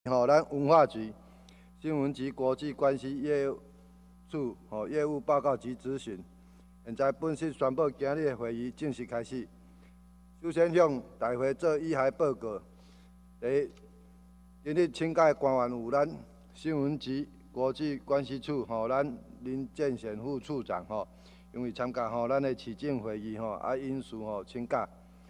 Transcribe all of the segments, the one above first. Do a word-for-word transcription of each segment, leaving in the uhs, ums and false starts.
吼，咱文化局新闻及国际关系业务处吼业务报告及咨询。现在本席宣布今日的会议正式开始。首先向大会做依函报告。第一，今日请假官员有咱新闻及国际关系处吼，咱林建贤副处长吼，因为参加吼咱的市政会议吼，啊因事吼请假。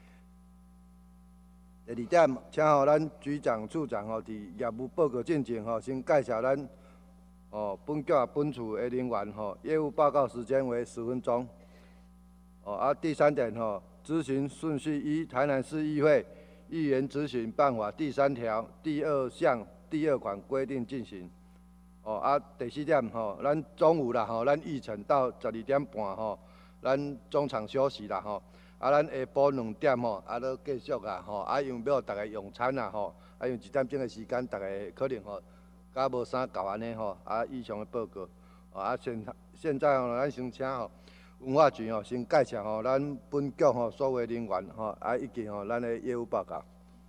第二点，请吼咱局长、处长吼，伫业务报告进前吼，先介绍咱哦本局本处的人员吼，业务报告时间为十分钟。哦啊，第三点吼，咨询顺序依台南市议会议员咨询办法第三条第二项第二款规定进行。哦啊，第四点吼，咱中午啦吼，咱议程到十二点半吼，咱中场休息啦吼。 啊，咱下晡两点吼，啊，搁继续啊吼，啊，因为要大家用餐啊吼，啊，用一点钟的时间，大家可能吼，甲无啥够安尼吼，啊，以上的报告，啊，现现在吼，咱先请吼文化局吼先介绍吼咱本局吼所有人员吼，啊，以及吼咱的业务报告。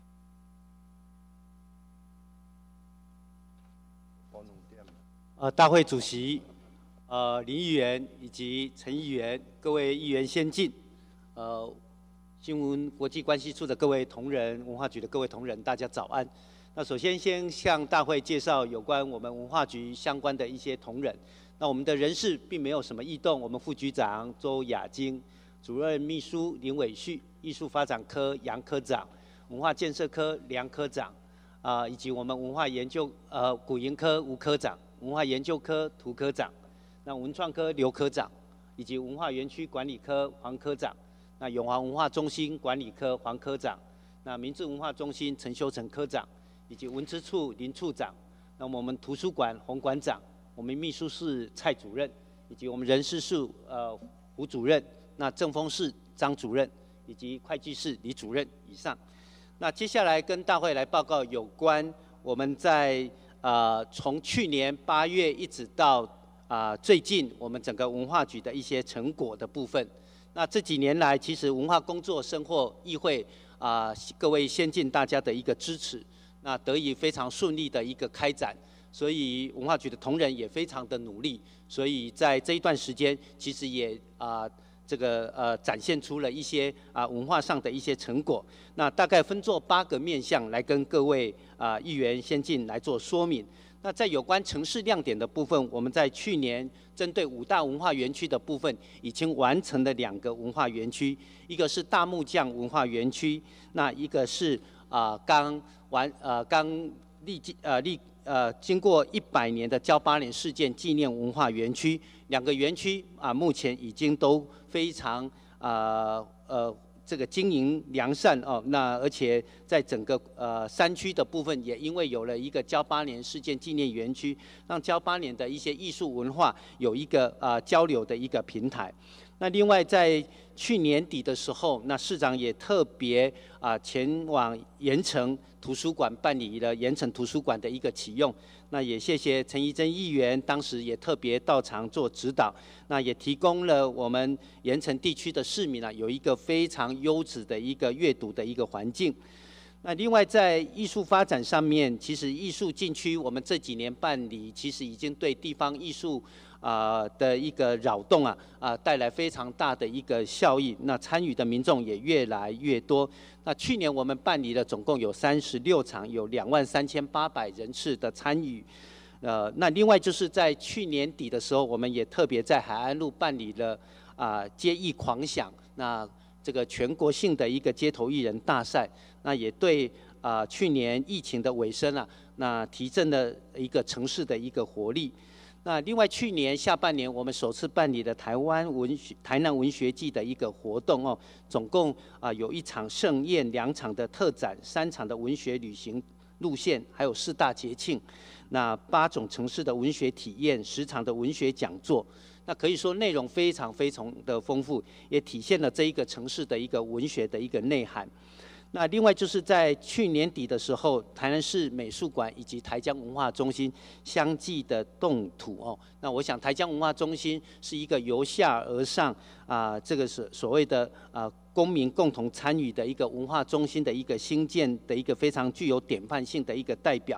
呃，大会主席，呃，林议员以及陈议员，各位议员先进。 呃，新闻国际关系处的各位同仁，文化局的各位同仁，大家早安。那首先先向大会介绍有关我们文化局相关的一些同仁。那我们的人事并没有什么异动，我们副局长周雅晶，主任秘书林伟旭，艺术发展科杨科长，文化建设科梁科长，啊、呃，以及我们文化研究呃古营科吴科长，文化研究科涂科长，那文创科刘科长，以及文化园区管理科黄科长。 那永华文化中心管理科黄科长，那明治文化中心陈修成科长，以及文资处林处长，那我们图书馆洪馆长，我们秘书室蔡主任，以及我们人事室呃胡主任，那政风室张主任，以及会计室李主任以上。那接下来跟大会来报告有关我们在呃从去年八月一直到啊、呃、最近我们整个文化局的一些成果的部分。 那这几年来，其实文化工作深获议会啊、呃、各位先进大家的一个支持，那得以非常顺利的一个开展，所以文化局的同仁也非常的努力，所以在这一段时间，其实也啊、呃、这个呃展现出了一些啊、呃、文化上的一些成果。那大概分作八个面向来跟各位啊、呃、议员先进来做说明。 那在有关城市亮点的部分，我们在去年针对五大文化园区的部分，已经完成了两个文化园区，一个是大木匠文化园区，那一个是啊、呃、刚完呃刚历经呃历呃经过一百年的交八年事件纪念文化园区，两个园区啊、呃、目前已经都非常啊 呃, 呃这个经营良善哦，那而且在整个呃山区的部分，也因为有了一个交八年事件纪念园区，让交八年的一些艺术文化有一个呃交流的一个平台。那另外在去年底的时候，那市长也特别啊、呃、前往盐城图书馆办理了盐城图书馆的一个启用。那也谢谢陈怡贞议员，当时也特别到场做指导，那也提供了我们盐城地区的市民啊，有一个非常优质的一个阅读的一个环境。那另外在艺术发展上面，其实艺术禁区我们这几年办理，其实已经对地方艺术啊、呃、的一个扰动啊啊、呃、带来非常大的一个效益。那参与的民众也越来越多。那去年我们办理了总共有三十六场，有两万三千八百人次的参与。呃，那另外就是在去年底的时候，我们也特别在海岸路办理了啊、呃、街艺狂想，那这个全国性的一个街头艺人大赛，那也对啊、呃、去年疫情的尾声啊，那提振了一个城市的一个活力。那另外，去年下半年我们首次办理了台湾文学台南文学季的一个活动哦，总共啊、呃、有一场盛宴、两场的特展、三场的文学旅行路线，还有四大节庆，那八种城市的文学体验，十场的文学讲座，那可以说内容非常非常的丰富，也体现了这一个城市的一个文学的一个内涵。那另外就是在去年底的时候，台南市美术馆以及台江文化中心相继的动土哦。那我想台江文化中心是一个由下而上啊、呃，这个是所谓的啊、呃、公民共同参与的一个文化中心的一个兴建的一个非常具有典范性的一个代表。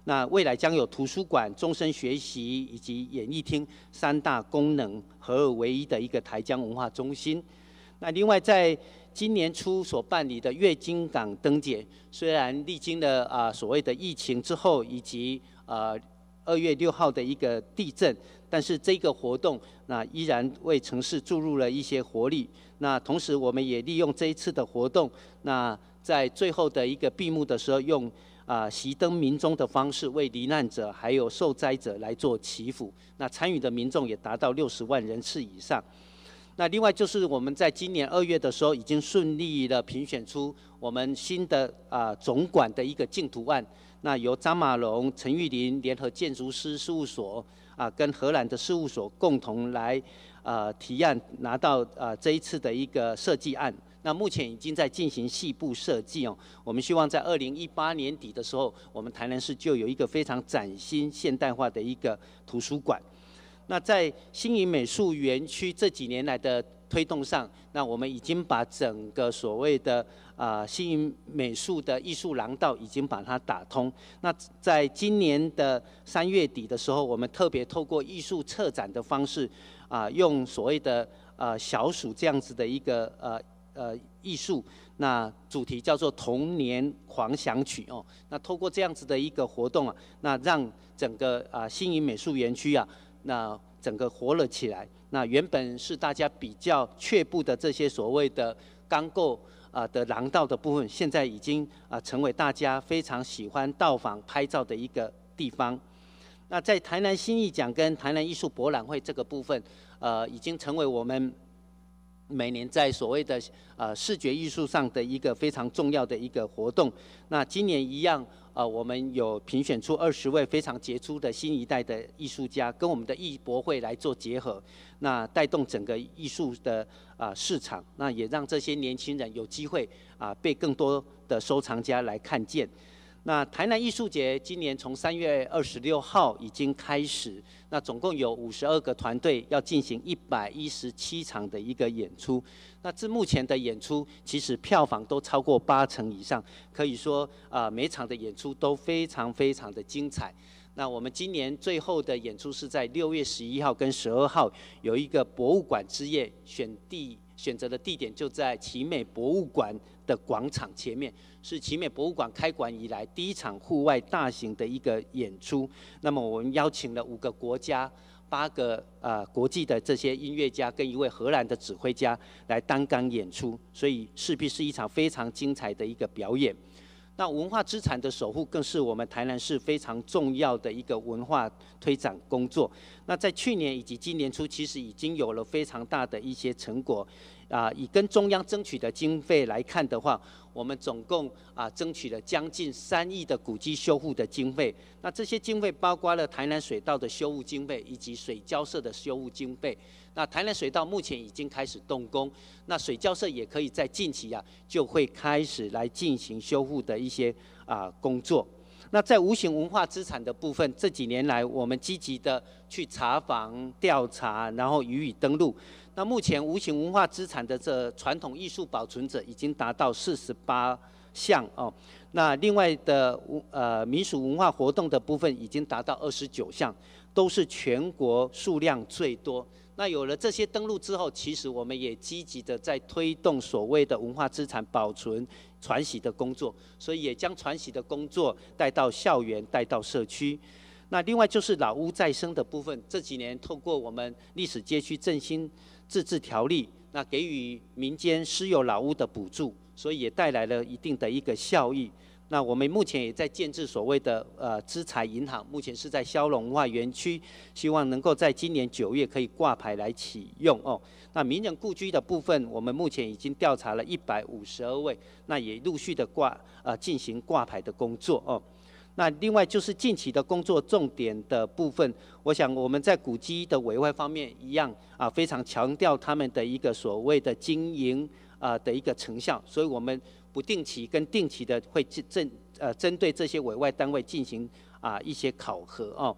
那未来将有图书馆、终身学习以及演艺厅三大功能合二为一的一个台江文化中心。那另外在今年初所办理的月经港灯节，虽然历经了啊、呃、所谓的疫情之后，以及呃二月六号的一个地震，但是这个活动那依然为城市注入了一些活力。那同时我们也利用这一次的活动，那在最后的一个闭幕的时候，用啊熄灯民众的方式为罹难者还有受灾者来做祈福。那参与的民众也达到六十万人次以上。那另外就是我们在今年二月的时候，已经顺利的评选出我们新的啊、呃、总馆的一个竞图案。那由张马龙、陈玉林联合建筑师事务所啊、呃，跟荷兰的事务所共同来呃提案，拿到呃这一次的一个设计案。那目前已经在进行细部设计哦。我们希望在二零一八年底的时候，我们台南市就有一个非常崭新现代化的一个图书馆。那在新营美术园区这几年来的推动上，那我们已经把整个所谓的啊、呃、新营美术的艺术廊道已经把它打通。那在今年的三月底的时候，我们特别透过艺术策展的方式，啊、呃，用所谓的呃小鼠这样子的一个呃呃艺术，那主题叫做童年狂想曲哦。那透过这样子的一个活动啊，那让整个啊、呃、新营美术园区啊。那整个活了起来。那原本是大家比较却步的这些所谓的钢构啊的廊道的部分，现在已经啊成为大家非常喜欢到访拍照的一个地方。那在台南新艺奖跟台南艺术博览会这个部分，呃，已经成为我们每年在所谓的呃视觉艺术上的一个非常重要的一个活动。那今年一样。呃，我们有评选出二十位非常杰出的新一代的艺术家，跟我们的艺博会来做结合，那带动整个艺术的啊、呃、市场，那也让这些年轻人有机会啊、呃、被更多的收藏家来看见。那台南艺术节今年从三月二十六号已经开始，那总共有五十二个团队要进行一百一十七场的一个演出。那至目前的演出，其实票房都超过八成以上，可以说啊、呃、每场的演出都非常非常的精彩。那我们今年最后的演出是在六月十一号跟十二号，有一个博物馆之夜，选地选择的地点就在奇美博物馆的广场前面，是奇美博物馆开馆以来第一场户外大型的一个演出。那么我们邀请了五个国家、八个呃国际的这些音乐家跟一位荷兰的指挥家来担纲演出，所以势必是一场非常精彩的一个表演。那文化资产的守护更是我们台南市非常重要的一个文化推展工作。那在去年以及今年初，其实已经有了非常大的一些成果。啊，以跟中央争取的经费来看的话，我们总共啊争取了将近三亿的古迹修复的经费。那这些经费包括了台南水道的修复经费以及水交社的修复经费。那台南水道目前已经开始动工，那水交社也可以在近期啊就会开始来进行修复的一些啊工作。那在无形文化资产的部分，这几年来我们积极的去查访、调查，然后予以登录。那目前无形文化资产的这传统艺术保存者已经达到四十八项哦。那另外的呃民俗文化活动的部分已经达到二十九项，都是全国数量最多。那有了这些登录之后，其实我们也积极的在推动所谓的文化资产保存、传习的工作，所以也将传习的工作带到校园、带到社区。那另外就是老屋再生的部分，这几年透过我们历史街区振兴自治条例，那给予民间私有老屋的补助，所以也带来了一定的一个效益。那我们目前也在建制所谓的呃资财银行，目前是在骁龙文化园区，希望能够在今年九月可以挂牌来启用哦。那名人故居的部分，我们目前已经调查了一百五十二位，那也陆续的挂呃进行挂牌的工作哦。那另外就是近期的工作重点的部分，我想我们在古迹的委外方面一样啊，非常强调他们的一个所谓的经营啊的一个成效，所以我们不定期跟定期的会针呃针对这些委外单位进行啊一些考核哦。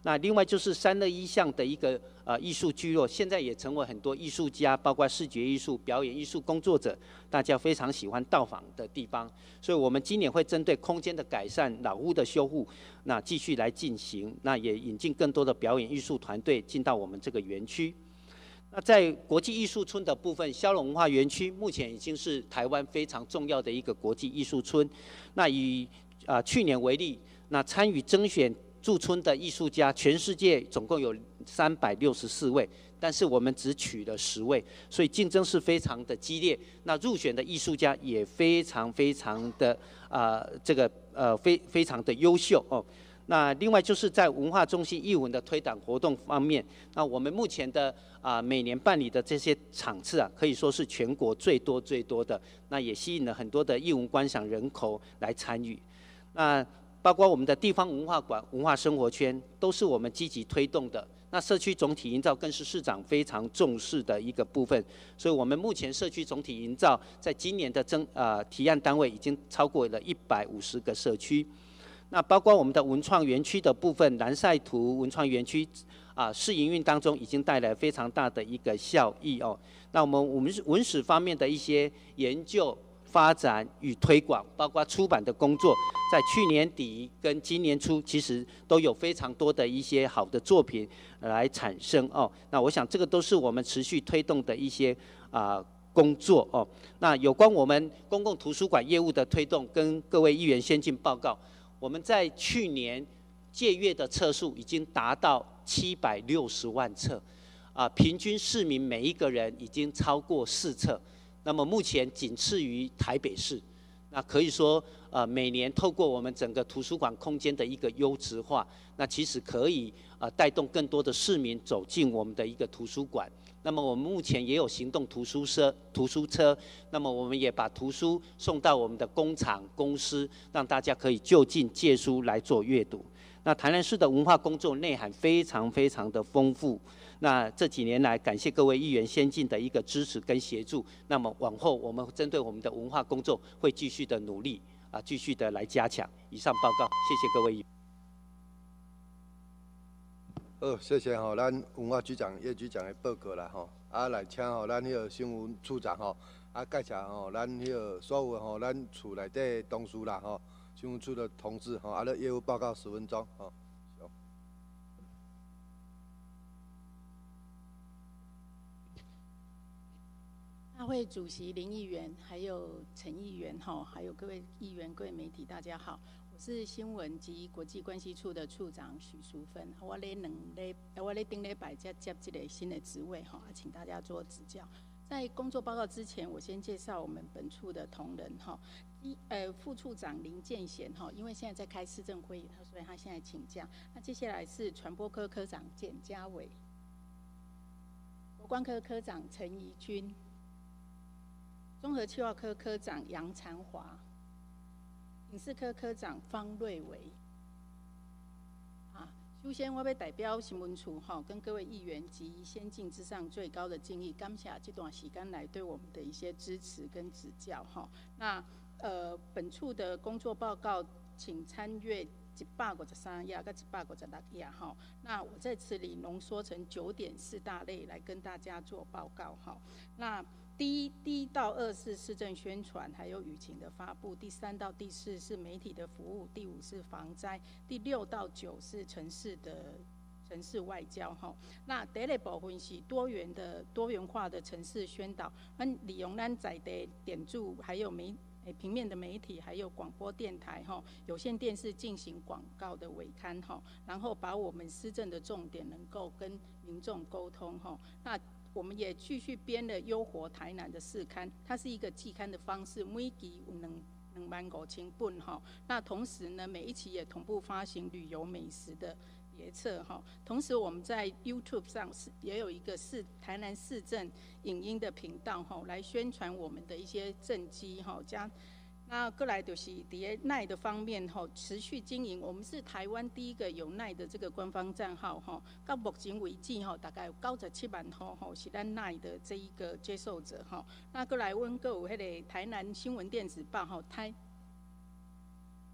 那另外就是三乐一巷的一个呃艺术聚落，现在也成为很多艺术家，包括视觉艺术、表演艺术工作者，大家非常喜欢到访的地方。所以我们今年会针对空间的改善、老屋的修复，那继续来进行，那也引进更多的表演艺术团队进到我们这个园区。那在国际艺术村的部分，骁龙文化园区目前已经是台湾非常重要的一个国际艺术村。那以啊、呃、去年为例，那参与甄选驻村的艺术家，全世界总共有三百六十四位，但是我们只取了十位，所以竞争是非常的激烈。那入选的艺术家也非常非常的啊、呃、这个呃非非常的优秀哦。那另外就是在文化中心艺文的推广活动方面，那我们目前的啊、呃、每年办理的这些场次啊，可以说是全国最多最多的，那也吸引了很多的艺文观赏人口来参与。那包括我们的地方文化馆、文化生活圈，都是我们积极推动的。那社区总体营造更是市长非常重视的一个部分，所以我们目前社区总体营造在今年的征呃提案单位已经超过了一百五十个社区。那包括我们的文创园区的部分，蓝晒图文创园区啊试营运当中已经带来非常大的一个效益哦。那我们我们文史方面的一些研究、发展与推广，包括出版的工作，在去年底跟今年初，其实都有非常多的一些好的作品来产生哦。那我想这个都是我们持续推动的一些啊、呃、工作哦。那有关我们公共图书馆业务的推动，跟各位议员先进报告，我们在去年借阅的册数已经达到七百六十万册，啊、呃，平均市民每一个人已经超过四册。那么目前仅次于台北市，那可以说，呃，每年透过我们整个图书馆空间的一个优质化，那其实可以呃带动更多的市民走进我们的一个图书馆。那么我们目前也有行动图书车，图书车，那么我们也把图书送到我们的工厂、公司，让大家可以就近借书来做阅读。那台南市的文化工作内涵非常非常的丰富。那这几年来，感谢各位议员先进的一个支持跟协助。那么往后我们针对我们的文化工作会继续的努力啊，继续的来加强。以上报告，谢谢各位议员。 好，谢谢吼，咱文化局长、叶局长的报告啦吼，啊来请吼咱迄个新闻处长吼，啊介绍吼咱迄个所有吼咱厝内底同事啦吼，新闻处的同志吼，啊咧业务报告十分钟吼。 大会主席林议员，还有陈议员哈，还有各位议员、各位媒体，大家好，我是新闻及国际关系处的处长许淑芬。我咧两礼，我咧顶礼拜才接这个新的职位哈，请大家做指教。在工作报告之前，我先介绍我们本处的同仁哈。一呃，副处长林建贤哈，因为现在在开市政会议，所以他现在请假。那接下来是传播科科长简家伟，国光科科长陈怡君。综合企划科科长杨长华，影视科科长方瑞维。啊，首先我要代表新闻处哈，跟各位议员及先进之上最高的敬意，感谢这段时间来对我们的一些支持跟指教哈。那呃，本处的工作报告，请参阅一百五十三页跟一百五十六页哈。那我在此里浓缩成九点四大类来跟大家做报告哈。那第一，第一到二是市政宣传，还有舆情的发布；第三到第四是媒体的服务；第五是防灾；第六到九是城市的城市外交哈。那第一个部分是多元的、多元化的城市宣导，咱利用咱在地点驻，还有媒诶平面的媒体，还有广播电台哈、有线电视进行广告的尾刊哈，然后把我们施政的重点能够跟民众沟通哈。那我们也继续编了《优活台南》的试刊，它是一个季刊的方式，每期有两两万五千本哈。那同时呢，每一期也同步发行旅游美食的别册哈。同时我们在 YouTube 上是也有一个市台南市政影音的频道哈，来宣传我们的一些政绩哈，加。那过来就是在奈的方面吼，持续经营。我们是台湾第一个有奈的这个官方账号吼，到目前为止吼，大概有九十七万户吼是咱奈的这一个接受者吼。那过来，阮阁有迄个台南新闻电子报吼，台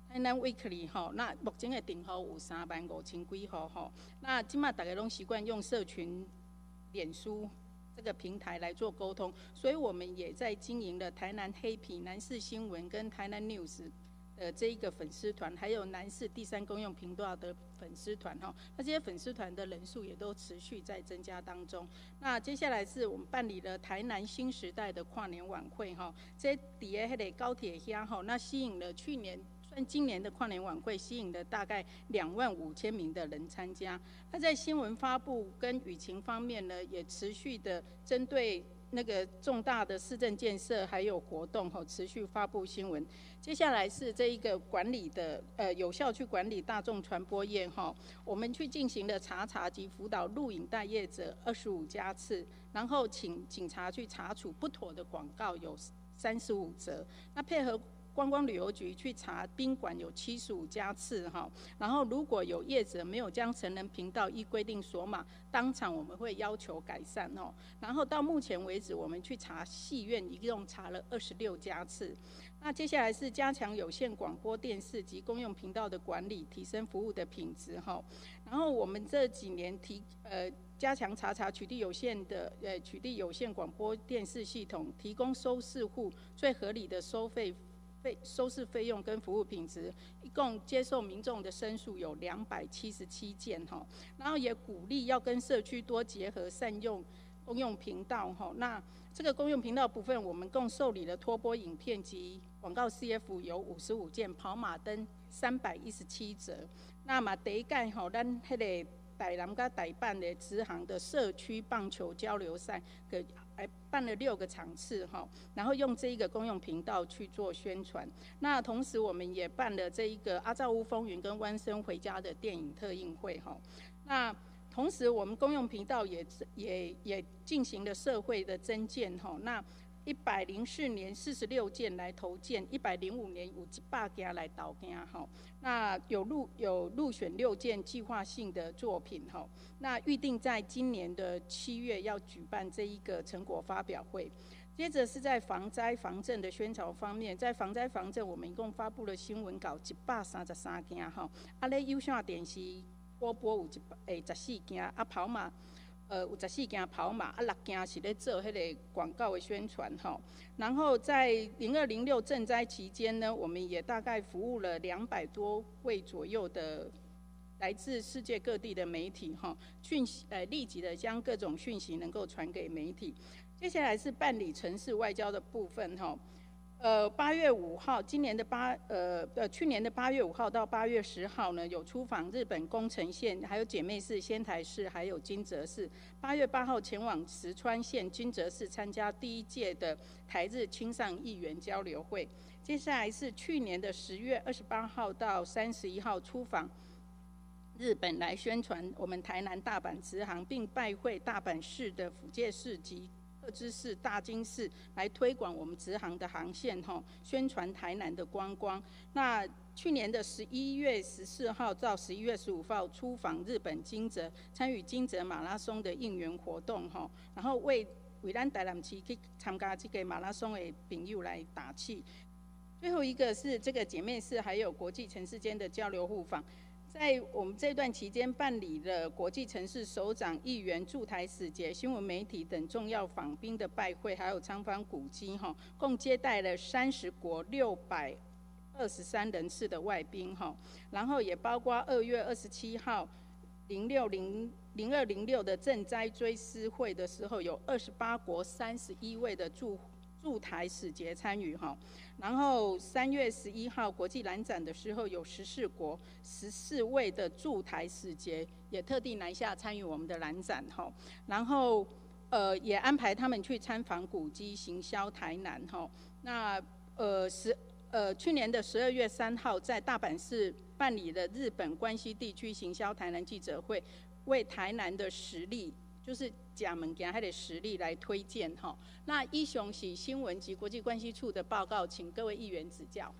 台南 Weekly 吼，那目前的订户有三万五千几户吼，那今嘛大家拢习惯用社群、脸书这个平台来做沟通，所以我们也在经营了台南黑皮、南市新闻跟台南 News 的这一个粉丝团，还有南市第三公用频道的粉丝团哈，那这些粉丝团的人数也都持续在增加当中。那接下来是我们办理了台南新时代的跨年晚会哈，这底下迄个高铁遐哈，那吸引了去年。算今年的跨年晚会吸引了大概两万五千名的人参加。那在新闻发布跟舆情方面呢，也持续的针对那个重大的市政建设还有活动吼，持续发布新闻。接下来是这一个管理的呃有效去管理大众传播业哈，我们去进行了查查及辅导录影带业者二十五家次，然后请警察去查处不妥的广告有三十五则，那配合。观光旅游局去查宾馆有七十五家次哈，然后如果有业者没有将成人频道依规定锁码，当场我们会要求改善哦。然后到目前为止，我们去查戏院一共查了二十六家次。那接下来是加强有线广播电视及公用频道的管理，提升服务的品质哈。然后我们这几年提呃。加强查查取缔有线的呃取缔有线广播电视系统，提供收视户最合理的收费费收视费用跟服务品质，一共接受民众的申诉有两百七十七件哈，然后也鼓励要跟社区多结合，善用公用频道哈。那这个公用频道部分，我们共受理了拖播影片及广告 C F 有五十五件，跑马灯三百一十七则。那么第一届吼，咱迄个台南跟台办的支行的社区棒球交流赛，给还办了六个场次哈，然后用这一个公用频道去做宣传。那同时我们也办了这一个阿罩屋风云跟弯生回家的电影特映会哈。那同时我们公用频道也也也进行了社会的增建哈。那一百零四年四十六件来投件，一百零五年有一百件来投件哈。那有入有入选六件计划性的作品哈。那预定在今年的七月要举办这一个成果发表会。接着是在防灾防震的宣传方面，在防灾防震我们一共发布了新闻稿一百三十三件哈。啊咧有线电视播播有一诶十四件，啊跑马。呃，有十四件跑马，啊六件是咧做迄个广告的宣传吼。然后在零二零六赈灾期间呢，我们也大概服务了两百多位左右的来自世界各地的媒体哈，讯息呃立即的将各种讯息能够传给媒体。接下来是办理城市外交的部分哈。呃，八月五号，今年的八呃呃，去年的八月五号到八月十号呢，有出访日本宫城县，还有姐妹市仙台市，还有金泽市。八月八号前往石川县金泽市参加第一届的台日青上议员交流会。接下来是去年的十月二十八号到三十一号出访日本来宣传我们台南大阪支行，并拜会大阪市的府界市及各支市、大金市来推广我们直航的航线哈，宣传台南的观光。那去年的十一月十四号到十一月十五号出访日本金泽，参与金泽马拉松的应援活动哈，然后为为咱台南市去参加这个马拉松的朋友来打气。最后一个是这个姐妹市还有国际城市间的交流互访。在我们这段期间办理了国际城市首长、议员驻台使节、新闻媒体等重要访宾的拜会，还有参访古迹哈，共接待了三十国六百二十三人次的外宾哈，然后也包括二月二十七号零六零零二零六的赈灾追思会的时候，有二十八国三十一位的驻驻台使节参与哈。然后三月十一号国际蓝展的时候，有十四国十四位的驻台使节也特地南下参与我们的蓝展哈。然后呃也安排他们去参访古迹，行销台南哈。那呃十呃去年的十二月三号在大阪市办理了日本关西地区行销台南记者会，为台南的实力。就是假物件迄个实力来推荐哈。那以上是新闻及国际关系处的报告，请各位议员指教。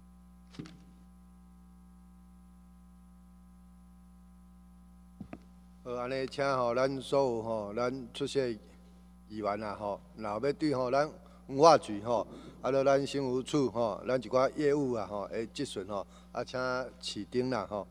好，安尼请吼咱所有吼咱出席议员啊吼，若要对吼咱文化局吼，啊，了咱新务处吼，咱一寡业务啊吼，诶，质询吼，啊，请市长啦吼，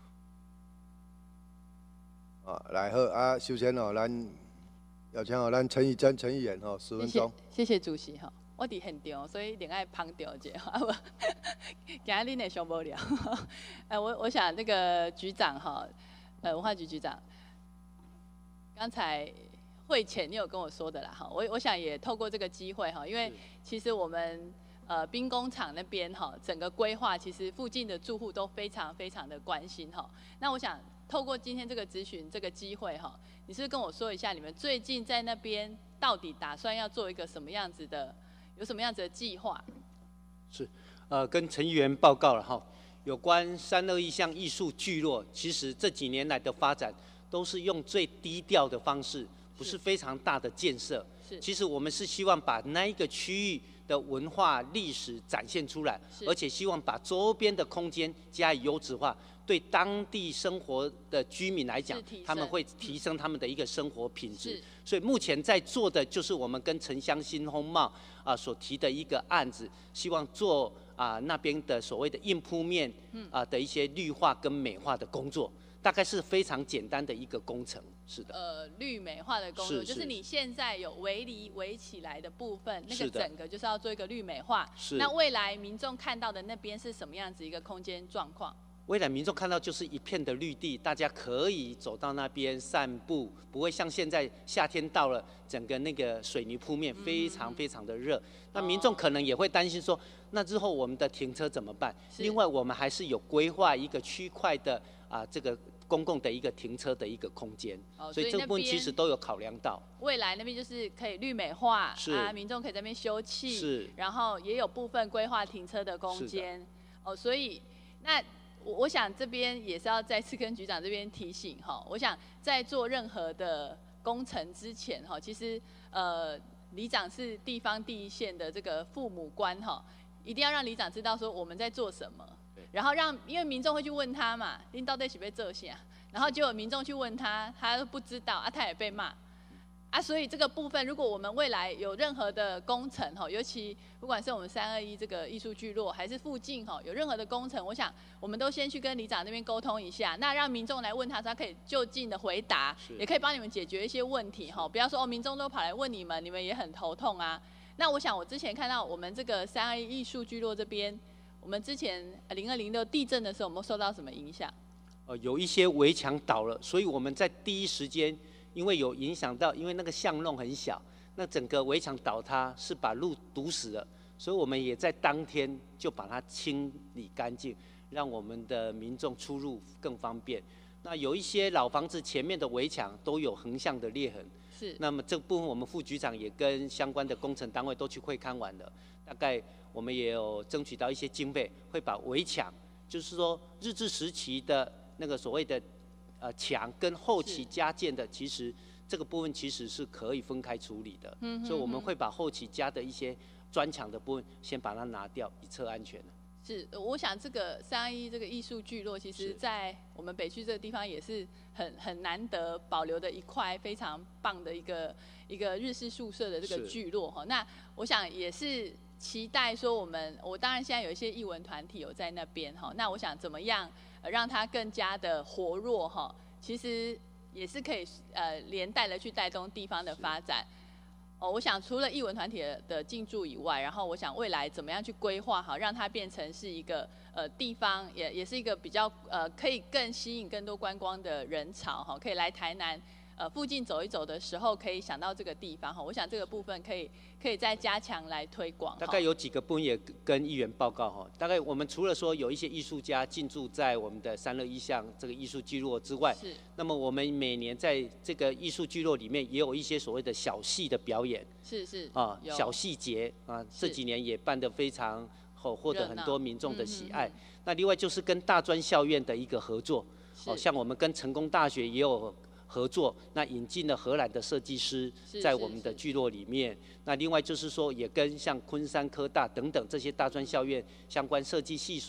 啊，来好啊，首先吼，咱邀请吼咱陈怡贞陈议员吼，十分钟。 谢谢主席哈，我伫现场，所以一定爱捧场者，啊无，今日恁会上无聊。呃，我我想那个局长哈，呃，文化局局长，刚才会前你有跟我说的啦哈，我我想也透过这个机会哈，因为其实我们呃兵工厂那边哈，整个规划其实附近的住户都非常非常的关心哈。那我想透过今天这个咨询这个机会哈，你是不是跟我说一下你们最近在那边到底打算要做一个什么样子的，有什么样子的计划？ 是，呃，跟陈议员报告了哈，有关三二一项艺术聚落，其实这几年来的发展都是用最低调的方式，不是非常大的建设。 是， 其实我们是希望把那一个区域的文化历史展现出来，而且希望把周边的空间加以优质化，对当地生活的居民来讲，他们会提升他们的一个生活品质。所以目前在做的就是我们跟城乡新风貌啊所提的一个案子，希望做啊那边的所谓的硬铺面啊的一些绿化跟美化的工作。大概是非常简单的一个工程，是的。 呃，绿美化的工作，就是你现在有围篱围起来的部分，那个整个就是要做一个绿美化。 是。 那未来民众看到的那边是什么样子一个空间状况？ 未来民众看到就是一片的绿地，大家可以走到那边散步，不会像现在夏天到了，整个那个水泥铺面非常非常的热。嗯、那民众可能也会担心说，那之后我们的停车怎么办？另外，我们还是有规划一个区块的啊这个。公共的一个停车的一个空间，哦、所以这部分其实都有考量到。 未来那边就是可以绿美化，啊，民众可以在那边休憩， 是， 然后也有部分规划停车的空间。哦，所以那我我想这边也是要再次跟局长这边提醒哈，我想在做任何的工程之前哈，其实呃里长是地方第一线的这个父母官哈，一定要让里长知道说我们在做什么。然后让，因为民众会去问他嘛，您到底是被这些？然后结果民众去问他，他都不知道啊，他也被骂啊。所以这个部分，如果我们未来有任何的工程哈，尤其不管是我们三二一这个艺术聚落，还是附近哈有任何的工程，我想我们都先去跟里长那边沟通一下，那让民众来问他，他可以就近的回答，也可以帮你们解决一些问题哈。不要说哦，民众都跑来问你们，你们也很头痛啊。那我想我之前看到我们这个三二一艺术聚落这边。我们之前零二零六地震的时候，有没有受到什么影响？ 呃，有一些围墙倒了，所以我们在第一时间，因为有影响到，因为那个巷弄很小，那整个围墙倒塌是把路堵死了，所以我们也在当天就把它清理干净，让我们的民众出入更方便。那有一些老房子前面的围墙都有横向的裂痕， 是。 那么这部分我们副局长也跟相关的工程单位都去会勘完了，大概。我们也有争取到一些经费，会把围墙，就是说日治时期的那个所谓的呃墙跟后期加建的，其实这个部分其实是可以分开处理的。嗯，所以我们会把后期加的一些砖墙的部分先把它拿掉，以测安全。 是，我想这个三二一这个艺术聚落，其实在我们北区这个地方也是很很难得保留的一块非常棒的一个一个日式宿舍的这个聚落哈。那我想也是。期待说我们，我当然现在有一些艺文团体有在那边哈，那我想怎么样让它更加的活络哈，其实也是可以呃连带的去带动地方的发展。哦，我想除了艺文团体的进驻以外，然后我想未来怎么样去规划好，让它变成是一个呃地方，也也是一个比较呃可以更吸引更多观光的人潮哈，可以来台南。呃，附近走一走的时候，可以想到这个地方哈。我想这个部分可以可以再加强来推广。 大概有几个部分也跟议员报告哈。大概我们除了说有一些艺术家进驻在我们的三二一项这个艺术聚落之外， 是。那么我们每年在这个艺术聚落里面也有一些所谓的小戏的表演。 是是。 啊，小戏节啊，这几年也办得非常好，获得很多民众的喜爱。嗯嗯嗯那另外就是跟大专校院的一个合作，哦，像我们跟成功大学也有。合作，那引进了荷兰的设计师在我们的聚落里面。那另外就是说，也跟像昆山科大等等这些大专校院相关设计系所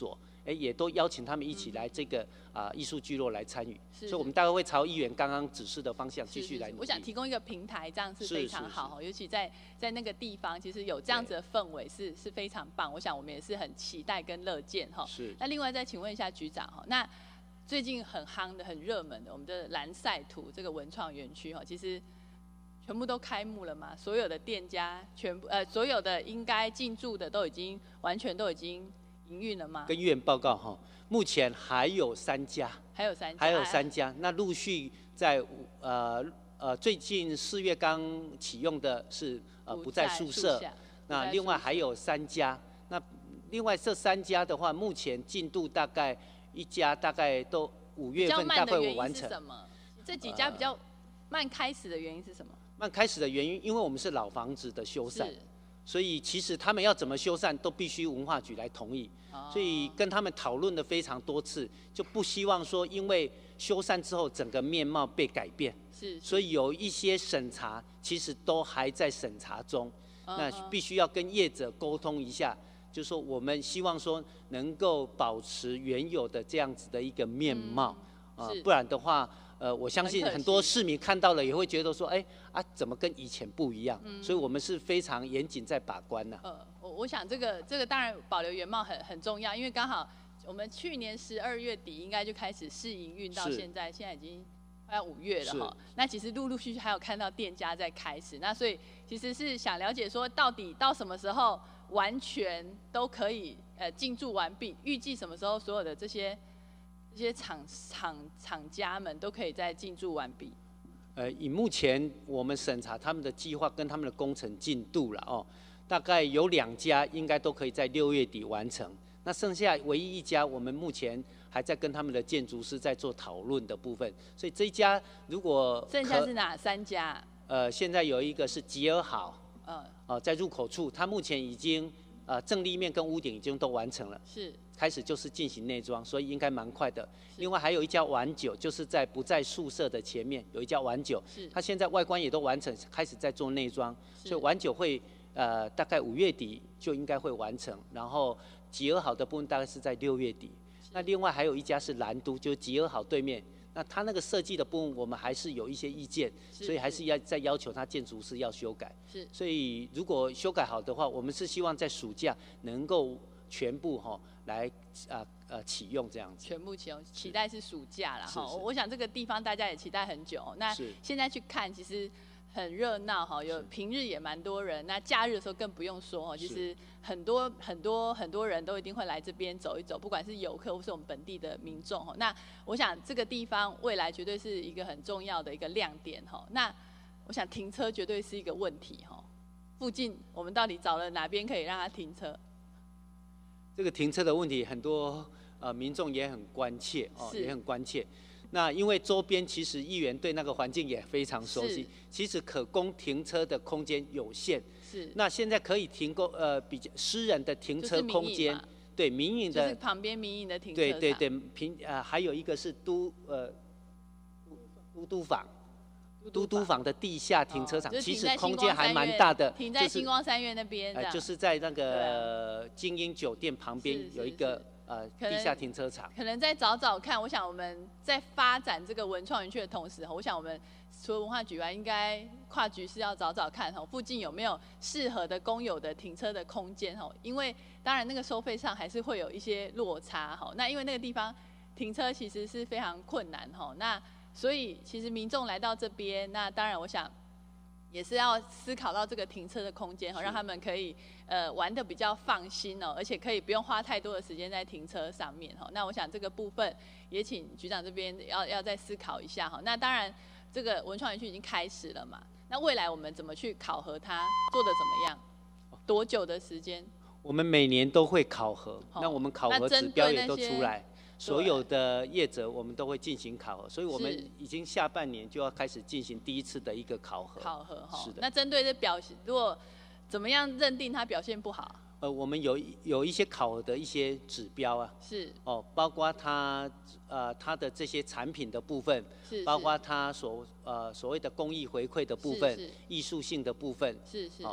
哎，也都邀请他们一起来这个啊艺术聚落来参与。 是所以我们大概会朝议员刚刚指示的方向继续来努力。 我想提供一个平台，这样是非常好，尤其在在那个地方，其实有这样子的氛围是是非常棒。我想我们也是很期待跟乐见哈。 是。 那另外再请问一下局长哈，那最近很夯的、很热门的我们的蓝晒图这个文创园区哈，其实全部都开幕了嘛？所有的店家全部呃，所有的应该进驻的都已经完全都已经营运了吗？ 跟议员报告哈，目前还有三家， 还有三家， 还有三家。那陆续在呃呃最近四月刚启用的是呃不在宿舍，那另外还有三家。那另外这三家的话，目前进度大概一家大概都五月份大概会完成。 什么？这几家比较慢开始的原因是什么？ 慢开始的原因，因为我们是老房子的修缮，所以其实他们要怎么修缮都必须文化局来同意，哦、所以跟他们讨论了非常多次，就不希望说因为修缮之后整个面貌被改变， 是， 所以有一些审查其实都还在审查中，嗯、那必须要跟业者沟通一下，就是说我们希望说能够保持原有的这样子的一个面貌，啊、嗯呃，不然的话。呃，我相信很多市民看到了也会觉得说，哎啊，怎么跟以前不一样？嗯、所以我们是非常严谨在把关呢、 啊。呃，我我想这个这个当然保留原貌很很重要，因为刚好我们去年十二月底应该就开始试营运到现在，现在已经快要五月了哈。那其实陆陆续续还有看到店家在开始，那所以其实是想了解说，到底到什么时候完全都可以呃进驻完毕？预计什么时候所有的这些？这些厂厂厂家们都可以再进驻完毕。 呃，以目前我们审查他们的计划跟他们的工程进度了哦，大概有两家应该都可以在六月底完成。那剩下唯一一家，我们目前还在跟他们的建筑师在做讨论的部分。所以这一家如果剩下是哪三家？ 呃，现在有一个是吉尔好，嗯，哦，在入口处，它目前已经呃正立面跟屋顶已经都完成了。 是。 开始就是进行内装，所以应该蛮快的。另外还有一家晚酒，就是在不在宿舍的前面有一家晚酒，它现在外观也都完成，开始在做内装，所以晚酒会呃大概五月底就应该会完成。然后吉尔好的部分大概是在六月底。那另外还有一家是蓝都，就是吉尔好对面，那它那个设计的部分我们还是有一些意见，所以还是要再要求它建筑师要修改。 是， 所以如果修改好的话，我们是希望在暑假能够全部哈。来啊呃启用这样子， 全部启用，期待是暑假了哈。我想这个地方大家也期待很久。那现在去看，其实很热闹哈，有平日也蛮多人，那假日的时候更不用说哈。其实很多很多很多人都一定会来这边走一走，不管是游客或是我们本地的民众哈。那我想这个地方未来绝对是一个很重要的一个亮点哈。那我想停车绝对是一个问题哈。附近我们到底找了哪边可以让它停车？ 这个停车的问题，很多呃民众也很关切哦，也很关切。那因为周边其实议员对那个环境也非常熟悉，其实可供停车的空间有限。 是。那现在可以提供呃比较私人的停车空间，对民营的， 就是旁边民营的停车场。对对对，平呃还有一个是都呃都都坊。都都坊的地下停车场， 哦、 其实空间还蛮大的， 停在星光三月那边、 呃，就是在那个精英酒店旁边有一个呃地下停车场。 可能再找找看，我想我们在发展这个文创园区的同时，我想我们除了文化局外，应该跨局是要找找看哈，附近有没有适合的公有的停车的空间哈，因为当然那个收费上还是会有一些落差哈。那因为那个地方停车其实是非常困难哈，那。所以其实民众来到这边，那当然我想也是要思考到这个停车的空间哈，让他们可以呃玩得比较放心哦，而且可以不用花太多的时间在停车上面哈。那我想这个部分也请局长这边要要再思考一下哈。那当然这个文创园区已经开始了嘛，那未来我们怎么去考核它做得怎么样？多久的时间？ 我们每年都会考核，那我们考核指标也都出来。所有的业者我们都会进行考核，所以我们已经下半年就要开始进行第一次的一个考核。 考核哈， 是的。 那针对这表现，如果怎么样认定他表现不好？ 呃，我们有有一些考核的一些指标啊， 是哦，包括他呃他的这些产品的部分， 是包括他所呃所谓的公益回馈的部分，艺术性的部分， 是是。哦，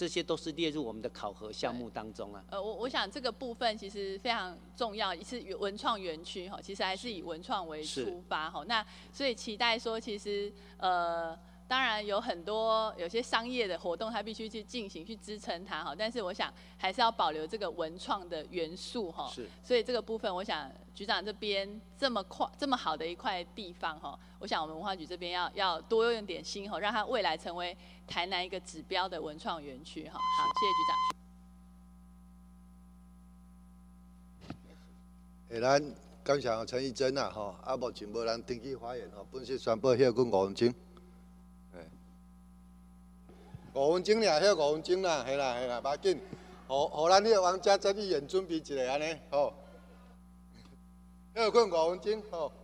这些都是列入我们的考核项目当中啊。 呃，我我想这个部分其实非常重要，是文创园区哈，其实还是以文创为出发哈。那所以期待说，其实呃。当然有很多有些商业的活动，它必须去进行去支撑它哈，但是我想还是要保留这个文创的元素哈。 是。所以这个部分，我想局长这边这么快这么好的一块地方哈，我想我们文化局这边要要多用点心哈，让它未来成为台南一个指标的文创园区哈。好，谢谢局长。诶，咱感谢陈义珍啊吼，啊目前无人登记发言吼，本席宣布休困五分钟。五分钟俩，休五分钟啦，系啦系啦，别紧，互互咱迄个王家珍议员准备一下安尼，吼，休困五分钟，吼。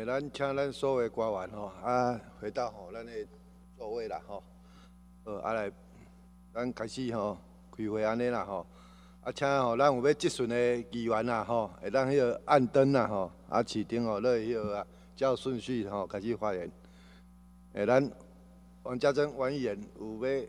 诶，咱请咱所有官员吼，啊，回到吼咱的座位啦吼，呃，啊来，咱开始吼开会安尼啦吼，啊，请吼咱有要质询的议员啦吼，会当迄个按灯啦吼，啊，市长吼落迄个啊，照顺序吼开始发言。诶，咱王家珍王议员有要。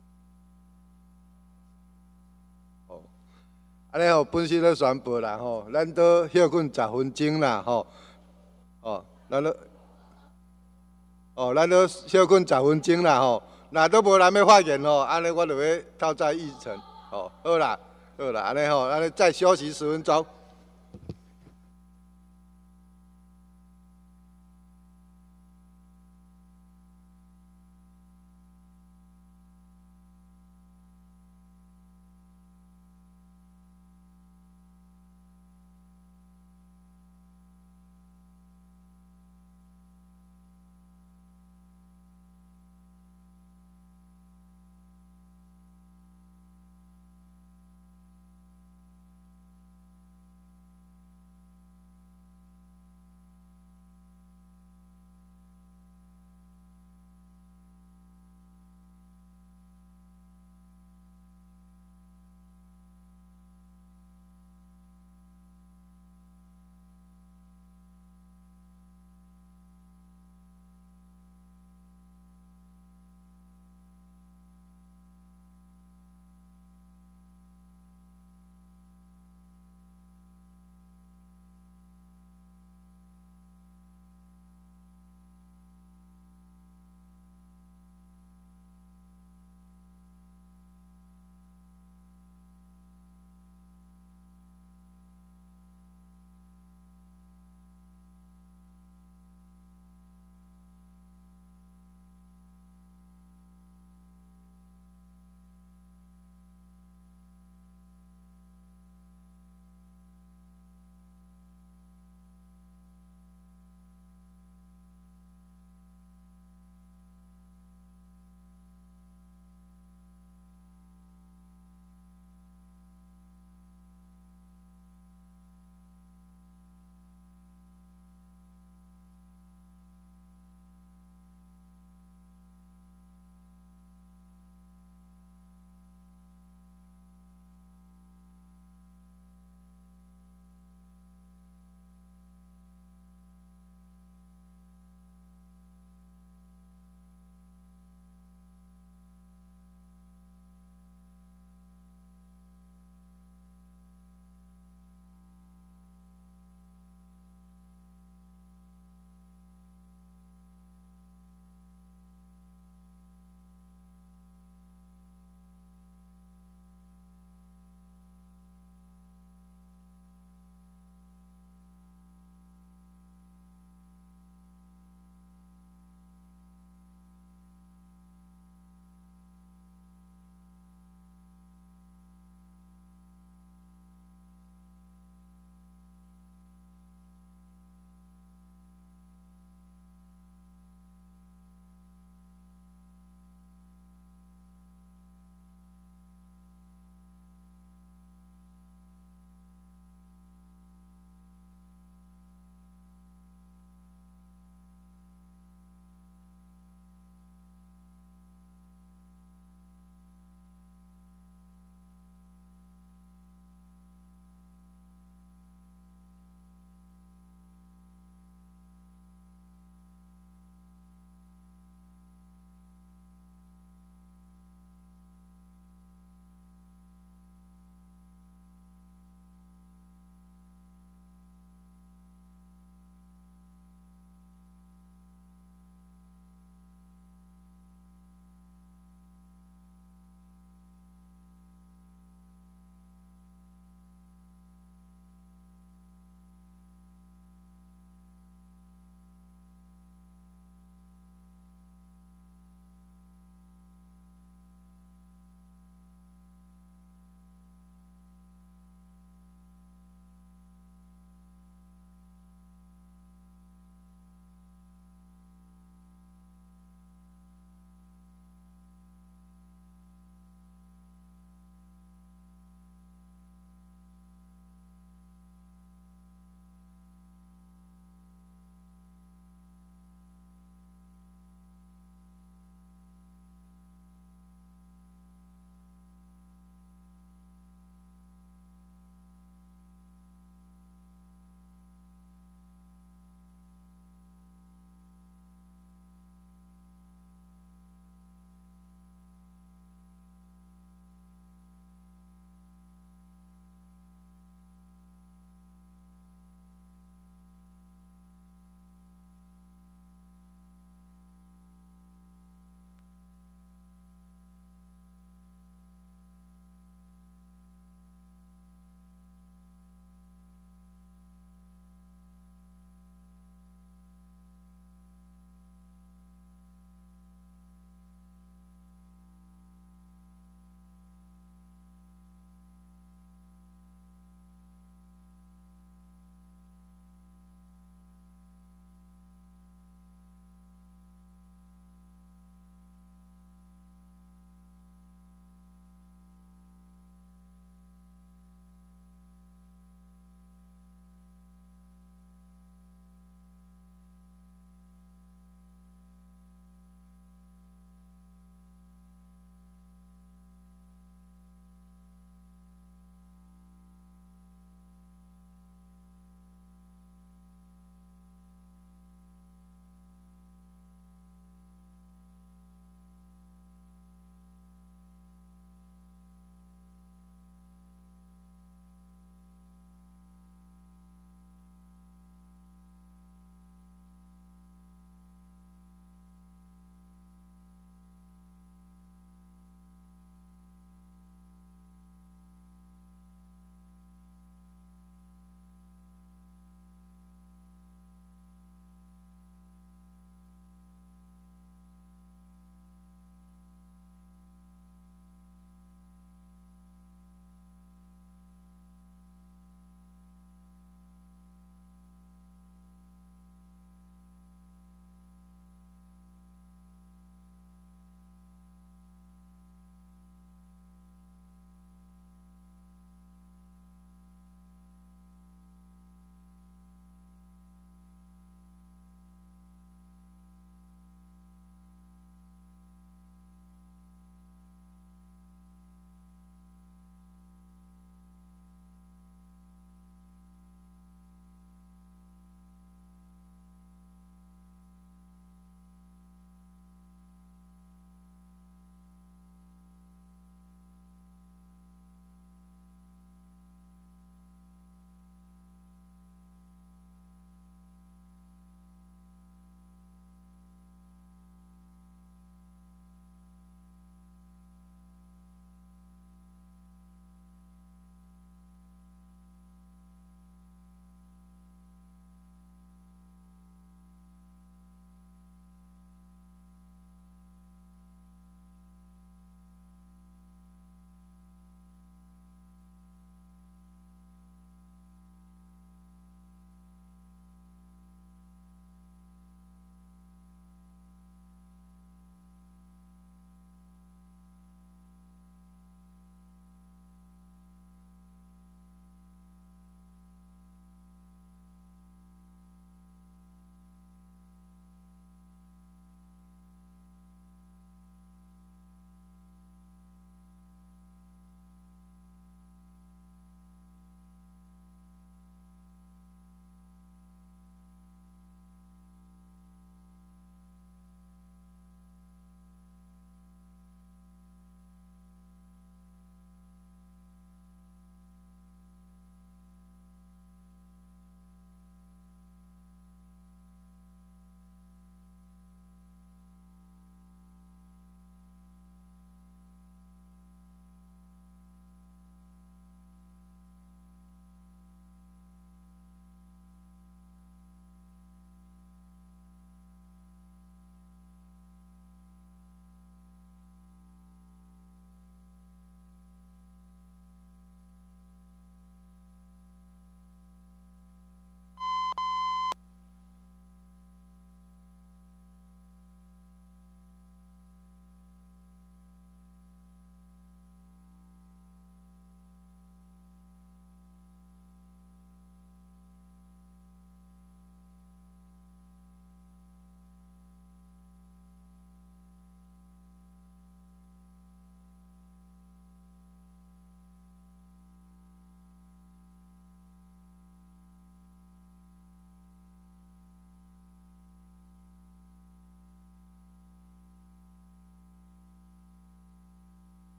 安尼吼，本身咧宣布啦吼，咱都休困十分钟啦吼，哦，咱都，哦，咱都休困十分钟啦吼，若都无人要发言吼，安尼我就要透早议程，哦，好啦，好啦，安尼吼，安尼再休息十分钟。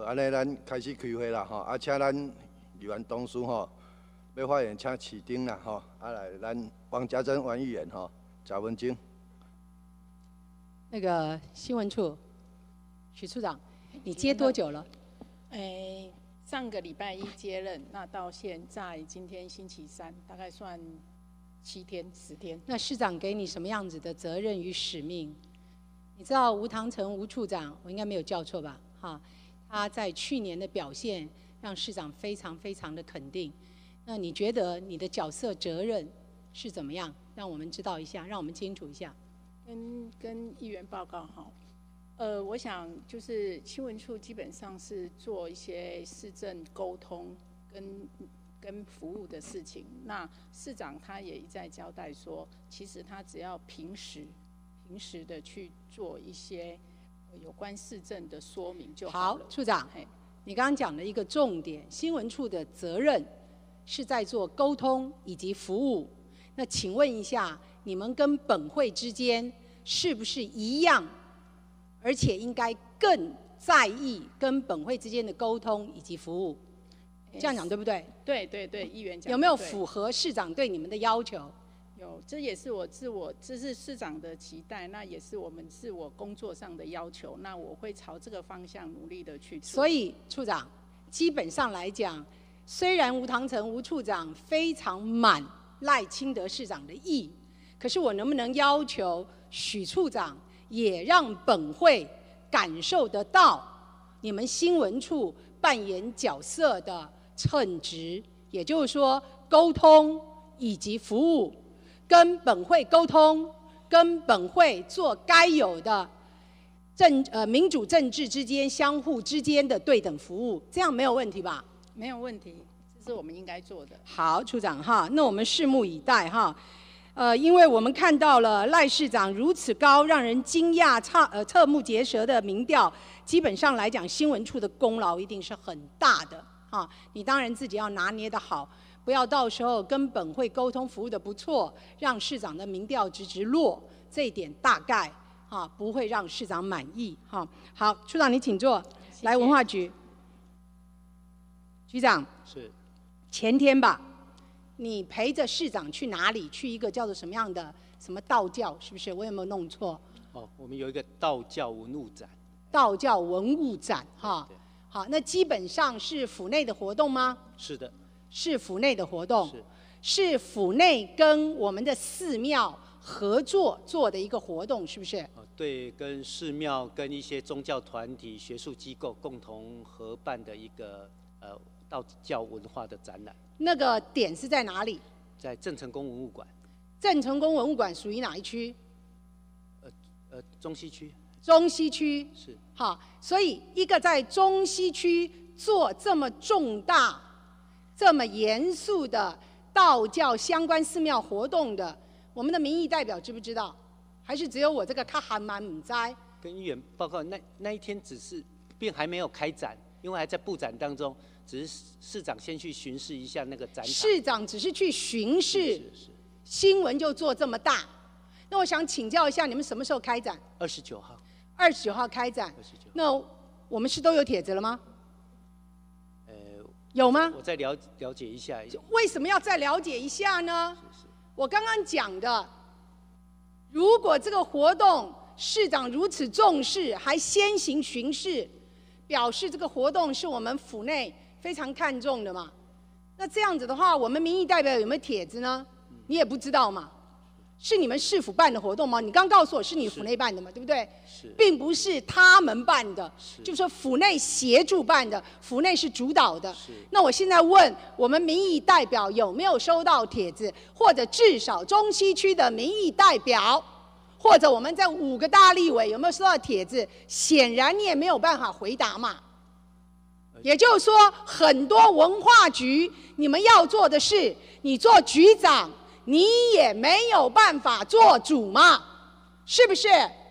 好，安尼咱开始开会啦吼，啊，请咱议员同事吼要发言，请起顶啦吼，啊来咱王家珍王议员吼，贾文晶。 那个新闻处许处长，你接多久了？ 诶、上个礼拜一接任，那到现在今天星期三，大概算七天十天。 那市长给你什么样子的责任与使命？你知道吴唐成吴处长，我应该没有叫错吧？哈，他在去年的表现让市长非常非常的肯定。那你觉得你的角色责任是怎么样？让我们知道一下，让我们清楚一下。 跟跟议员报告哈。呃，我想就是新闻处基本上是做一些市政沟通跟跟服务的事情。那市长他也一再交代说，其实他只要平时平时的去做一些有关市政的说明就好了。 好，处长，你刚刚讲了一个重点，新闻处的责任是在做沟通以及服务。那请问一下，你们跟本会之间是不是一样？而且应该更在意跟本会之间的沟通以及服务，这样讲对不对？ 对对对，议员讲有没有符合市长对你们的要求？ 有，这也是我自我，这是市长的期待，那也是我们自我工作上的要求。那我会朝这个方向努力的去做。 所以处长，基本上来讲，虽然吴唐成吴处长非常满赖清德市长的意，可是我能不能要求许处长？也让本会感受得到你们新闻处扮演角色的称职，也就是说，沟通以及服务，跟本会沟通，跟本会做该有的政呃民主政治之间相互之间的对等服务，这样没有问题吧？ 没有问题，这是我们应该做的。 好，处长哈，那我们拭目以待哈。呃，因为我们看到了赖市长如此高，让人惊讶、侧呃侧目结舌的民调，基本上来讲，新闻处的功劳一定是很大的啊。你当然自己要拿捏得好，不要到时候跟本会沟通服务的不错，让市长的民调直直落，这一点大概啊不会让市长满意哈。好，处长你请坐， 谢谢来文化局局长是前天吧。你陪着市长去哪里？去一个叫做什么样的什么道教，是不是？我有没有弄错？ 哦，我们有一个道教文物展。 道教文物展，哈。好，那基本上是府内的活动吗？ 是的。 是府内的活动。 是。 是府内跟我们的寺庙合作做的一个活动，是不是？ 哦，对，跟寺庙、跟一些宗教团体、学术机构共同合办的一个呃道教文化的展览。 那个点是在哪里？ 在郑成功文物馆。 郑成功文物馆属于哪一区？ 呃呃，中西区。 中西区。 是。 好，所以一个在中西区做这么重大、这么严肃的道教相关寺庙活动的，我们的民意代表知不知道？还是只有我这个卡罕满唔知？ 跟议员报告，那那一天只是并还没有开展，因为还在布展当中。只是市长先去巡视一下那个展场。 市长只是去巡视，新闻就做这么大。那我想请教一下，你们什么时候开展？ 二十九号。 二十九号开展。 二十九。 那我们是都有帖子了吗？ 呃， 有吗？ 我再了了解一下。 为什么要再了解一下呢？是是我刚刚讲的，如果这个活动市长如此重视，还先行巡视，表示这个活动是我们府内非常看重的嘛。那这样子的话，我们民意代表有没有帖子呢？你也不知道嘛。是你们市府办的活动吗？你刚告诉我是你府内办的嘛，对不对？ 是， 并不是他们办的，就是说府内协助办的，府内是主导的。 是。 那我现在问我们民意代表有没有收到帖子，或者至少中西区的民意代表，或者我们在五个大立委有没有收到帖子？显然你也没有办法回答嘛。也就是说，很多文化局你们要做的事，你做局长。你也没有办法做主嘛，是不是？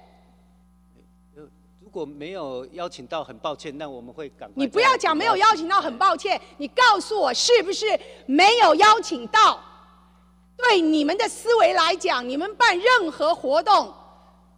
如果没有邀请到，很抱歉，那我们会赶快。 你不要讲没有邀请到，很抱歉，你告诉我是不是没有邀请到？对你们的思维来讲，你们办任何活动，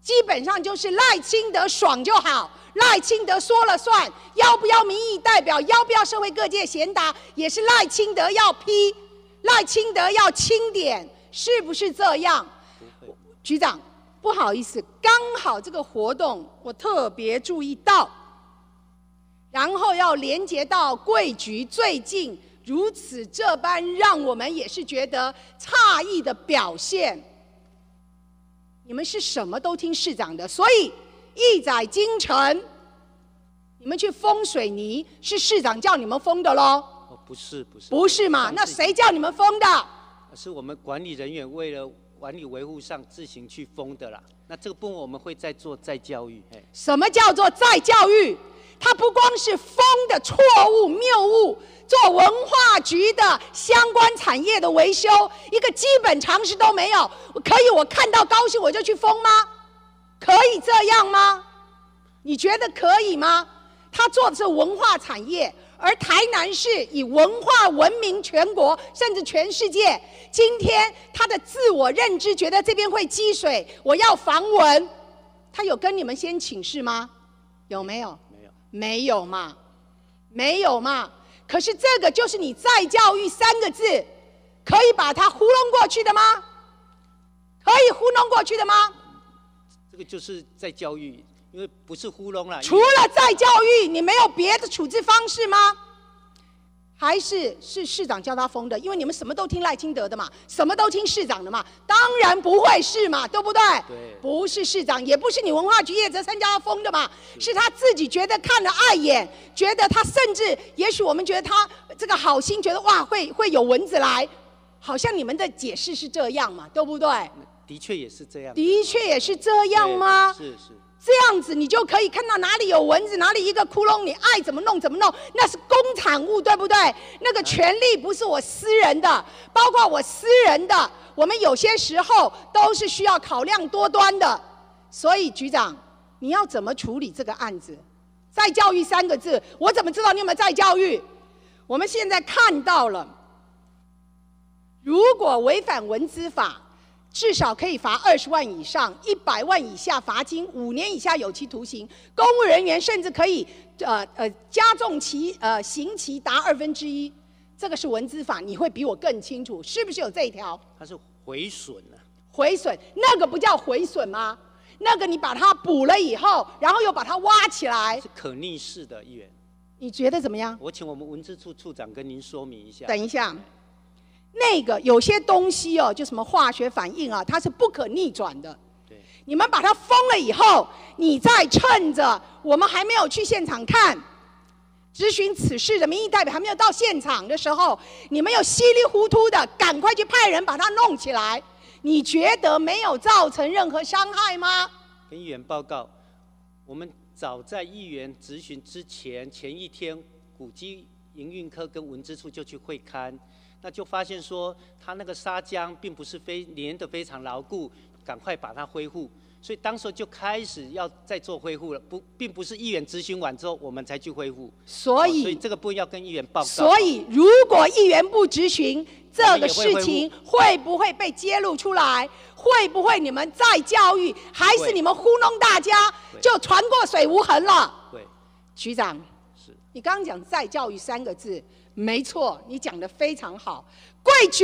基本上就是赖清德爽就好，赖清德说了算，要不要民意代表，要不要社会各界贤达，也是赖清德要批，赖清德要清点，是不是这样？局长，不好意思，刚好这个活动我特别注意到，然后要连接到贵局最近如此这般让我们也是觉得诧异的表现。你们是什么都听市长的，所以义载京城，你们去封水泥是市长叫你们封的咯？ 哦，不是不是。 不是嘛？那谁叫你们封的？ 是我们管理人员为了管理维护上自行去封的啦。那这个部分我们会再做再教育。 什么叫做再教育？它不光是封的错误谬误，做文化局的相关产业的维修，一个基本常识都没有，可以我看到高兴我就去封吗？可以这样吗？你觉得可以吗？他做的是文化产业，而台南市以文化闻名全国，甚至全世界。今天他的自我认知觉得这边会积水，我要防蚊，他有跟你们先请示吗？有没有？没有嘛，没有嘛。可是这个就是你再教育三个字，可以把它糊弄过去的吗？可以糊弄过去的吗？ 这个就是再教育，因为不是糊弄啦。 除了再教育，你没有别的处置方式吗？还是是市长叫他封的？因为你们什么都听赖清德的嘛，什么都听市长的嘛，当然不会是嘛，对不对？ 对， 不是市长，也不是你文化局叶哲三叫他封的嘛，是他自己觉得看了碍眼，觉得他甚至，也许我们觉得他这个好心，觉得哇会会有蚊子来，好像你们的解释是这样嘛，对不对？ 的确也是这样。 的确也是这样吗？ 是是。 这样子你就可以看到哪里有蚊子，哪里一个窟窿，你爱怎么弄怎么弄，那是公产物，对不对？那个权利不是我私人的，包括我私人的，我们有些时候都是需要考量多端的。所以局长，你要怎么处理这个案子？再教育三个字，我怎么知道你有没有再教育？我们现在看到了，如果违反文资法，至少可以罚二十万以上，一百万以下罚金，五年以下有期徒刑。公务人员甚至可以呃呃加重其呃刑期达二分之一。这个是文资法，你会比我更清楚，是不是有这一条？ 它是毁损啊。 毁损，那个不叫毁损吗？那个你把它补了以后，然后又把它挖起来， 是可逆式的，议员。 你觉得怎么样？ 我请我们文资处处长跟您说明一下。 等一下。那个有些东西哦，就什么化学反应啊，它是不可逆转的。 对， 你们把它封了以后，你再趁着我们还没有去现场看，质询此事的民意代表还没有到现场的时候，你们又稀里糊涂的赶快去派人把它弄起来，你觉得没有造成任何伤害吗？ 跟议员报告，我们早在议员质询之前前一天，古迹营运科跟文资处就去会勘。那就发现说，它那个砂浆并不是非粘得非常牢固，赶快把它恢复。所以当时就开始要再做恢复了，不，并不是议员质询完之后我们才去恢复。 所以， 哦、所以这个部分要跟议员报告。 所以，如果议员不质询，这个事情会不会被揭露出来？会不会你们再教育，还是你们糊弄大家，就船过水无痕了？ 对， 局长， 是你刚刚讲再教育三个字。没错，你讲得非常好。贵局，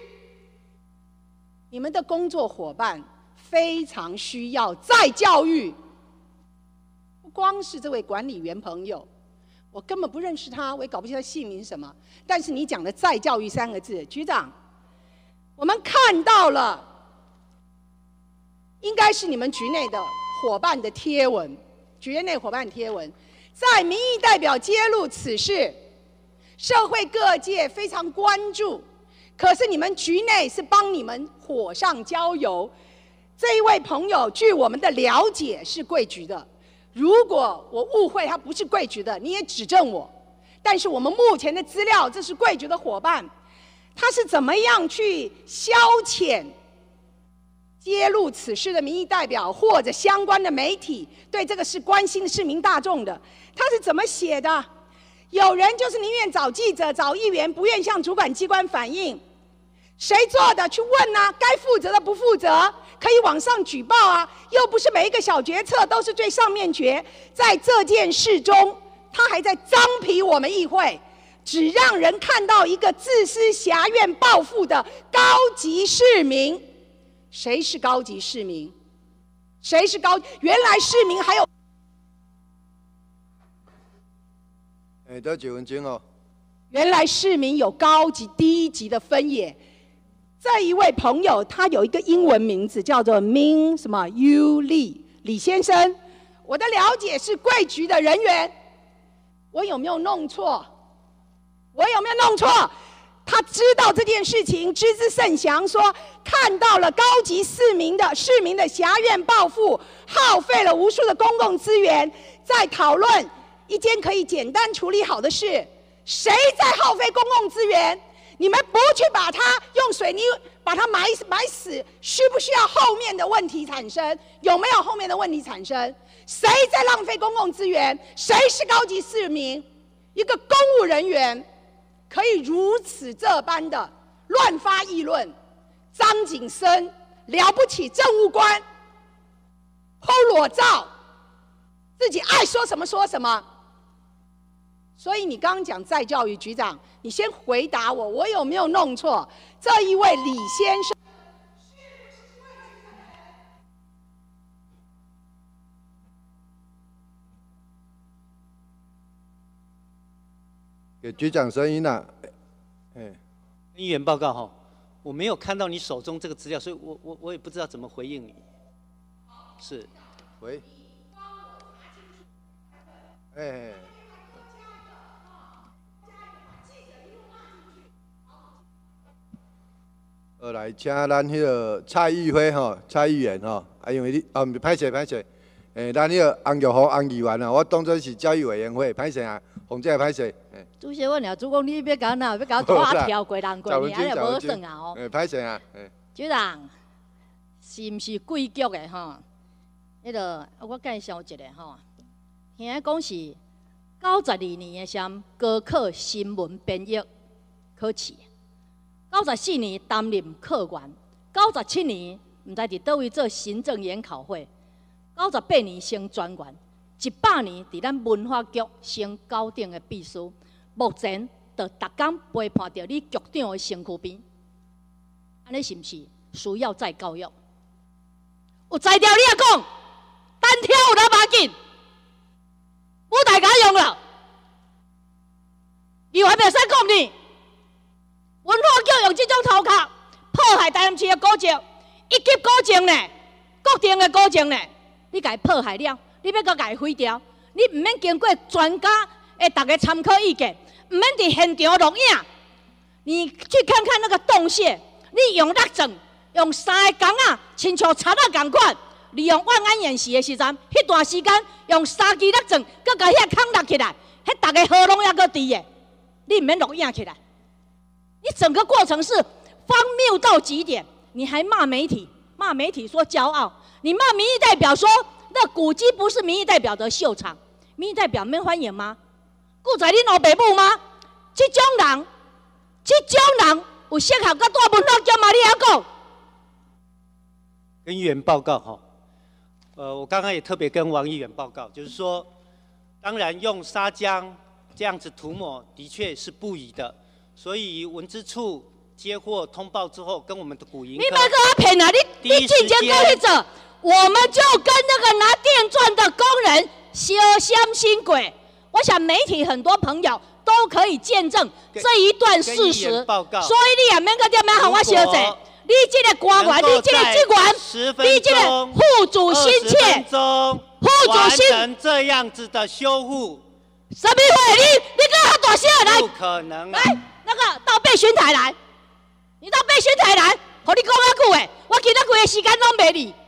你们的工作伙伴非常需要再教育。不光是这位管理员朋友，我根本不认识他，我也搞不清他姓名什么。但是你讲的再教育三个字，局长，我们看到了，应该是你们局内的伙伴的贴文，局内伙伴贴文，在民意代表揭露此事。社会各界非常关注，可是你们局内是帮你们火上浇油。这一位朋友，据我们的了解是贵局的，如果我误会他不是贵局的，你也指正我。但是我们目前的资料，这是贵局的伙伴，他是怎么样去消遣揭露此事的民意代表或者相关的媒体对这个事关心的市民大众的，他是怎么写的？有人就是宁愿找记者、找议员，不愿向主管机关反映。 谁做的？去问啊，该负责的不负责，可以往上举报啊。又不是每一个小决策都是最上面决，在这件事中，他还在脏皮我们议会，只让人看到一个自私狭怨报复的高级市民。谁是高级市民？谁是高？原来市民还有。 哎，多几分钟哦。 原来市民有高级、低级的分野。这一位朋友，他有一个英文名字叫做 Min 什么 Yu Li 李先生。我的了解是贵局的人员，我有没有弄错？我有没有弄错？他知道这件事情，知之甚详，说看到了高级市民的市民的狭怨报复，耗费了无数的公共资源，在讨论一件可以简单处理好的事。谁在耗费公共资源？你们不去把它用水泥把它埋埋死，需不需要后面的问题产生？有没有后面的问题产生？谁在浪费公共资源？谁是高级市民？一个公务人员可以如此这般的乱发议论。张景生了不起，政务官抛裸照，自己爱说什么说什么。所以你刚刚讲再教育局长，你先回答我，我有没有弄错？这一位李先生， 给局长声音啊！哎， 议员报告哈，我没有看到你手中这个资料，所以我我我也不知道怎么回应你。是， 喂，哎。呃，来请咱迄个蔡议辉吼，蔡议员吼，啊，因为你啊，毋是歹势歹势，诶，咱迄个洪玉华洪议员啊，我当作是教育委员会，歹势啊，洪姐歹势。 主席，我俩主讲你要甲哪，要甲我大跳过人过呢，安尼无算啊吼。 诶，歹势啊。 局长，是毋是贵局的吼？迄个我介绍一下吼，听讲是九十二年的上高考新闻编译考试。九十四年担任课员，九十七年毋知伫倒位做行政研考会，九十八年升专员，一百年伫咱文化局升校长的秘书，目前就逐工陪伴着你局长的身躯边，安尼是毋是需要再教育？有才调你也讲，单挑有哪要紧？舞台甲用了，你还袂使讲呢？文化局用这种头壳破坏台南市的古迹，一级古迹呢，固定的古迹呢，你甲伊破坏了，你要甲伊毁掉，你唔免经过专家的大家参考意见，唔免伫现场录影，你去看看那个洞穴，你用蜡证，用三个工啊，亲像贼仔共款，利用万安演习的时阵，迄段时间用三支蜡证，佮甲遐空落起来，迄大家河拢还阁伫的，你唔免录影起来。你整个过程是荒谬到极点，你还骂媒体，骂媒体说骄傲，你骂民意代表说那古迹不是民意代表的秀场，民意代表免欢迎吗？顾在你老北部吗？这种人，这种人有适合搁大文化局吗？你还讲？ 跟议员报告哈，呃，我刚刚也特别跟王议员报告，就是说，当然用砂浆这样子涂抹的确是不宜的。所以文资处接获通报之后，跟我们的古营科， 你别跟我骗啊！你你进前过去做，我们就跟那个拿电钻的工人相相心鬼。我想媒体很多朋友都可以见证这一段事实。所以你也免个点样和我相者，你这个官员，你这个职员，你这个护主心切，护主心成这样子的修护， 什么会？你你跟他大声来， 不可能来。那个到备询台来，你到备询台来，和你讲啊句话，我今仔规个时间拢袂离。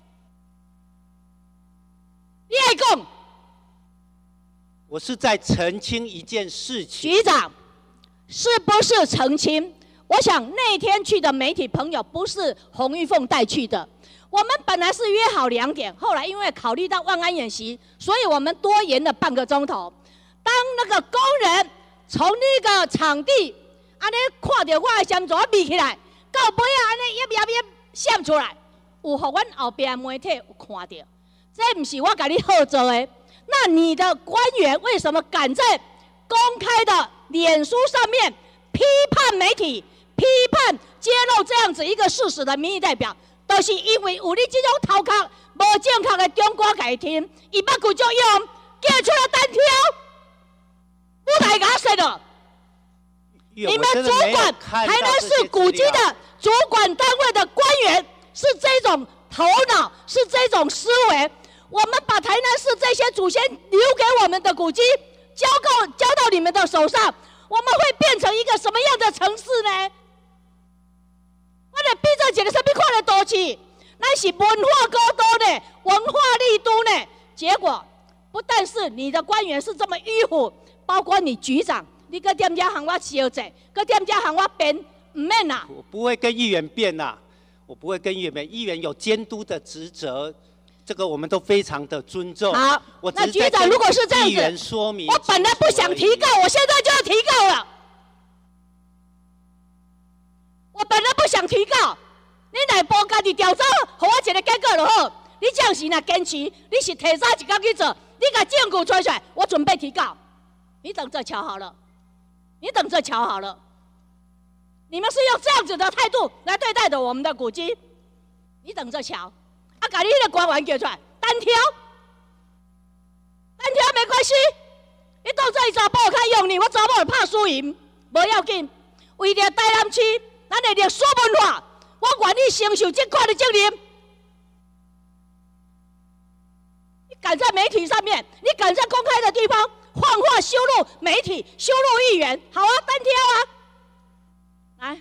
你爱讲， 我是在澄清一件事情。 局长，是不是澄清？我想那天去的媒体朋友不是洪玉凤带去的。我们本来是约好两点，后来因为考虑到万安演习，所以我们多延了半个钟头。当那个工人从那个场地，安尼看到我的相纸密起来， 到尾啊，安尼一页页闪出来，有互阮后边媒体有看到，这不是我甲你合作的。那你的官员为什么敢在公开的脸书上面批判媒体、批判揭露这样子一个事实的民意代表？都、就是因为有你这种头壳无正确的中国家庭，伊捌古作用，叫出来单挑，舞台给他设了。你们主管台南市古迹的主管单位的官员是这种头脑，是这种思维。我们把台南市这些祖先留给我们的古迹交到交到你们的手上，我们会变成一个什么样的城市呢？我来比做一个什么款的都市？咱是文化高都呢，文化立都呢。结果不但是你的官员是这么迂腐，包括你局长，你搁踮遮喊我小姐，搁踮遮喊我变，唔免啦。 我不会跟议员辩呐，我不会跟议员辩，议员有监督的职责。这个我们都非常的尊重。 好， 我那局长如果是这样子， 议员说明， 我本来不想提告，我现在就要提告了。我本来不想提告，你来帮家己调查，给我一个结果就好。你这样是若坚持，你是提早一天去做，你把证据传出来，我准备提告。你等着瞧好了，你等着瞧好了。你们是用这样子的态度来对待的我们的古迹，你等着瞧。啊，把你那个官员叫出来，单挑，单挑没关系。你到这里查某较用你，我查某怕输赢，无要紧。为了台南市咱的历史文化，我愿意承受这块的责任。你敢在媒体上面，你敢在公开的地方放话羞辱媒体、羞辱议员，好啊，单挑啊！来，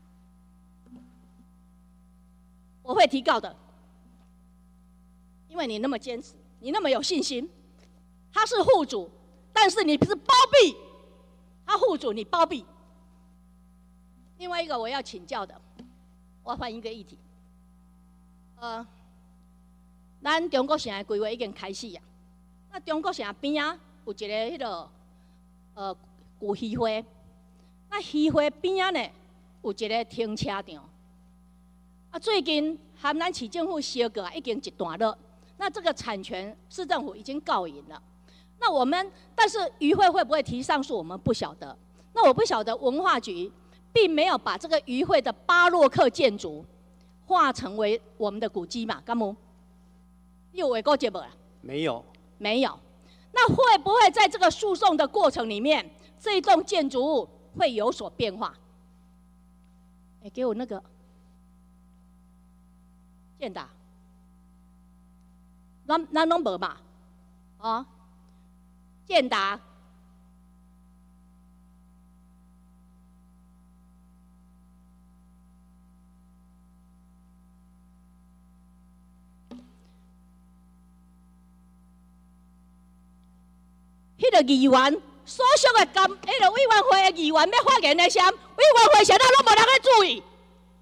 我会提告的。因为你那么坚持，你那么有信心，他是户主，但是你是包庇，他户主你包庇。另外一个我要请教的，我换一个议题。呃，咱中国城的规划已经开始啊，那中国城边啊有一个迄、那个呃古渔会，那渔会边啊呢有一个停车场，啊最近和咱市政府相隔已经一段了。那这个产权市政府已经告赢了，那我们但是渔会会不会提上诉，我们不晓得。那我不晓得文化局并没有把这个渔会的巴洛克建筑化成为我们的古迹嘛？干木，你有违过节不？ 没有， 没有。那会不会在这个诉讼的过程里面，这一栋建筑物会有所变化？哎，给我那个建达。咱咱拢无嘛，哦，建达，迄个议员所属的监，迄个委员会的议员要发言的时，委员会现在拢无人去注意。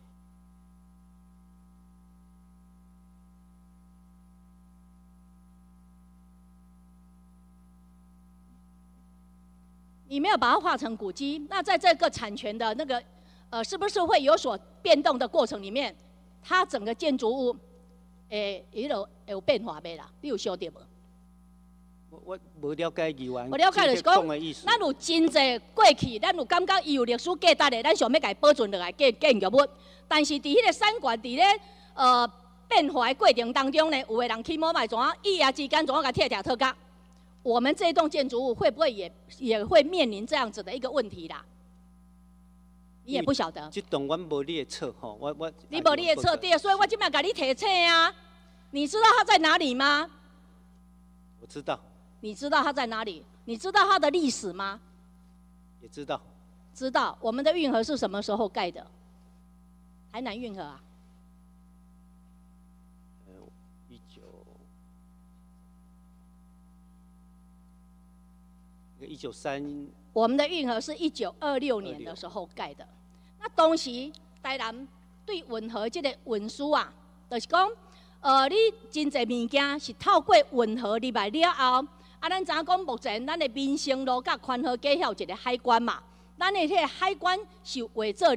你没有把它化成古迹，那在这个产权的那个，呃，是不是会有所变动的过程里面，它整个建筑物，诶，迄落会有变化袂啦？你有晓得无？ 我我无了解议员。 我了解就是讲，咱有真侪过去，咱有感觉伊有历史价值的，咱想要甲伊保存落来建建筑物。但是伫迄个产权伫咧呃变化的过程当中呢，有个人去摸卖怎啊，一夜之间怎啊甲拆掉脱甲？我们这栋建筑物会不会也也会面临这样子的一个问题啦？你也不晓得。 这栋我无列册吼，我我。 你无列册对，所以我今摆甲你提册啊。你知道它在哪里吗？ 我知道。 你知道它在哪里？你知道它的历史吗？ 也知道。 知道。我们的运河是什么时候盖的？台南运河啊。 呃，一九。一九三， 我们的运河是一九二六年的时候盖的。那当时台南对运河这个运输啊，就是讲，呃，你真侪物件是透过运河入来了后，啊，咱知影讲目前咱的民生路甲宽和街有一个海关嘛，咱的迄个海关是为做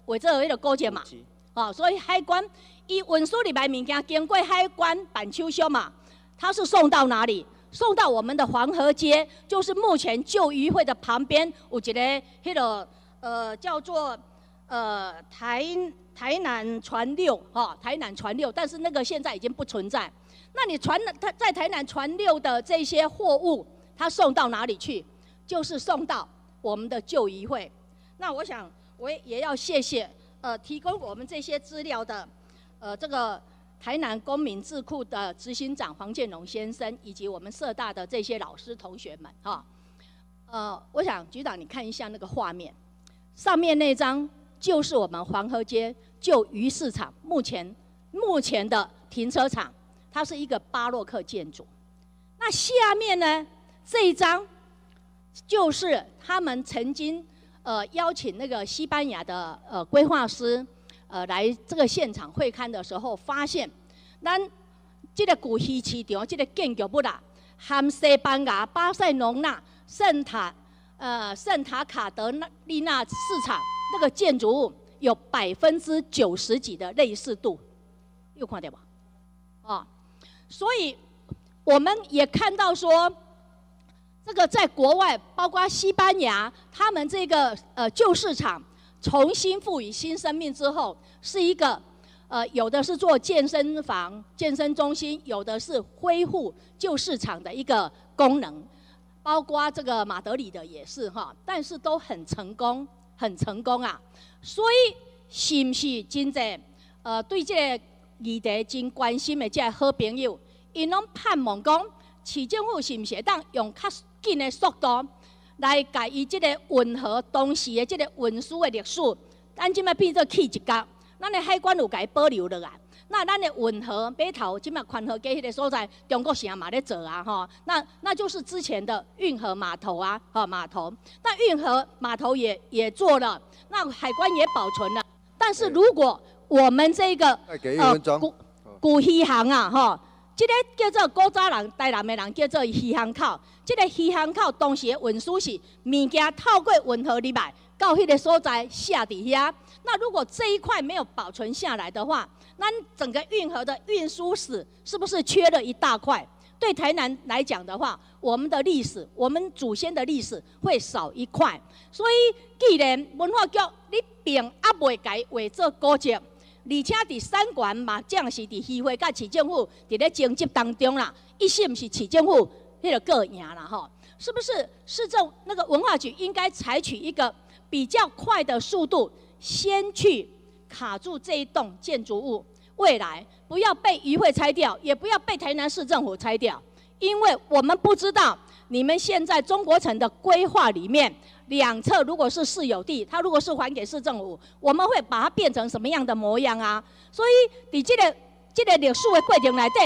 为做迄个古迹嘛，哦，所以海关伊运输里来物件经过海关办手续嘛，它是送到哪里？送到我们的黄河街，就是目前旧渔会的旁边有一个迄个呃叫做呃台台南船六哈、哦，台南船六，但是那个现在已经不存在。那你船它在台南船六的这些货物，它送到哪里去？就是送到我们的旧渔会。那我想我也要谢谢呃提供我们这些资料的呃这个。台南公民智库的执行长黄建龙先生，以及我们社大的这些老师同学们，哈，呃，我想局长你看一下那个画面，上面那张就是我们黄河街旧鱼市场目前目前的停车场，它是一个巴洛克建筑。那下面呢这一张就是他们曾经呃邀请那个西班牙的呃规划师。呃，来这个现场会勘的时候，发现咱这个古稀市场这个建筑物啦，含西班牙、巴塞隆纳、圣塔呃圣塔卡德利纳市场那个建筑物有百分之九十几的类似度，有看到吧？哦，所以我们也看到说，这个在国外，包括西班牙，他们这个呃旧市场。重新赋予新生命之后，是一个，呃，有的是做健身房、健身中心，有的是恢复旧市场的一个功能，包括这个马德里的也是哈，但是都很成功，很成功啊。所以是不是真正呃对这个议题真关心的这些好朋友，因拢盼望讲，市政府是不是当用较紧的速度？来甲伊即个运河当时的即个运输的历史，咱即摆变做去一角，咱的海关有甲伊保留落来。那咱的运河码头，即摆宽河街迄个所在，中国城嘛咧做啊吼。那那就是之前的运河码头啊，吼码头。那运河码头也也做了，那海关也保存了。但是如果我们这个呃古古渔行啊，吼。这个叫做古早人台南的人叫做渔行口，这个渔行口当时的运输是物件透过运河入来到迄个所在下伫遐。那如果这一块没有保存下来的话，那整个运河的运输史是不是缺了一大块？对台南来讲的话，我们的历史，我们祖先的历史会少一块。所以，既然文化局你并还未改为做古迹。而且伫三馆嘛，正是伫渔会甲市政府伫咧争执当中啦，一心是市政府迄个各赢啦吼，是不是？市政那个文化局应该采取一个比较快的速度，先去卡住这一栋建筑物，未来不要被渔会拆掉，也不要被台南市政府拆掉，因为我们不知道你们现在中国城的规划里面。两侧如果是市有地，它如果是还给市政府，我们会把它变成什么样的模样啊？所以，伫这个这个历史的过程内底，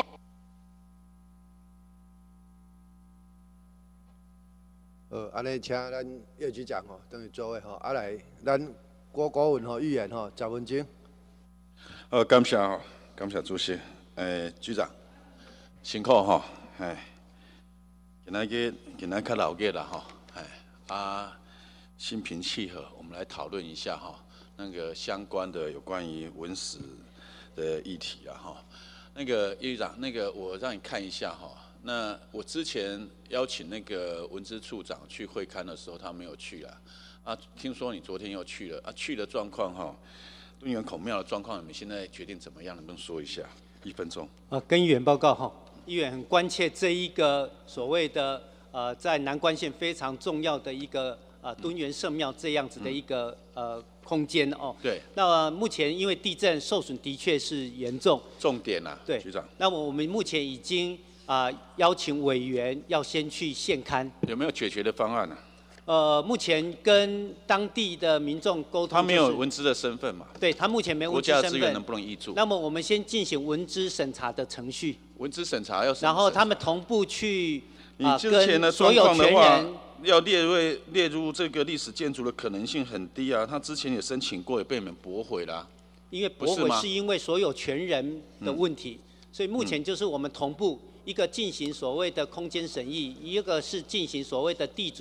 呃，安尼请咱叶局长吼，等于座位吼，啊来，咱郭国文吼议员吼，十分钟。 呃，感谢吼，感谢主席，诶，局长辛苦吼，哎，今仔日今仔较老热啦吼，哎啊。心平气和，我们来讨论一下哈，那个相关的有关于文史的议题啊哈。那个叶局长，那个我让你看一下哈。那我之前邀请那个文资处长去会勘的时候，他没有去啊。啊，听说你昨天又去了啊？去的状况哈，敦元孔庙的状况，你们现在决定怎么样？能不能说一下？一分钟。 啊，跟议员报告哈，议员很关切这一个所谓的呃，在南关县非常重要的一个。啊，敦元圣庙这样子的一个、嗯、呃空间哦。 对。 那、呃、目前因为地震受损的确是严重。 重点啊， 对， 局长。 那么我们目前已经啊、呃、邀请委员要先去现勘。 有没有解决的方案呢、 啊？呃，目前跟当地的民众沟通、就是。 他没有文资的身份嘛？ 对他目前没有文资身份。 国家资源能不能挹注？ 那么我们先进行文资审查的程序。 文资审查要审查。 然后他们同步去。 你之前的状况的话，要列入列入这个历史建筑的可能性很低啊。他之前也申请过，也被你们驳回了、啊。 因为驳回是因为所有权人的问题，嗯、所以目前就是我们同步一个进行所谓的空间审议，一个是进行所谓的地主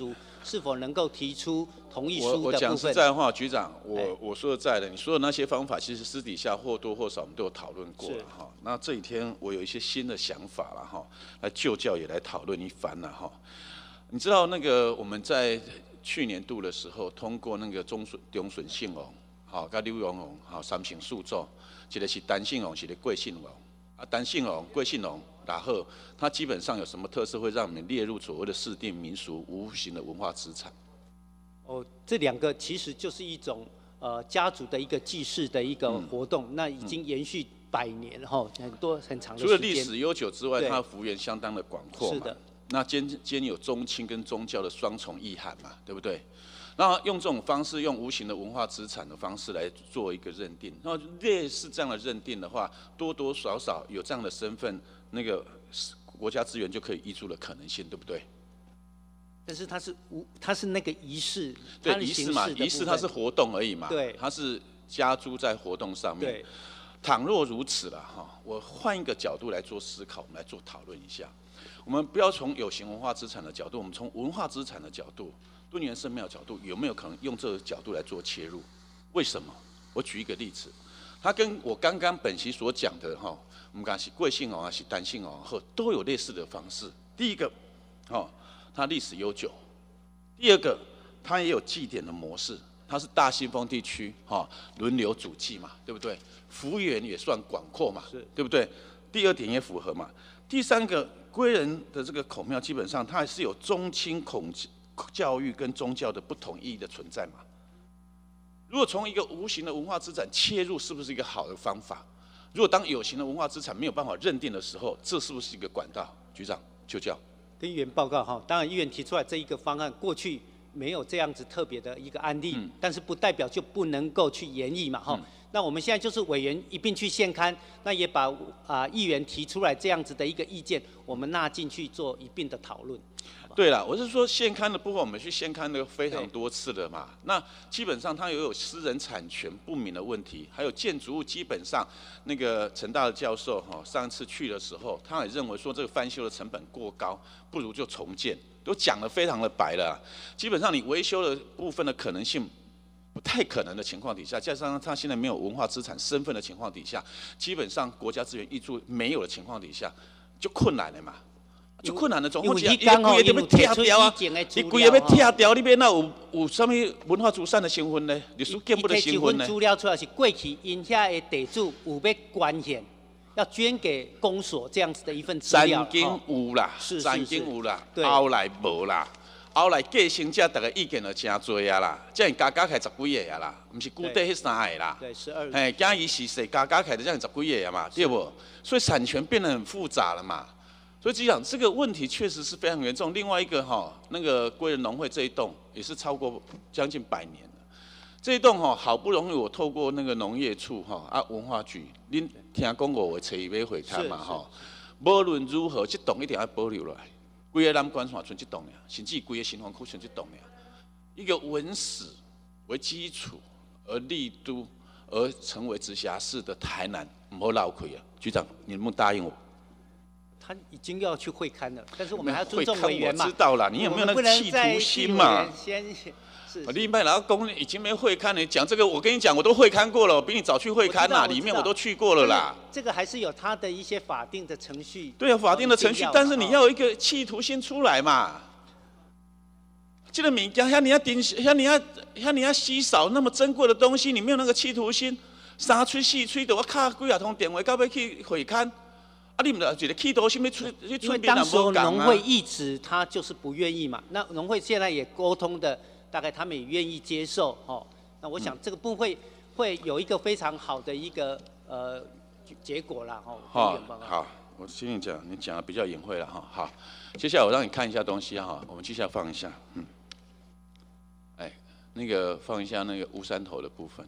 是否能够提出同意书的部分。 我我讲实在话，局长，我我说实在的，你说的那些方法，其实私底下或多或少我们都有讨论过了哈。那这几天我有一些新的想法了哈，来就教也来讨论一番了哈。你知道那个我们在去年度的时候通过那个中笋中笋性王，好，跟柳永王，好三型诉讼，一个是单性王，一个贵姓王。啊，单姓王、贵姓王，然后它基本上有什么特色会让我们列入所谓的市定民俗无形的文化资产？ 哦，这两个其实就是一种呃家族的一个祭祀的一个活动，嗯、那已经延续百年哈，很多很长的时间。 除了历史悠久之外，它的幅员相当的广阔嘛。 是的。 那兼兼有宗亲跟宗教的双重意涵嘛，对不对？那用这种方式，用无形的文化资产的方式来做一个认定。那类似这样的认定的话，多多少少有这样的身份，那个国家资源就可以挹注的可能性，对不对？ 但是它是无，它是那个仪式， 对仪式嘛，仪式它是活动而已嘛， 对， 它是加诸在活动上面。 对， 倘若如此了哈，我换一个角度来做思考，我们来做讨论一下。我们不要从有形文化资产的角度，我们从文化资产的角度。敦元圣庙角度有没有可能用这个角度来做切入？为什么？我举一个例子，它跟我刚刚本席所讲的哈，我们讲是贵姓王还是单姓王后都有类似的方式。第一个，哦，它历史悠久；第二个，它也有祭典的模式，它是大信丰地区哈轮流主祭嘛，对不对？幅员也算广阔嘛，对不对？第二点也符合嘛。第三个，归仁的这个孔庙基本上它还是有宗亲孔教育跟宗教的不同意义的存在嘛？如果从一个无形的文化资产切入，是不是一个好的方法？如果当有形的文化资产没有办法认定的时候，这是不是一个管道？局长就教。 跟议员报告哈，当然议员提出来这一个方案，过去没有这样子特别的一个案例，嗯、但是不代表就不能够去研议嘛哈。嗯、那我们现在就是委员一并去现勘，那也把啊、呃、议员提出来这样子的一个意见，我们纳进去做一并的讨论。 对了，我是说现勘的部分，我们去现勘的非常多次了嘛。那基本上它也有私人产权不明的问题，还有建筑物基本上那个陈大的教授哈，上次去的时候，他也认为说这个翻修的成本过高，不如就重建，都讲得非常的白了。基本上你维修的部分的可能性不太可能的情况底下，加上他现在没有文化资产身份的情况底下，基本上国家资源挹注没有的情况底下，就困难了嘛。就困难的状况之下，伊规个要拆掉啊！伊规个要拆掉，你边那有有啥物文化资产的身份呢？历史建筑的身份呢？ 资料出来是过去因遐的地主有要捐献，要捐给公所这样子的一份资料。 曾经有啦， 是曾经有啦，后来无啦，后来继承者大家意见就真多啊啦，这样加加起来十几个啊啦，不是固定迄三个啦。 对，十二。 嘿，加伊是谁加加起来这样十几个嘛，对不？所以产权变得很复杂了嘛。所以局长，这个问题确实是非常严重。另外一个哈，那个归仁农会这一栋也是超过将近百年了。这一栋哈，好不容易我透过那个农业处哈啊文化局，恁听讲过我找伊要会看嘛哈。无论如何，这栋一定要保留落来。规个南关线剩这栋呀，甚至规个新庄区剩这栋呀。一个文史为基础而立都而成为直辖市的台南，唔好闹亏啊！局长，你能不能答应我？ 他已经要去会勘了，但是我们还要尊重委员嘛。 我知道啦，你有没有那个企图心嘛？ 先是。 另外，老公已经没会勘了，讲这个，我跟你讲，我都会勘过了，我比你早去会勘啦，里面我都去过了啦。 这个还是有他的一些法定的程序。 对啊，法定的程序，但是你要有一个企图心出来嘛。这个物件，遐你要丁，遐你要遐你要稀少那么珍贵的东西，你没有那个企图心，三吹四吹的，我卡几啊通电话，到要去会勘。啊！你们一个企图心要出去出边人无讲啊！ 农会一直他就是不愿意嘛。那农会现在也沟通的，大概他们也愿意接受哦。那我想这个部会会有一个非常好的一个呃结果啦哈。 好，好，我听你讲，你讲的比较隐晦了哈。好，接下来我让你看一下东西哈，我们接下来放一下，嗯，哎，那个放一下那个乌山头的部分。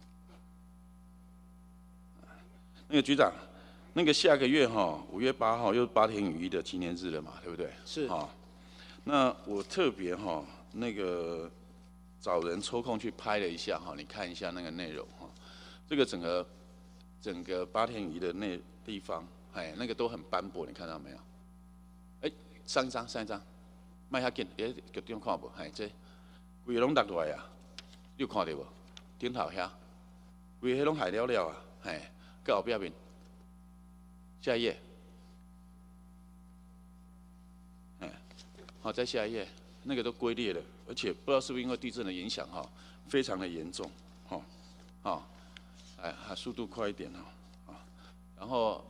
那个局长。那个下个月哈，五月八号又是八田雨衣的纪念日了嘛，对不对？ 是。 好，那我特别哈，那个找人抽空去拍了一下哈，你看一下那个内容哈，这个整个整个八田雨衣的那地方，哎，那个都很斑驳，你看到没有？哎，上一张，上一张， 卖遐紧，诶，局长看无？嘿，这规个拢落落来啊，你有看到无？顶头遐，规个迄拢海了了啊，嘿，到后壁面，下一页，哎，好，再下一页，那个都龟裂了，而且不知道是不是因为地震的影响哈，非常的严重，哈，好，哎，速度快一点哈，啊，然后。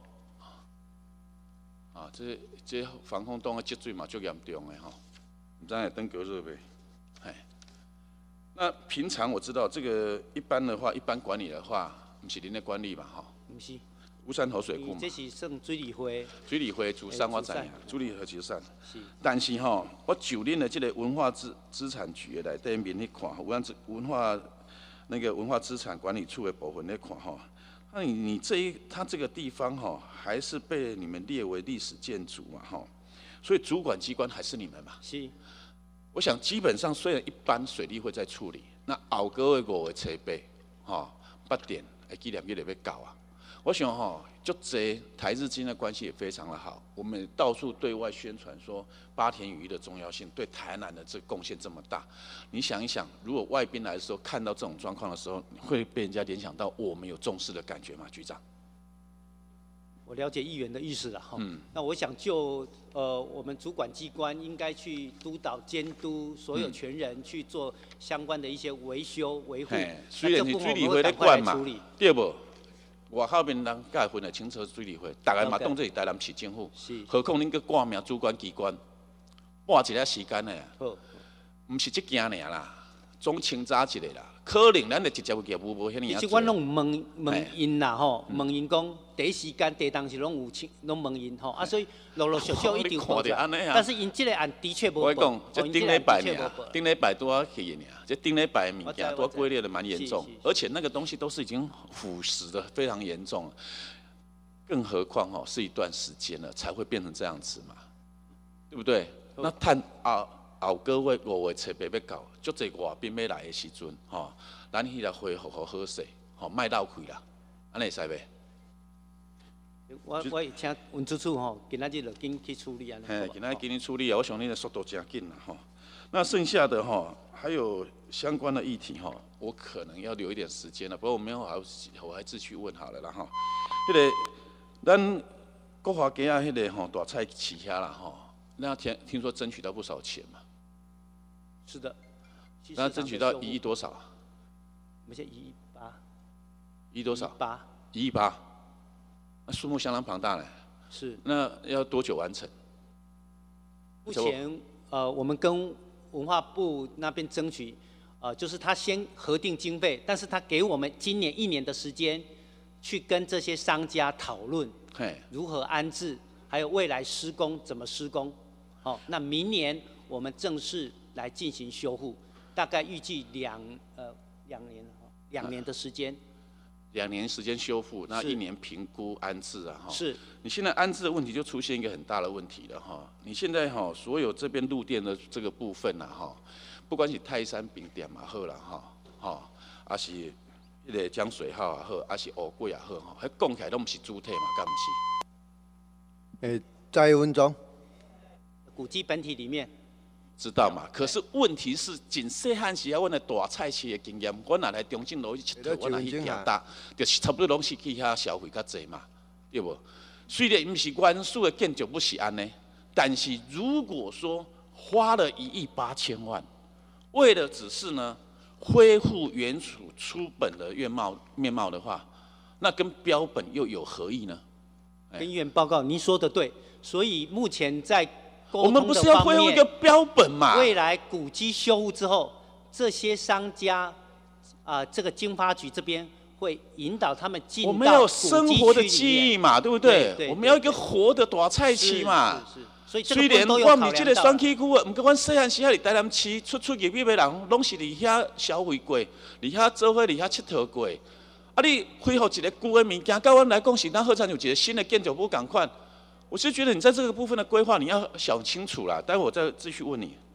啊，这这防空洞的积水嘛，足严重的吼，唔知会登隔热袂？哎，那平常我知道这个一般的话，一般管理的话，不是您的管理嘛，吼？ 不是。 乌山头水库嘛。 这是算水利会。 水利会主山我知影，水利会主山。 是。 但是吼，我就恁的这个文化资资产局的内底面去看，文化文化那个文化资产管理处的部分来看吼。那你你这一它这个地方哈，还是被你们列为历史建筑嘛哈，所以主管机关还是你们嘛。 是。 我想基本上虽然一般水利会在处理，那后个月五个设备哈八点会纪念日就要到啊。我想哈，就这台日之间的关系也非常的好，我们到处对外宣传说八田雨衣的重要性，对台南的这贡献这么大。你想一想，如果外宾来的时候看到这种状况的时候，会被人家联想到我们有重视的感觉吗，局长？ 我了解议员的意思了哈。 嗯。 那我想就呃我们主管机关应该去督导监督所有权人去做相关的一些维修维护。 虽然是水利会在管嘛，对不？外口面人甲分的清楚水利会，大家嘛当做是台南市政府，何况恁个挂名主管机关，半一个时间的啊，唔是这件尔啦，总清查一个啦，可能咱就直接有业务无遐尼啊。 其实我拢问问因啦吼，问因讲第一时间、第当时拢有清，拢问因吼，啊所以陆陆续续一定报出来。但是因这个案的确无报。 我讲，这顶礼拜尔，顶礼拜拄啊去尔，这顶礼拜物件拄啊龟裂的蛮严重，而且那个东西都是已经腐蚀的非常严重了，更何况吼是一段时间了才会变成这样子嘛，对不对？那探啊。后个月五月设备要到，足侪外宾要来的时阵，吼，咱迄个恢复好好势，吼，莫闹开啦，安尼会使袂？ 我我会请文处处吼，今仔日就紧去处理安尼。 嘿，今仔日紧去处理啊！我想恁的速度真紧啦，吼。那剩下的吼，还有相关的议题吼，我可能要留一点时间了。不过我们还我还继续问好了啦，吼。迄个咱国华街啊，迄个吼大菜市遐啦，吼，那听听说争取到不少钱嘛。 是的， 那争取到一亿多少？ 我们现在一亿八， 一亿多少？ 八， 一亿八，那数目相当庞大呢。 是。 那要多久完成？ 目前呃，我们跟文化部那边争取，呃，就是他先核定经费，但是他给我们今年一年的时间，去跟这些商家讨论，如何安置，还有未来施工怎么施工。好，那明年我们正式来进行修复，大概预计两呃两年两年的时间。 两年时间修复，那一年评估安置啊哈。 是。 你现在安置的问题就出现一个很大的问题了哈。你现在哈所有这边路电的这个部分呐哈，不管是泰山饼店嘛好啦哈，哈，还是迄个江水号也好，还是乌龟也好哈，迄讲起来都不是主体嘛，敢不是？诶，再一分钟。 古迹本体里面。 知道嘛？可是问题是，真细汉时啊，阮的大菜市的经验，我若来中正路去佚佗，我若去行搭，就是差不多拢是去遐消费较济嘛，对不？虽然毋是原始的建筑不是安尼，但是如果说花了一亿八千万，为了只是呢恢复原初初本的面貌面貌的话，那跟标本又有何异呢？ 跟议员报告，您说的对，所以目前在。 我们不是要恢复一个标本嘛？ 未来古迹修复之后，这些商家啊、呃，这个经发局这边会引导他们进到古迹区里面。 我们要有生活的记忆嘛，对不对？ 对对对， 我们要一个活的大菜市嘛。 是是是。所以虽然我唔是这个选区区啊，不过阮细汉时遐伫台南市出出入入的人，拢是伫遐消费过，伫遐做伙，伫遐佚佗过。啊，你恢复一个旧的物件，到阮来讲是咱好像有一个新的建筑物共款。我是觉得你在这个部分的规划，你要想清楚啦。待会我再继续问你。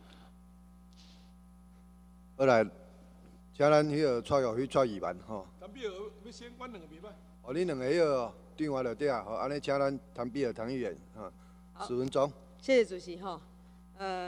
好来，请咱迄个蔡友去蔡议员吼。 谭碧尔要先阮两个袂歹。 哦，你两个迄个电话就对啊，吼，安尼请咱谭碧尔谭议员哈，十分钟。 谢谢主席哈。呃，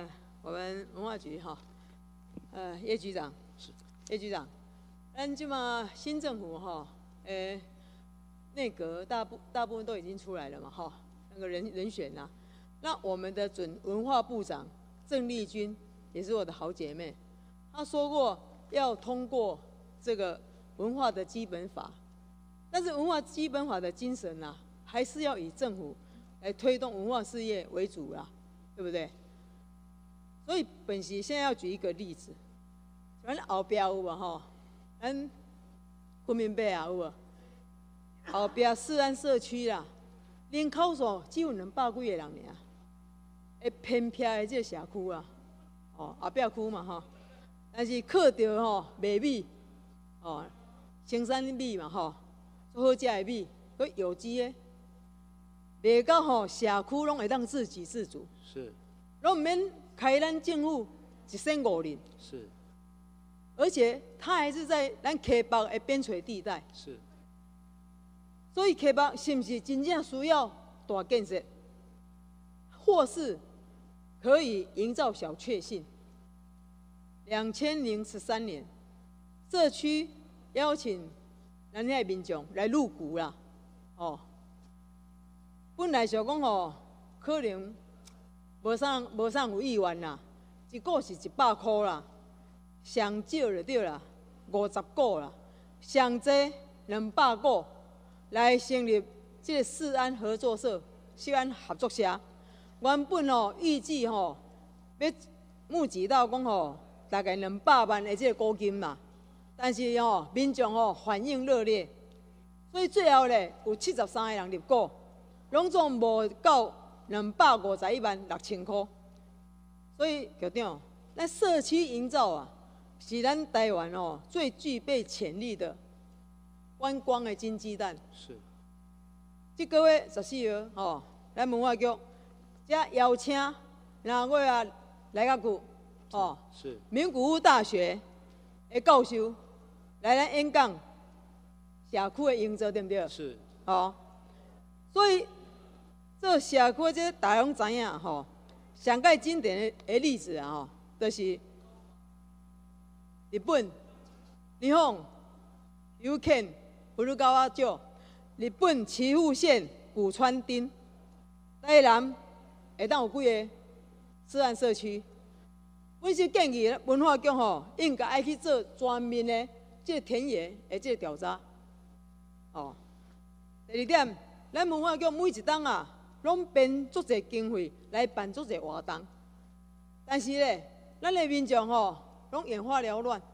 我们文化局哈，呃，叶局长是叶局长，咱即嘛新政府哈，诶、欸，内阁大部大部分都已经出来了嘛哈，那个人人选呐、啊，那我们的准文化部长郑丽君也是我的好姐妹，她说过要通过这个文化的基本法，但是文化基本法的精神呐、啊，还是要以政府来推动文化事业为主啦，对不对？所以本席现在要举一个例子，咱后壁有无吼？咱国民北啊有无？后壁四安社区啦，人口数只有两百几个人尔，会偏僻的这个社区啊，哦后壁区嘛吼，但是靠着吼卖米，哦生产米嘛吼，好食的米，佮有机的，卖到吼社区拢会当自给自足， 是， 拢唔免开咱政府一千五人， 是， 而且它还是在咱溪北的边陲地带， 是， 所以溪北是不是真正需要大建设，或是可以营造小确幸？两千零十三年，社区邀请咱遐民众来入股啦，哦，本来想讲吼，可能无啥无啥有意愿啦，一个是一百箍啦，上少就对啦，五十个啦，上济两百个，来成立这个四安合作社、四安合作社。原本哦预计吼要募集到讲吼大概两百万的这个股金嘛，但是吼民众吼反应热烈，所以最后咧有七十三个人入股，拢总无到两百五十一万六千块。所以局长，咱社区营造啊，是咱台湾哦最具备潜力的观光的金鸡蛋。 是。 这个月十四号，吼，咱文化局才邀请两位啊来甲久，哦， 是。 名古屋大学的教授来咱演讲社区的营造，对不对？ 是。 哦，所以这社区这大家拢知影吼，上界经典的例子啊吼，就是日本、日本、有肯、布鲁高瓦州。日本岐阜县古川町，台南会当有几个四安社区？阮是建议文化局吼，应该爱去做全面的这个田野的这个调查。哦，第二点，咱文化局每一档啊，拢编足侪经费来办足侪活动，但是咧，咱的民众吼，拢眼花缭乱。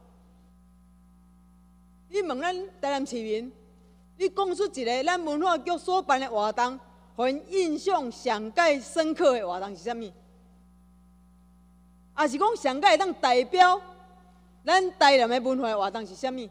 你问咱台南市民？你讲出一个咱文化局所办的活动，互因印象上界深刻的活动是啥物？也是讲上界会当代表咱台南的文化活动是啥物？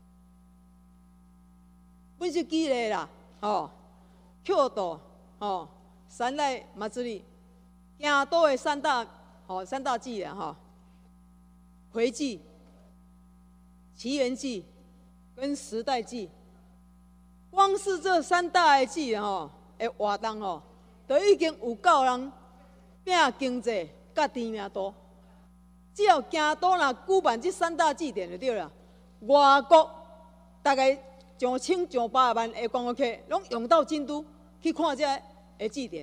本是举例啦，吼，京都吼三大祭り，京都的三大吼三大祭啊吼，回祭、奇缘祭跟时代祭。光是这三大个祭吼，的活动吼，都已经有够人拼经济甲知名度。只要京都若举办这三大祭典就对了，外国大概上千上百万的观光客拢用到京都去看这个祭典。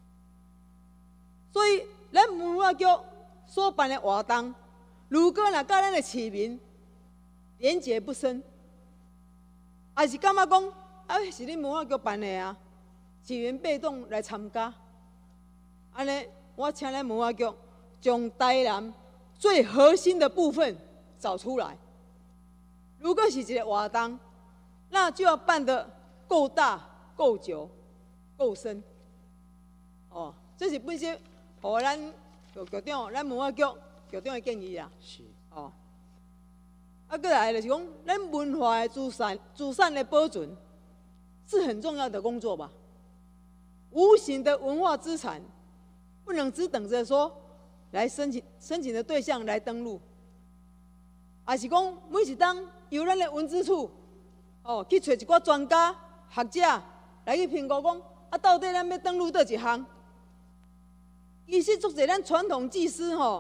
所以咱文化局所办的活动，如果若甲咱的市民连结不深，还是感觉讲。啊，是恁文化局办的啊，市民被动来参加。安尼，我请咱文化局将台南最核心的部分找出来。如果是一个活动，那就要办得够大、够久、够深。哦，这是本身互咱局局长、咱文化局局长的建议啊。 是。 哦。啊，过来就是讲，咱文化的资产、资产的保存。是很重要的工作吧？无形的文化资产，不能只等着说来申请申请的对象来登录，而是讲每一档由咱的文资处哦去找一寡专家学者来去评估讲啊，到底咱要登录倒一项？其实，足侪咱传统技师吼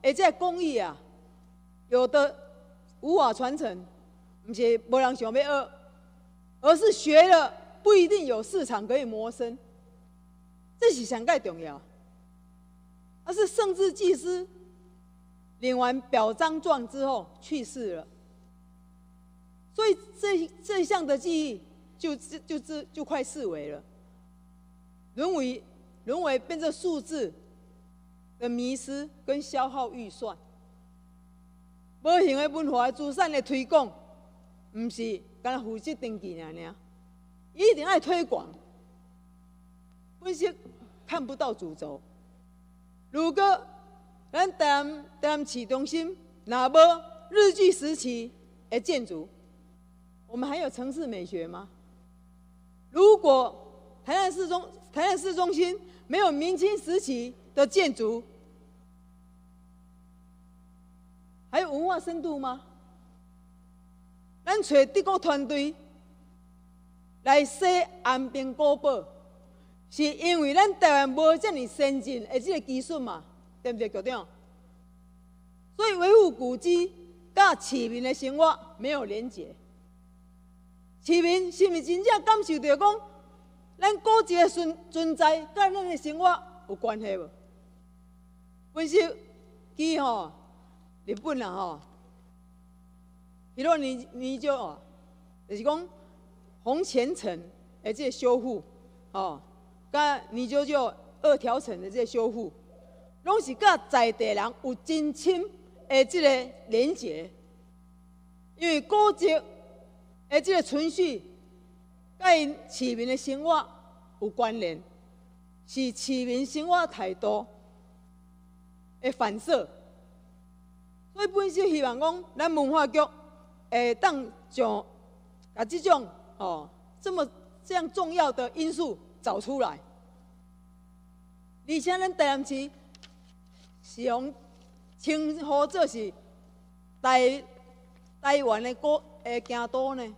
而且工艺啊，有的无法传承，不是没人想要学，而是学了不一定有市场可以谋生，这是上盖重要。而是圣智祭司领完表彰状之后去世了，所以这这项的技艺就就就就快式微了，沦为沦为变成数字的迷失跟消耗预算。无形的文化资产的推广，唔是干负责登记尔尔，一定要推广。本身看不到主轴。如果咱台南台南市中心若无日据时期的建筑，我们还有城市美学吗？如果台南市中台南市中心没有明清时期的建筑，还有文化深度吗？咱找德国团队来写安平古堡，是因为咱台湾无这么先进的这个技术嘛，对不对，局长？所以维护古迹甲市民的生活没有连结。市民是毋是真正感受到讲，咱古迹的存存在甲咱的生活有关系无？本身记吼，日本啊吼，迄落年年就哦，就是讲红前城的这个修复，哦，甲年九九二条城的这个修复，拢是甲在地人有真深的这个连结，因为古迹的这个存续，甲因市民的生活有关联，是市民生活态度的反射。所以本身希望讲，咱文化局会当将把这种哦这么这样重要的因素找出来，而且咱台南市是用称呼做是台台湾的古的京都呢。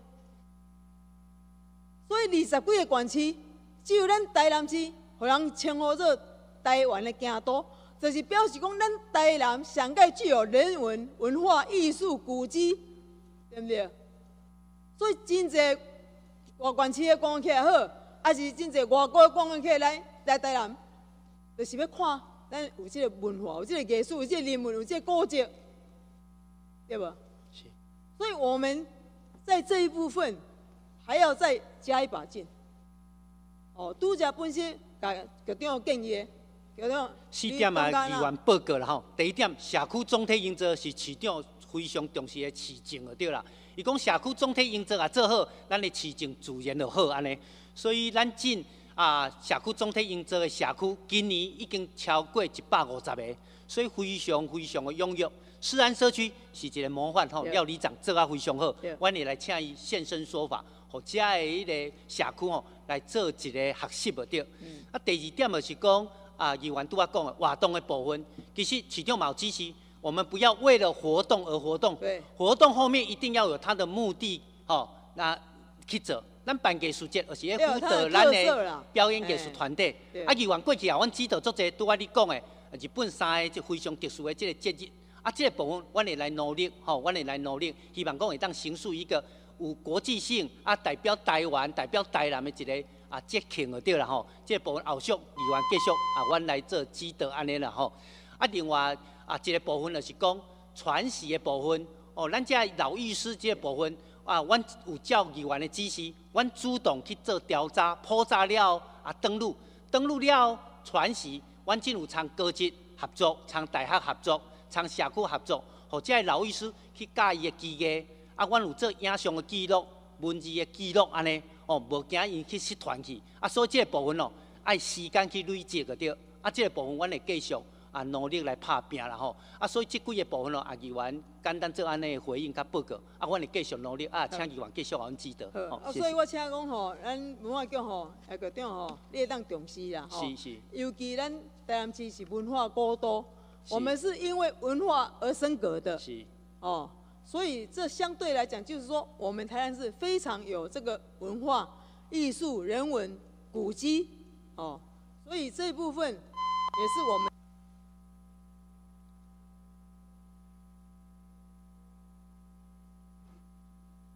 所以二十几个县市，只有咱台南市，互人称呼做台湾的京都。就是表示讲，咱台南上界具有人文、文化、艺术、古迹，对不对？所以真侪外县市的观光客也好，还是真侪外国的观光客来来台南，就是要看咱有这个文化、有这个艺术、有这个人文、有这个古迹，对不？是。所以我们在这一部分还要再加一把劲。哦，拄则本身甲局长建议。 四点啊，议员报告啦吼。第一点，社区总体营造是市长非常重视的市政就对啦。伊讲社区总体营造啊做好，咱的市政自然就好安尼。所以咱进啊社区总体营造的社区，今年已经超过一百五十个，所以非常非常的踊跃。士安社区是一个模范吼，廖里长做啊非常好，阮会来请伊现身说法，互遮的迄个社区吼来做一个学习就对。嗯、啊，第二点就是讲。啊，议员拄仔讲的活动的部分，其实市长嘛有指示，我们不要为了活动而活动，对，活动后面一定要有它的目的，吼、哦，那去做。咱办艺术节，而是要辅导咱的表演艺术团队。啊，议员过去啊，阮指导足侪，拄仔你讲的日本三个就非常特殊的这个节日，啊，这个部分阮会来努力，吼、哦，阮会来努力，希望讲会当形塑一个有国际性啊，代表台湾、代表台南的一个。啊，节庆就对啦吼，这部分后续议员继续啊，阮来做指导安尼啦吼。啊，另外啊，一个部分就是讲传习的部分哦，咱这老艺师这个部分啊，阮有照议员的指示，阮主动去做调查、普查了啊，登录登录了传习，阮真有参高职合作、参大学合作、参社区合作，互这老艺师去教伊的技艺，啊，阮有做影像的记录、文字的记录安尼。哦，无惊伊去失传去，啊，所以这个部分哦，爱时间去累积个对，啊，这个部分阮会继续啊努力来拍拼啦吼，啊，所以这几个部分哦，啊，议员简单做安尼回应甲报告，啊，阮会继续努力啊，请议员继续互阮指导。 好，啊，所以我请讲吼，咱文化局吼，哎，局长吼，你会当重视啦吼，是是，尤其咱台南市是文化古都，我们是因为文化而升格的，是，哦。所以这相对来讲，就是说，我们台南市非常有这个文化、艺术、人文、古迹，哦，所以这一部分也是我们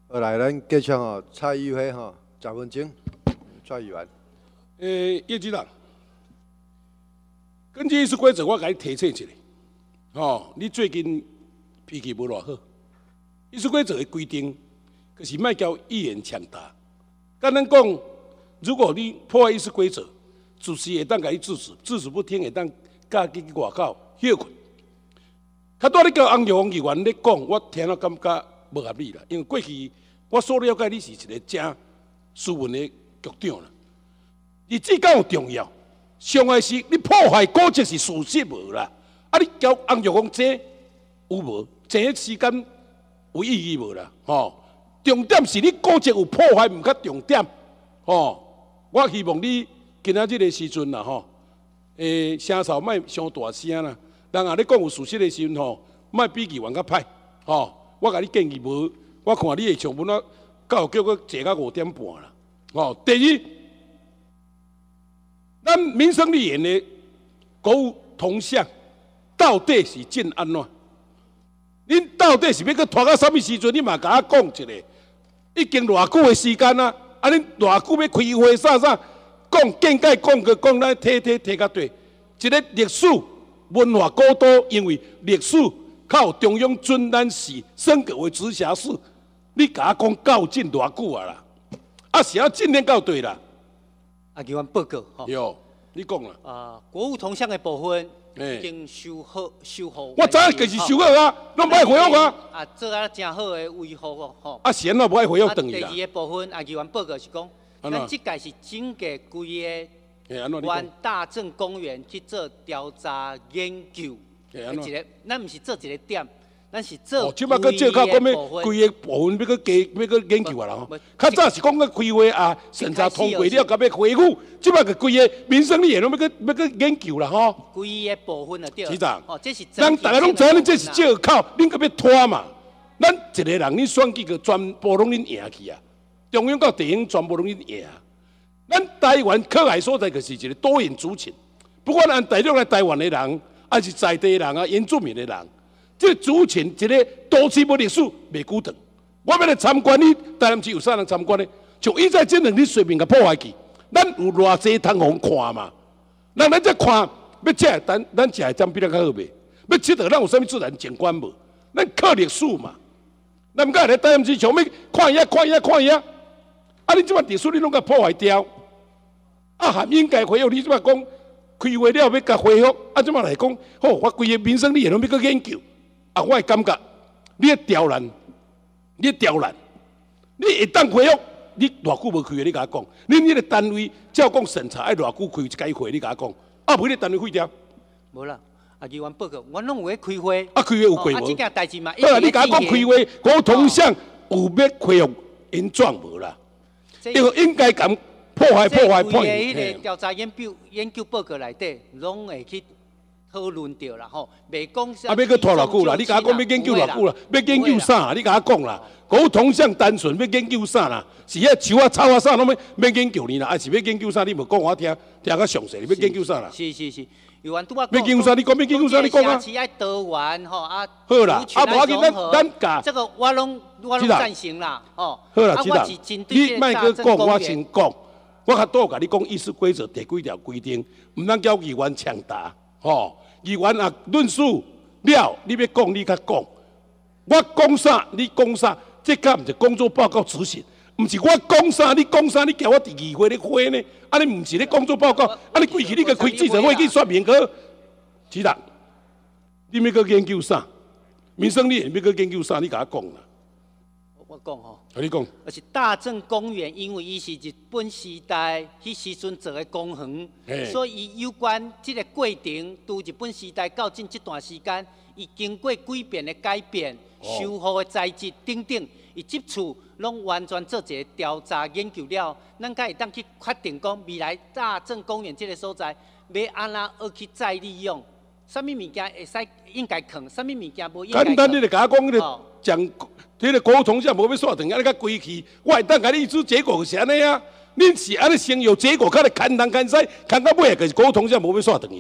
好，来，咱继续吼，蔡议会吼，十分钟，蔡议员。 诶，叶局长，根据议事规则，我甲你提醒一下，吼，你最近脾气无偌好。议事规则的规定，就是莫叫议员抢答。甲咱讲，如果你破坏议事规则，主席会当甲你制止，制止不听会当架去外口休困。较多你叫洪玉凤议员咧讲，我听了感觉无合理啦，因为过去我所了解你是一个正斯文的局长啦。日子敢有重要？上个是你破坏果则是事实无啦？啊，你交洪玉凤这有无？这时间有意义无啦？吼，重点是你果则有破坏，毋较重点。吼，我希望你今仔日个时阵啦，吼，诶，声噪莫伤大声啦。人啊，你讲有事实的时阵吼，莫比议员较歹。吼，我甲你建议无，我看你的上文啊，到叫佮坐到五点半啦。吼，第二。咱民生议员的国务铜像到底是进安怎？恁到底是要搁拖到什么时阵？你嘛甲我讲一下。已经偌久的时间啊！啊，恁偌久要开会啥啥？讲见解讲个讲咱体体体到底。一个历史文化古都，因为历史靠中央准咱市升格为直辖市。你甲我讲较进偌久啊啦？啊，是要进年到对啦。 啊，议员报告吼。 有，你讲啦。 啊，国务铜像的部分已经修好修好。 我早就是修好啊，拢不爱回复啊。 啊，做啊真好的维护哦，吼。 啊，是安怎不爱回复等于啦？ 第二个部分，啊，议员报告是讲，咱即届是整个规个原大正公园去做调查研究，一个，咱毋是做一个点。咱是做即摆搁借靠讲要规个部分要搁加要搁研究啊啦吼。较早是讲搁开会啊，审查通过了，甲要回复。即摆个规个民生议员拢要搁要搁研究啦吼。 规个部分啊对。 市长， 哦，这是咱大家拢知影，恁这是借靠，恁搁要拖嘛。咱一个人，恁选举个全部拢恁赢去啊。中央到地方全部拢恁赢。咱台湾可爱所在就是一个多元族群，不管按大陆来台湾的人，还是在地人啊、原住民的人。这个族群一个都市无历史袂久长，我要来参观你台南市有啥人参观呢？像以前这两日水面甲破坏去，咱有偌济通互看嘛？咱咱再看，要食咱咱食的占比较较好袂？要佚佗咱有啥物自然景观无？咱靠历史嘛？咱毋敢来台南市想要看遐看遐看遐，啊！你即摆历史你拢甲破坏掉，啊！含应该回复你即摆讲开会了要甲回复，啊！即摆来讲，好，我规个民生你也拢要搁研究。啊，我会感觉你咧刁难，你咧刁难，你会当回复，你偌久无开会？你甲我讲，恁迄个单位照讲审查爱偌久开一届会？你甲我讲，啊，无迄个单位废掉？ 无啦，啊，议员报告，我拢有咧开会。 啊，开会有开无？ 啊，这件代志嘛， 好啦，你甲我讲开会，国同向有要恢复原状无啦？因为应该咁破坏破坏破坏。 迄个调查研究研究报告内底，拢会去。讨论掉啦吼，袂讲啥。啊，要搁拖偌久啦？你甲我讲要研究偌久啦？要研究啥？你甲我讲啦。国务铜像单纯要研究啥啦？是遐树啊、草啊啥拢要要研究你啦？还是要研究啥？你无讲我听，听较详细。你要研究啥啦？是是是，有完拄啊。要研究啥？你讲要研究啥？你讲啊。是爱多元吼啊。好啦，啊无要紧，咱咱教。这个我拢我拢赞成啦，哦。好啦，局长，你莫搁讲，我先讲。我较多甲你讲议事规则第几条规定，毋通叫议员抢答。吼，议员啊，论述了，你要讲你较讲，我讲啥你讲啥，这敢毋是工作报告执行？毋是我讲啥你讲啥，你叫我伫议会咧会呢？啊，你毋是咧工作报告，啊，你过去你个开记者会去说明个，市长，你要搁研究啥？民生你要搁研究啥？你甲我讲啦。我讲吼，啊你讲，而是大正公园，因为伊是日本时代迄时阵做的公园，所以有关这个过程，从日本时代到近这段时间，伊经过几遍的改变、修复的材质等等，伊接触拢完全做一个调查研究了，咱才会当去确定讲未来大正公园这个所在要安怎而去再利用，啥物物件会使应该放，啥物物件无应该放。简单你就甲我讲，你讲。这个国务铜像无要煞断，安尼甲归去，我会当甲你指结果是安尼啊。恁是安尼先有结果，较来牵东牵西，牵到尾就是国务铜像无要煞断去啦。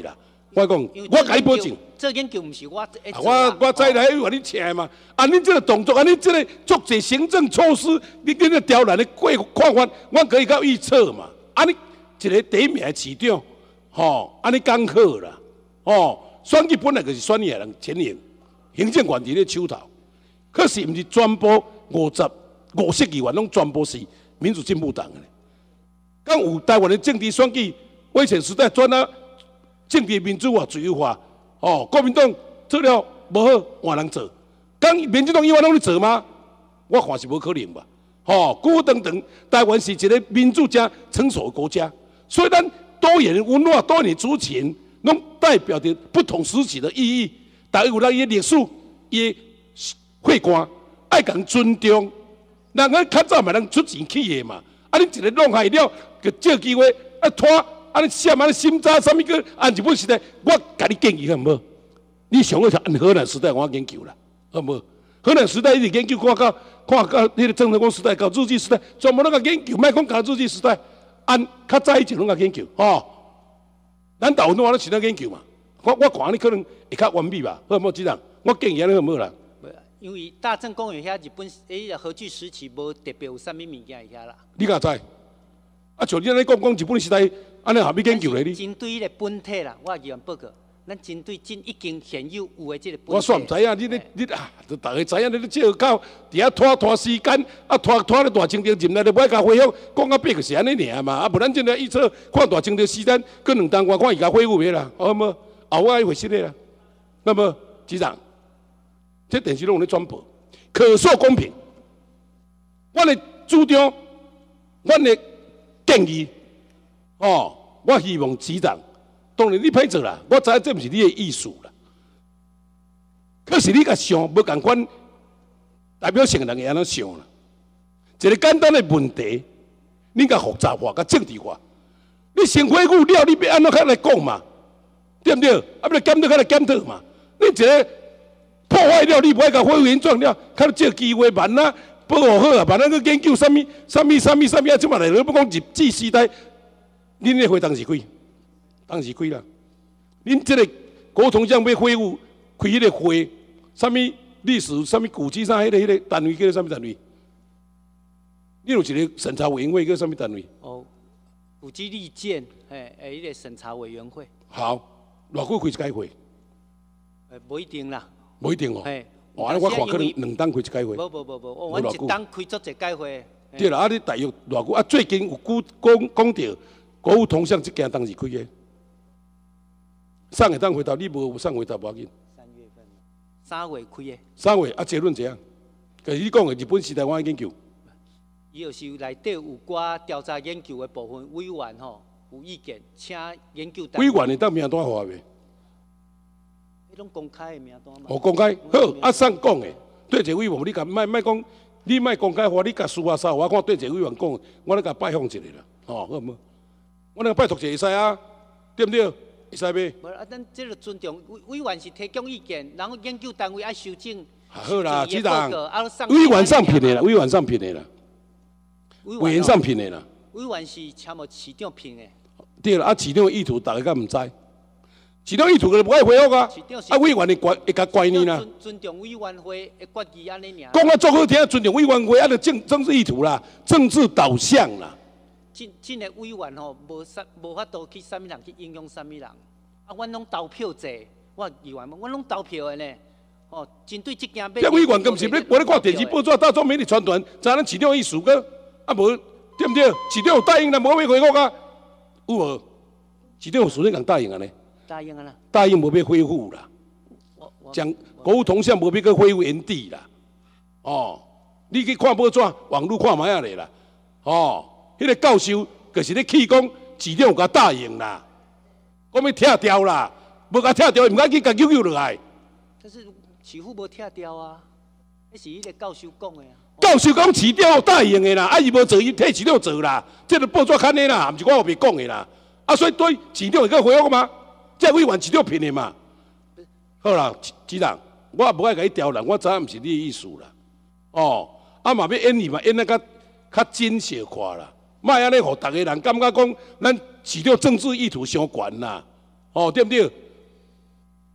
我讲，我甲你保证。 这研究唔是我。 我我知啦，因为你请嘛。啊，恁这个动作，啊，恁这个足侪行政措施，你跟个刁难的过看法，我可以较预测嘛。啊，你一个第一名的市长，吼，啊，你刚好啦，哦，选举本来就是选你人前赢，行政权伫咧手头，可是唔是全部五十五十议员拢全部是民主进步党的。刚有台湾的政治选举，威权时代转啊，政治民主化、自由化。哦，国民党做了无好，换人做。讲民进党以外拢咧做吗？我看是无可能吧。哦，久久长长，台湾是一个民主加成熟的国家，所以咱多元文化、多元族群，拢代表着不同时期的意义。大家有咱伊历史、伊血汗，爱讲尊重。人个较早嘛，人出钱去的嘛。啊，你一个弄害了，就借机会啊拖。啊！你写嘛？你心早什么个？按日本时代，我甲你建议好唔好？你上个按荷兰时代我研究啦，好唔好？荷兰时代一直研究看到看到迄个郑成功时代、到日治时代，全部拢甲研究，莫讲到日治时代，按较早以前拢甲研究，吼、哦。咱台湾都是咱研究嘛。我我看你可能会较完美吧，好唔好？局长，我建议安尼好唔好啦？ 因为大正公园遐日本诶荷据时期无特别有啥物物件遐啦。 你敢知？啊，像你安尼讲讲日本时代。安尼后面研究咧，你针对迄个本体啦，我议员报告，咱针对真已经现有有的这个本体。 我煞唔知影，你咧你啊，大家知影，你咧借口伫遐拖拖时间，啊拖拖咧大清朝进来，就不爱甲恢复，讲到白就是安尼尔嘛。啊，无咱真来预测，看大清朝时间，搁两当我看伊甲恢复未啦，好无？后我爱回信咧啦。那么局长，这电视拢有咧转播，可受公平。我的主张，我的建议。哦，我希望局长，当然你歹做啦，我知影这毋是你的意思啦。可是你甲想无共款，代表性人会安怎想啦？一个简单的问题，你甲复杂化、甲政治化，你先回顾了，你要安怎较来讲嘛？对不对？啊，要检讨，较来检讨嘛。你一个破坏了，你不爱甲恢复原状了，较借机会慢啊，保护好啊，慢啊去研究啥物、啥物、啥物、啥物啊，即嘛来，你不讲日治时代。恁个会当时开，当时开啦。恁这个国统将要恢复开迄个会，啥物历史、啥物古迹啥迄个、迄个单位叫啥物单位？你有一个审查委员会叫啥物单位？ 哦，古迹立建，诶诶，迄个审查委员会。 好，偌久开一届会？ 诶，无一定啦。 无一定哦。嘿，我我看可能两当开一届会。 无无无无，我一当开足一届会。 对啦，啊，你大约偌久？啊，最近有讲讲讲到。国务铜像这件当时开的，上个当回答你无上回答无要紧。 三月份，三月开的。 三月啊，结论怎样？就是你讲的日本时代我研究。 伊就是内底有寡调查研究的部分委员吼有意见，请研究。 委员的当名单发未？ 迄种公开的名单嘛。 哦，公开好，啊，上讲的对一个委员，你甲卖卖讲，你卖公开话，你甲私下扫，我看对一个委员讲，我咧甲拜访一下啦，哦，好唔好？我那个拜托者会使啊，对不对？会使袂？ 无啊，咱这个尊重委委员是提供意见，然后研究单位爱修正。 好啦，局长，委员上评的啦，委员上评的啦，委员上评的啦。 委员是请无市长评的。 对啦，啊，市长的意图大家敢唔知？市长意图佢无爱回复啊，啊，委员的怪会甲怪你啦。 尊重委员会的决议安尼尔。 讲啊，足好听，尊重委员会啊，就政政治意图啦，政治导向啦。 真真的委员吼，无啥无法度去啥物人去影响啥物人。啊，阮拢投票制，我议员，阮拢投票的呢。哦，针对这件， 这委员根本是咧，我咧看电视报纸、大众媒体传传，知咱市长意思个，啊无对不对？市长有答应啦，无要回复啊，有无？市长有属于人答应啊呢？ 答应啊啦。 答应无要恢复啦，将国务铜像无要去恢复原地啦。哦，你去看报纸、网络看卖啊咧啦。哦。迄个教授就是咧气讲，市长有甲答应啦，讲要拆掉啦，无甲拆掉，毋敢去甲救救落来。 但是市府无拆掉啊，迄是迄个教授讲的啊。 教授讲市长有答应的啦，啊伊无做，伊替市长做啦，这个报纸刊的啦，毋是我后面讲的啦。啊，所以对市长会个回复吗？这委员市长评的嘛。好啦，局长，我也无爱甲你刁难，我知影毋是你的意思啦。哦，啊嘛要演你嘛，演那较较真实化啦。莫安尼，互逐个人感觉讲，咱市长政治意图伤悬啦，哦，对不对？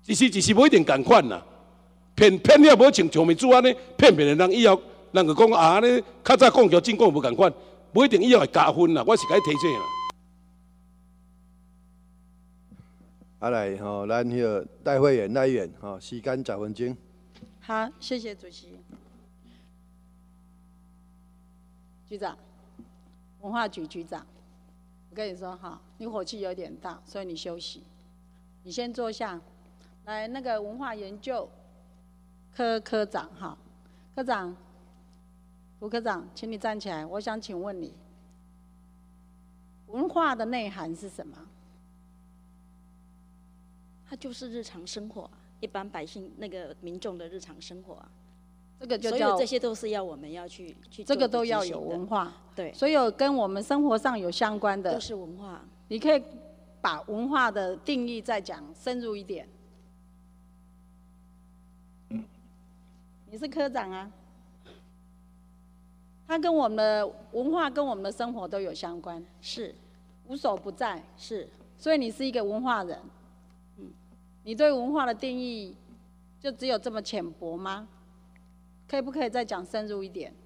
一时一时无一定共款啦。骗骗了无像长面子安尼骗骗的人，以后人就讲啊，安尼较早讲叫真讲无共款，无一定以后会加分啦。我是甲你提醒啦。 啊来吼，咱迄个戴会员赖员吼，时间十分钟。 好，谢谢主席。局长，文化局局长，我跟你说哈，你火气有点大，所以你休息。你先坐下。来，那个文化研究科科长哈，科长，胡科长，请你站起来。我想请问你，文化的内涵是什么？ 它就是日常生活、啊，一般百姓那个民众的日常生活啊。 这个就叫所有这些都是要我们要去去这个都要有文化， 对， 所有跟我们生活上有相关的都是文化。 你可以把文化的定义再讲深入一点。你是科长啊，它跟我们的文化跟我们的生活都有相关， 是无所不在， 是。 所以你是一个文化人，嗯，你对文化的定义就只有这么浅薄吗？可以不可以再讲深入一点？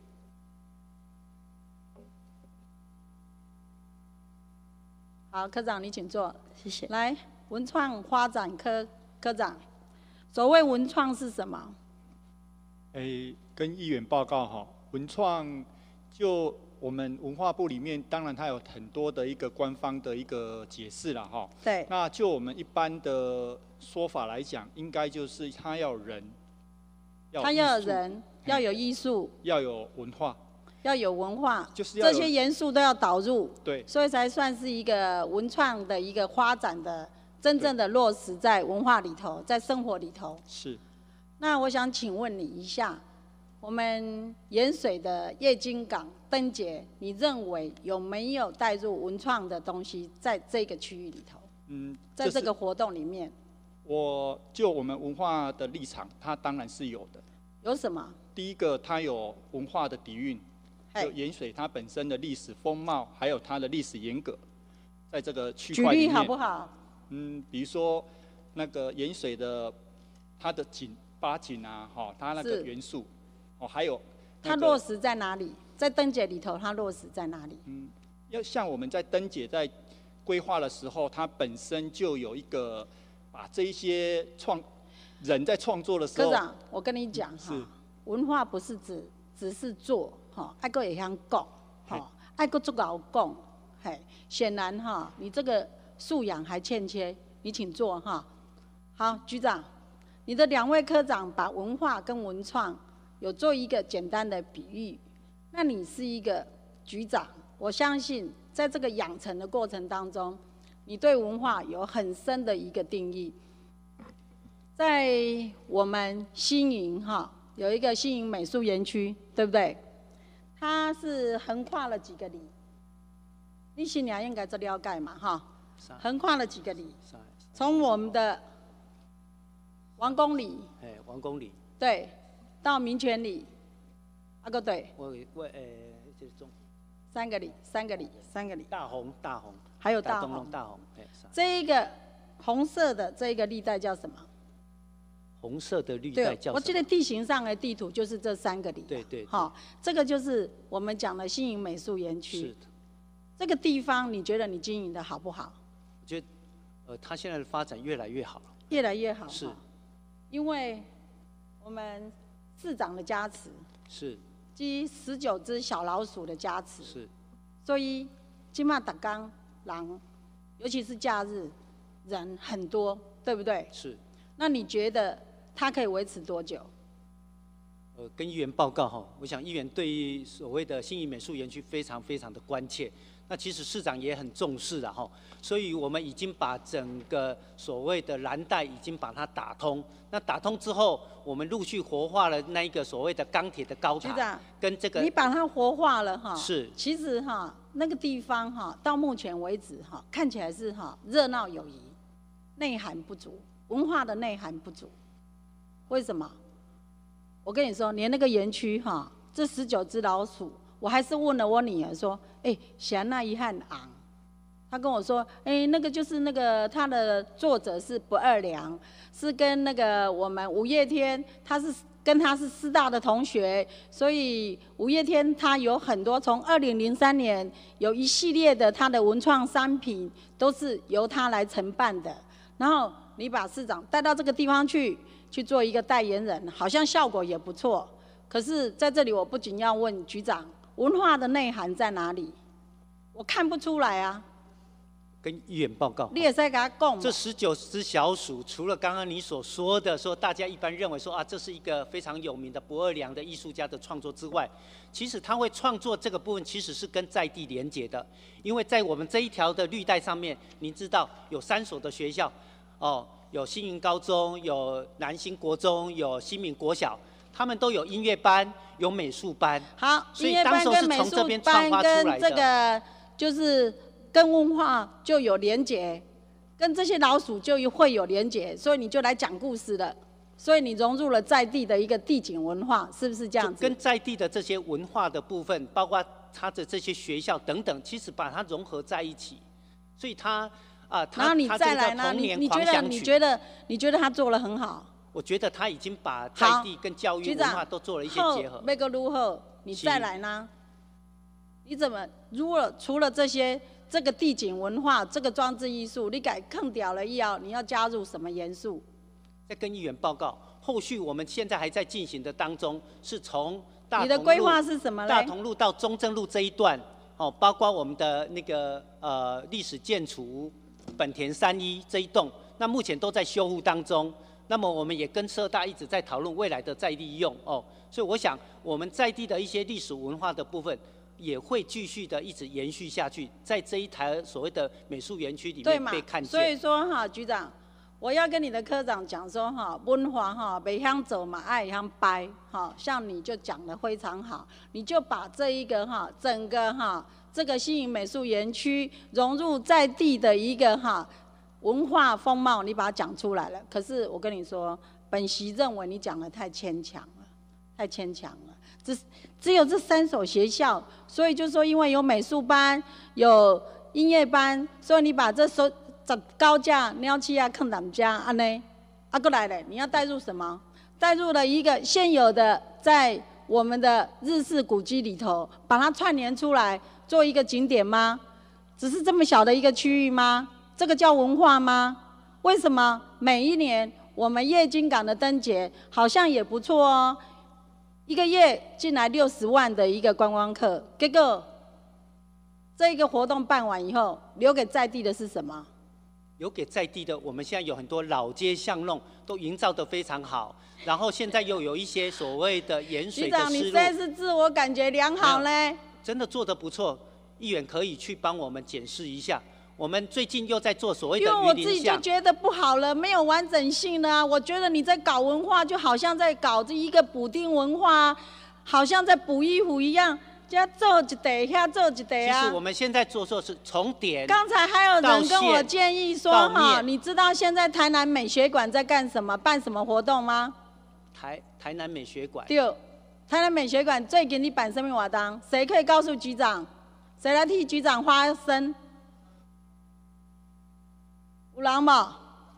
好，科长你请坐， 谢谢。 来，文创发展科科长，所谓文创是什么？ 诶，跟议员报告哈，文创就我们文化部里面，当然它有很多的一个官方的一个解释了哈。 对。 那就我们一般的说法来讲，应该就是它要人，要它要有人，要有艺术， 要有文化， 要有文化， 就是要这些元素都要导入， 对， 所以才算是一个文创的一个发展的真正的落实在文化里头，在生活里头。 是。 那我想请问你一下，我们盐水的叶金港灯节，你认为有没有带入文创的东西在这个区域里头？ 嗯， 在这个活动里面， 我就我们文化的立场，它当然是有的。 有什么？ 第一个，它有文化的底蕴，就盐水它本身的历史风貌，还有它的历史沿革，在这个区块里面。 举例好不好？ 嗯，比如说那个盐水的它的景。八景啊，哈，它那个元素，哦，还有、那个，它落实在哪里？在灯节里头，它落实在哪里？ 嗯，要像我们在灯节在规划的时候，它本身就有一个把这一些创人在创作的时候。 科长，我跟你讲哈，文化不是指只是做，哈，爱个也想讲，哈，爱个足够讲，嘿，显然哈，你这个素养还欠缺，你请坐哈。好，局长。你的两位科长把文化跟文创有做一个简单的比喻，那你是一个局长，我相信在这个养成的过程当中，你对文化有很深的一个定义。在我们新营哈有一个新营美术园区，对不对？它是横跨了几个里？你新娘应该这了解嘛哈？横跨了几个里？从我们的王公里， 哎，王公里， 对，到民权里，啊个对， 我我诶，这种三个里，三个里，三个里， 大红大红， 还有大红， 大红，哎， 这一个红色的这一个历代叫什么？ 红色的历代叫什么？ 我记得地形上的地图就是这三个里， 对对， 好，这个就是我们讲的新营美术园区。是的，这个地方你觉得你经营的好不好？ 我觉得，呃，它现在的发展越来越好了， 越来越好， 是。 因为我们市长的加持是， 及十九只小老鼠的加持是， 所以今嘛打刚人，尤其是假日人很多，对不对？ 是。 那你觉得它可以维持多久？ 呃，跟议员报告哈，我想议员对于所谓的新营美术园区非常非常的关切。那其实市长也很重视了哈，所以我们已经把整个所谓的蓝带已经把它打通。那打通之后，我们陆续活化了那一个所谓的钢铁的高塔，跟这个你把它活化了哈。 是。 其实哈，那个地方哈，到目前为止哈，看起来是哈热闹有余，内涵不足，文化的内涵不足。为什么？我跟你说，连那个园区哈，这十九只老鼠。我还是问了我女儿说：“哎、欸，谁那一汉昂？ 他跟我说，哎，那个就是那个他的作者是不二良，是跟那个我们五月天，他是跟他是师大的同学，所以五月天他有很多从二零零三年有一系列的他的文创商品都是由他来承办的。然后你把市长带到这个地方去，去做一个代言人，好像效果也不错。可是在这里，我不仅要问局长，文化的内涵在哪里？我看不出来啊。 跟议员报告， 你也在给他讲。 这十九只小鼠，除了刚刚你所说的，说大家一般认为说啊，这是一个非常有名的不二良的艺术家的创作之外，其实他会创作这个部分，其实是跟在地连结的。因为在我们这一条的绿带上面，您知道有三所的学校，哦，有新营高中，有南新国中，有新民国小，他们都有音乐班，有美术班。 好， 所以当时是从这边创发出来的。 跟这个就是。跟文化就有连结，跟这些老鼠就会有连结，所以你就来讲故事了。所以你融入了在地的一个地景文化，是不是这样子？ 跟在地的这些文化的部分，包括它的这些学校等等，其实把它融合在一起，所以它啊，它然后你再来呢？你你觉得你觉得你觉得他做得很好？ 我觉得他已经把在地跟教育文化都做了一些结合。 那个如何？你再来呢？你怎么如果除了这些？这个地景文化，这个装置艺术，你改坑掉了以后，你要加入什么元素？ 再跟议员报告，后续我们现在还在进行的当中，是从大同路你的规划是什么呢？ 大同路到中正路这一段，哦，包括我们的那个呃历史建筑本田三一这一栋，那目前都在修复当中。那么我们也跟社大一直在讨论未来的再利用哦，所以我想我们在地的一些历史文化的部分。也会继续的一直延续下去，在这一台所谓的美术园区里面被看见。 所以说哈，局长，我要跟你的科长讲说哈，文化哈，别想走嘛，爱想掰哈，像你就讲得非常好，你就把这一个哈，整个哈这个新营美术园区融入在地的一个哈文化风貌，你把它讲出来了。可是我跟你说，本席认为你讲得太牵强了，太牵强了。只只有这三所学校，所以就说因为有美术班、有音乐班，所以你把这所十高架鸟起啊、坑咱家安呢，啊过来了，你要带入什么？带入了一个现有的在我们的日式古迹里头，把它串联出来，做一个景点吗？只是这么小的一个区域吗？这个叫文化吗？为什么每一年我们夜金港的灯节好像也不错哦？一个月进来六十万的一个观光客，结果这一个活动办完以后，留给在地的是什么？ 留给在地的，我们现在有很多老街巷弄都营造得非常好，然后现在又有一些所谓的盐水的湿路。局长， 你现在是自我感觉良好呢？ 真的做得不错，议员可以去帮我们检视一下。我们最近又在做所谓的因为我自己就觉得不好了，没有完整性了、啊。我觉得你在搞文化，就好像在搞这一个补丁文化，好像在补衣服一样，这做一袋，遐做一袋啊。 其实我们现在做做是从点。 刚才还有人跟我建议说，哈，你知道现在台南美学馆在干什么，办什么活动吗？ 台台南美学馆。 对，台南美学馆最近你办什么活动？谁可以告诉局长？谁来替局长发声？有人吗？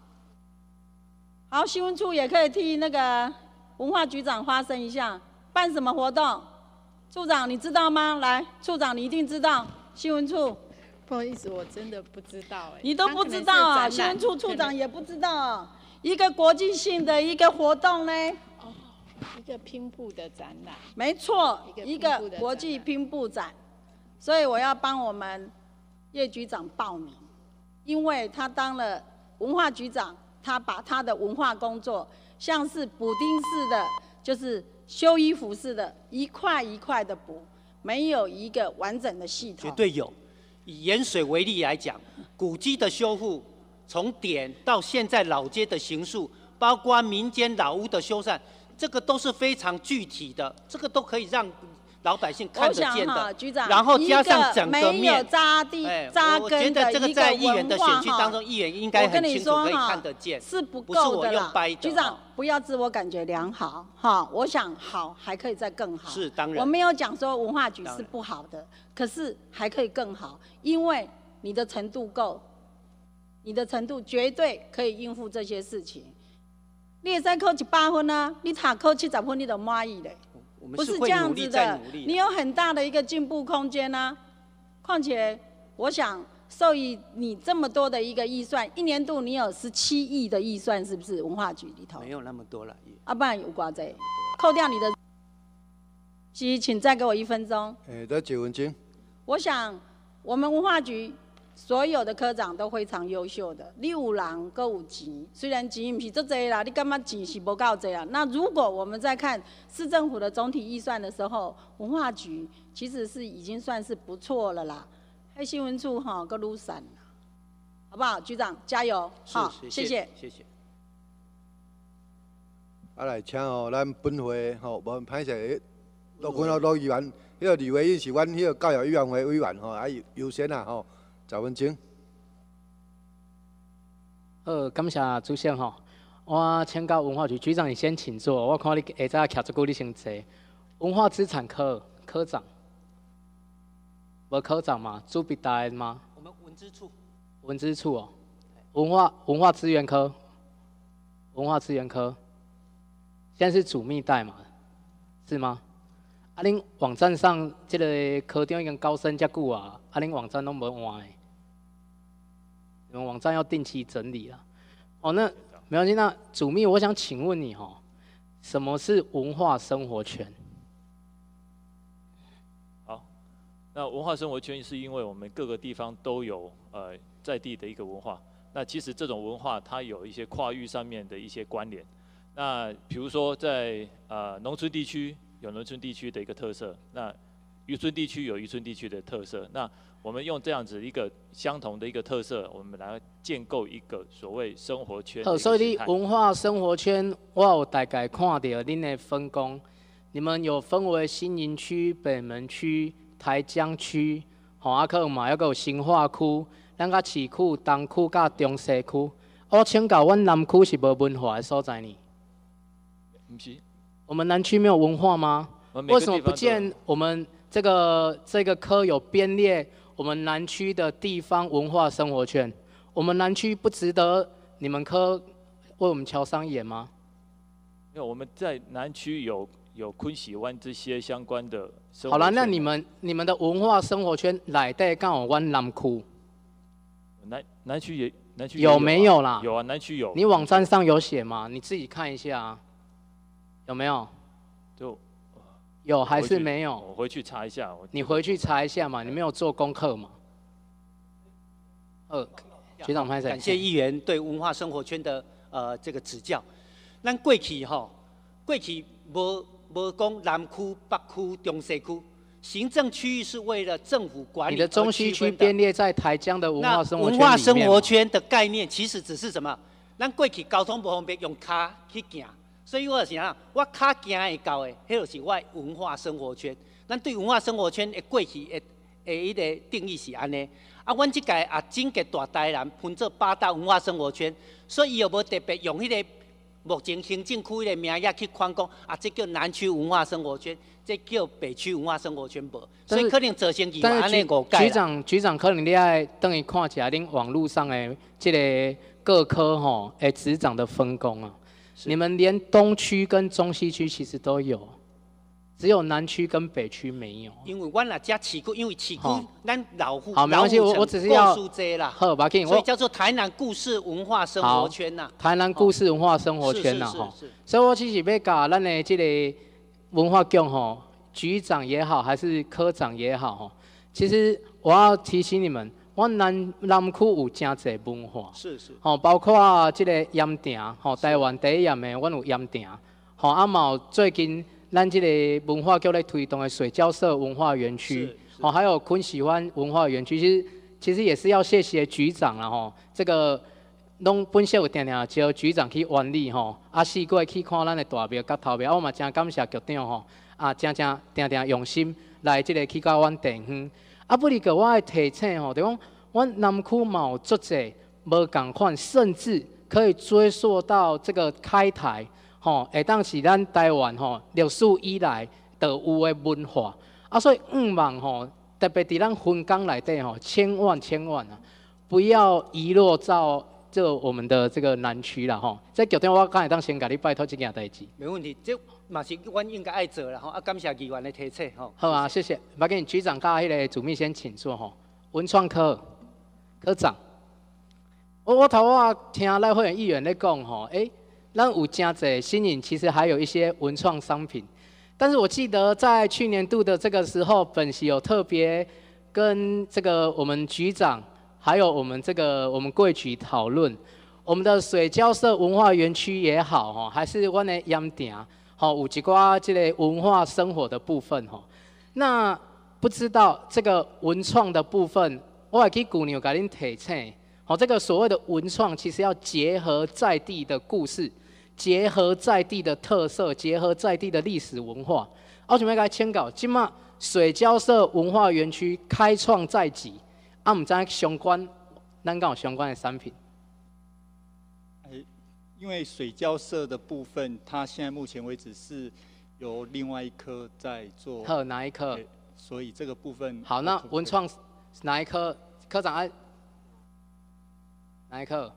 好，新闻处也可以替那个文化局长发声一下，办什么活动？处长你知道吗？来，处长你一定知道。新闻处， 不好意思，我真的不知道哎。 你都不知道啊？新闻处处长也不知道啊？一个国际性的一个活动呢？ 哦，一个拼布的展览。 没错，一个国际拼布展，所以我要帮我们叶局长报名。因为他当了文化局长，他把他的文化工作像是补丁式的，就是修衣服似的，一块一块的补，没有一个完整的系统。 绝对有。以盐水为例来讲，古迹的修复，从点到现在老街的形塑，包括民间老屋的修缮，这个都是非常具体的，这个都可以让老百姓看得见的，然后加上整个面， 没有扎地、扎根的一个文化哈。 我觉得这个在议员的选区当中，议员应该很清楚可以看得见， 是不不是够的啦。 我用掰的。 局长不要自我感觉良好哈，我想好还可以再更好。 是当然， 我没有讲说文化局是不好的，可是还可以更好，因为你的程度够，你的程度绝对可以应付这些事情。你也再考一百分啊，你塔考七十分你就满意嘞。不是这样子的，你有很大的一个进步空间啊。况且，我想受益你这么多的一个预算，一年度你有十七亿的预算，是不是？文化局里头没有那么多了。 啊，不然有偌济？扣掉你的，是，请再给我一分钟。 诶，得几分钟？ 我想，我们文化局所有的科长都非常优秀的，你有人，搁有钱，虽然钱不是足济啦，你感觉钱是不够济啊？那如果我们在看市政府的总体预算的时候，文化局其实是已经算是不错了啦。黑新闻处哈，搁愈散啦，好不好？局长加油！好，谢谢， 谢谢。 啊，来请吼，咱本会吼，无歹势，陆坤罗议员，迄个李维英是阮迄个教育委员会委员吼，啊优先啊吼。十分钟。 好，感谢主席吼。我请教文化局局长，你先请坐。我看你下早徛一久，你先坐。文化资产科科长，无科长嘛？朱笔台吗？ 我们文资处。 文资处哦，文化文化资源科，文化资源科。现在是主秘代嘛？是吗？啊，恁网站上这个科长已经高升遮久啊，啊，恁网站拢无换诶。你们网站要定期整理了。哦，那没关系。那主秘，我想请问你哈，什么是文化生活圈？ 好，那文化生活圈是因为我们各个地方都有呃在地的一个文化。那其实这种文化它有一些跨域上面的一些关联。那比如说在呃农村地区有农村地区的一个特色，那渔村地区有渔村地区的特色。那我们用这样子一个相同的一个特色，我们来建构一个所谓生活圈。 好，所以你文化生活圈，我有大概看到恁的分工，你们有分为新营区、北门区、台江区，吼，啊，可有嘛，还有新化区、咱甲市区、东区、甲中西区。我请教，阮南区是无文化的所在呢？ 不是。 我们南区没有文化吗？为什么不见我们这个这个科有编列？我们南区的地方文化生活圈，我们南区不值得你们科为我们侨商演吗？ 因为我们在南区有有昆喜湾这些相关的生活圈。 好了，那你们你们的文化生活圈内底刚好湾南区， 南南区也南区有没有啦？ 有啊，南区有。 你网站上有写吗？你自己看一下啊，有没有？ 就。 有还是没有？ 我回去查一下。 你回去查一下嘛，你没有做功课嘛？呃，局长拍摄。 感谢议员对文化生活圈的呃这个指教。咱过去吼，过去无无讲南区、北区、中西区，行政区域是为了政府管理。 你的中西区编列在台江的文化生活圈里面。 文化生活圈的概念其实只是什么？咱过去交通不方便，用脚去行。所以我是啥？我脚行会到的，迄就是我文化生活圈。咱对文化生活圈的过去的的一个定义是安尼。啊，阮即届也整个大台南分做八大文化生活圈，所以伊又无特别用迄个目前行政区的名义去框讲啊，这叫南区文化生活圈，这叫北区文化生活圈无。所以可能造成以安尼误解。 局长，局长可能你爱等于看一下恁网络上的这个各科吼诶执掌的分工啊。你们连东区跟中西区其实都有，只有南区跟北区没有。 因为我那家市区，因为市区咱老户好，没关系，我我只是要好， 把给所以叫做台南故事文化生活圈呐。 台南故事文化生活圈呐，哈。所以我其实要教咱的这个文化局吼，局长也好，还是科长也好，吼，其实我要提醒你们。我南南区有真侪文化， 是是， 吼，包括即个盐埕，吼，台湾第一盐的，阮有盐埕，吼，啊嘛最近咱即个文化局咧推动的水交社文化园区，吼，还有昆喜湾文化园区，其实其实也是要谢谢局长啦，吼，这个拢本身有定定招局长去管理，吼，啊四过去看咱的大庙甲头庙，我嘛真感谢局长吼，啊真真定定用心来即个去到阮地方。啊，不离个，我爱提醒吼，就讲，阮南区嘛有足侪无共款，甚至可以追溯到这个开台，吼，会当是咱台湾吼历史以来就有的文化。啊，所以毋望吼， 特别伫咱分工内底吼，千万千万啊，不要遗落到这我们的这个南区啦吼。这局长我刚才当先甲你拜托这件代志。 没问题，这嘛是阮应该爱做啦吼。啊，感谢议员的提醒吼。 好啊，谢谢。麻烦局长甲迄个主秘先请坐吼。文创科科长，我我头我听赖慧媛议员咧讲吼，诶、欸，咱有真侪新颖，其实还有一些文创商品。但是我记得在去年度的这个时候，本席有特别跟这个我们局长，还有我们这个我们贵局讨论，我们的水交社文化园区也好吼，还是阮的盐埕吼，有一寡这个文化生活的部分吼。那不知道这个文创的部分，我也去去年有甲恁提醒，吼，这个所谓的文创其实要结合在地的故事。结合在地的特色，结合在地的历史文化，我想要甲签稿，即马水交社文化园区开创在即，啊，唔知相关，咱敢有相关的产品？ 哎，因为水交社的部分，它现在目前为止是由另外一科在做。 好，哪一科？ 所以这个部分。 好，那文创哪一科？科长爱哪一科？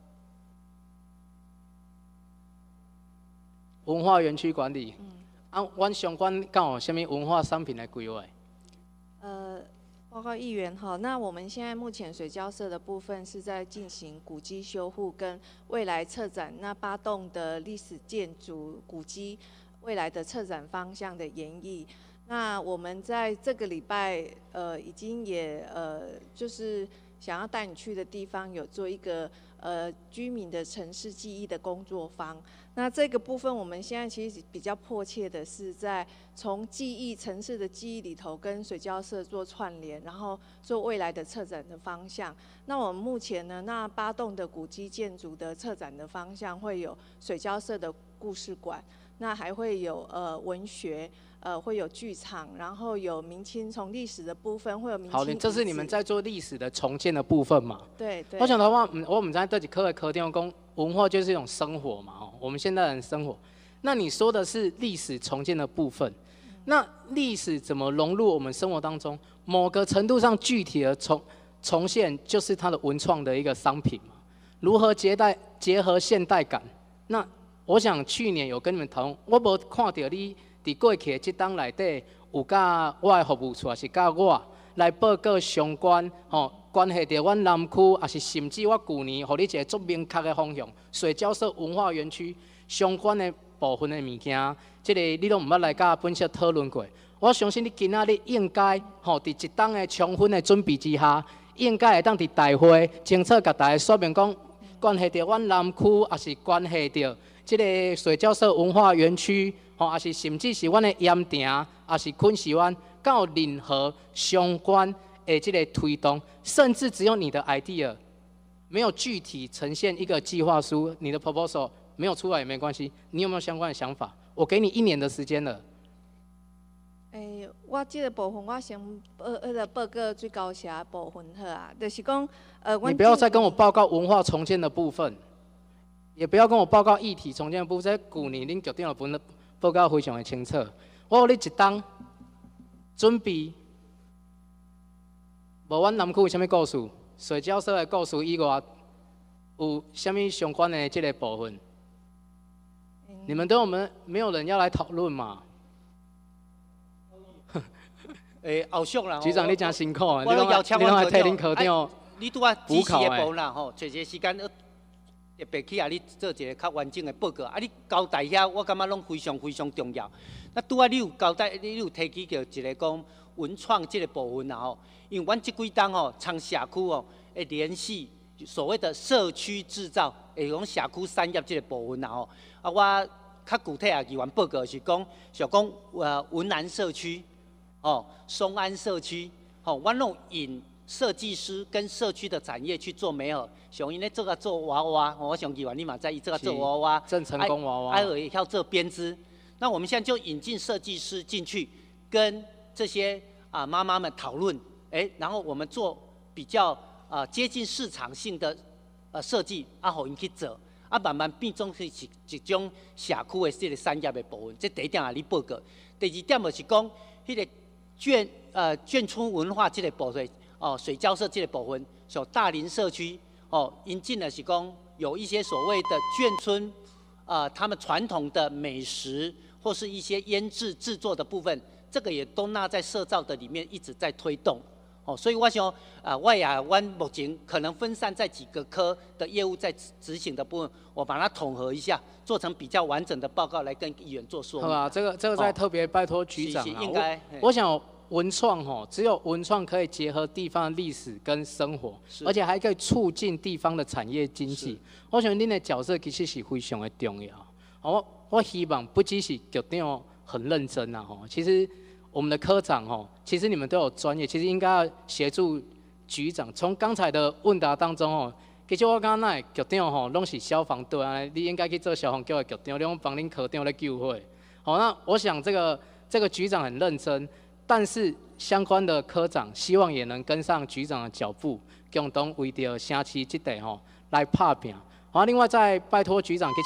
文化园区管理，嗯、啊，阮相关敢有啥物文化商品来规划？ 呃，报告议员哈，那我们现在目前水交社的部分是在进行古迹修护跟未来策展那八栋的历史建筑古迹未来的策展方向的研议。那我们在这个礼拜呃已经也呃就是想要带你去的地方有做一个呃居民的城市记忆的工作坊。那这个部分，我们现在其实比较迫切的是在从记忆城市的记忆里头跟水交社做串联，然后做未来的策展的方向。那我们目前呢，那八栋的古迹建筑的策展的方向会有水交社的故事馆，那还会有呃文学，呃会有剧场，然后有明清从历史的部分会有明清。 好，这是你们在做历史的重建的部分嘛？ 对对。 我想的话，我们在这几科的科长讲。文化就是一种生活嘛，哦，我们现代人生活。那你说的是历史重建的部分，那历史怎么融入我们生活当中？某个程度上具体的重重现，就是它的文创的一个商品嘛。如何结代结合现代感？那我想去年有跟你们讨论，我无看到你伫过去的这档内底有甲我的服务处，还是甲我来报告相关吼。关系到阮南区，也是甚至我去年，互你一个足明确的方向，水交社文化园区相关的部分的物件，即、这个你都毋捌来甲本社讨论过。我相信你今仔日应该吼，伫一档的充分的准备之下，应该会当伫大会清楚甲大家说明讲，关系到阮南区，也是关系到即个水交社文化园区，吼，也是甚至是阮的盐埕，也是昆士湾，敢有任何相关的即个推动。甚至只有你的 idea 没有具体呈现一个计划书，你的 proposal 没有出来也没关系。你有没有相关的想法？我给你一年的时间了。 诶、欸，我这个部分我先报那个报告最高辖部分好啊，就是讲呃， 你不要再跟我报告文化重建的部分，也不要跟我报告议题重建的部分。在去年恁局长的本报告非常的清楚，我有你一档准备。无，阮南区有啥物故事？水交社的故事以外，有啥物相关的这个部分？嗯、你们都我们没有人要来讨论嘛？ 诶，后续啦， 局长你真辛苦啊！ 你拢邀请阮替恁科长你拄啊支持的部分啦，吼，找一个时间特别去啊，你做一个较完整的报告。啊，你交代遐，我感觉拢非常非常重要。那拄啊，你有交代，你有提起着一个讲文创这个部分啦，吼。因为阮即几档吼，从社区哦，会联系所谓的社区制造，会讲社区产业这个部分啦吼。啊，我较具体啊，议员报告是讲，想讲呃文南社区，哦，松安社区，哦，我拢引设计师跟社区的产业去做媒合，像因咧做个做娃娃，我想议员你嘛在意这个做娃娃， 郑成功娃娃， 还有要做编织。那我们现在就引进设计师进去，跟这些啊妈妈们讨论。哎，然后我们做比较啊、呃、接近市场性的呃设计，啊，互因去做，啊，慢慢变成是一一种社区的这个产业的部分。这第一点啊，你报告。第二点就是讲，迄、那个眷呃眷村文化这个部分哦，水交社这个部分，像大林社区哦，引进的是讲有一些所谓的眷村，呃，他们传统的美食或是一些腌制制作的部分，这个也都纳在社造的里面一直在推动。哦，所以我想，啊，我也我目前可能分散在几个科的业务在执行的部分，我把它统合一下，做成比较完整的报告来跟议员做说明。 好啊，这个这个再特别拜托局长啊， 应该。 我想文创吼，只有文创可以结合地方的历史跟生活，而且还可以促进地方的产业经济。我想您的角色其实是非常的重要。我我希望不只是局长很认真啊，吼，其实。我们的科长吼，其实你们都有专业，其实应该要协助局长。从刚才的问答当中吼，其实我刚刚那局长吼，拢是消防队啊，你应该去做消防局的局长，你用帮恁科长来救火。好，那我想这个这个局长很认真，但是相关的科长希望也能跟上局长的脚步，共同为着城市这块吼来打拼。好，另外再拜托局长，其实，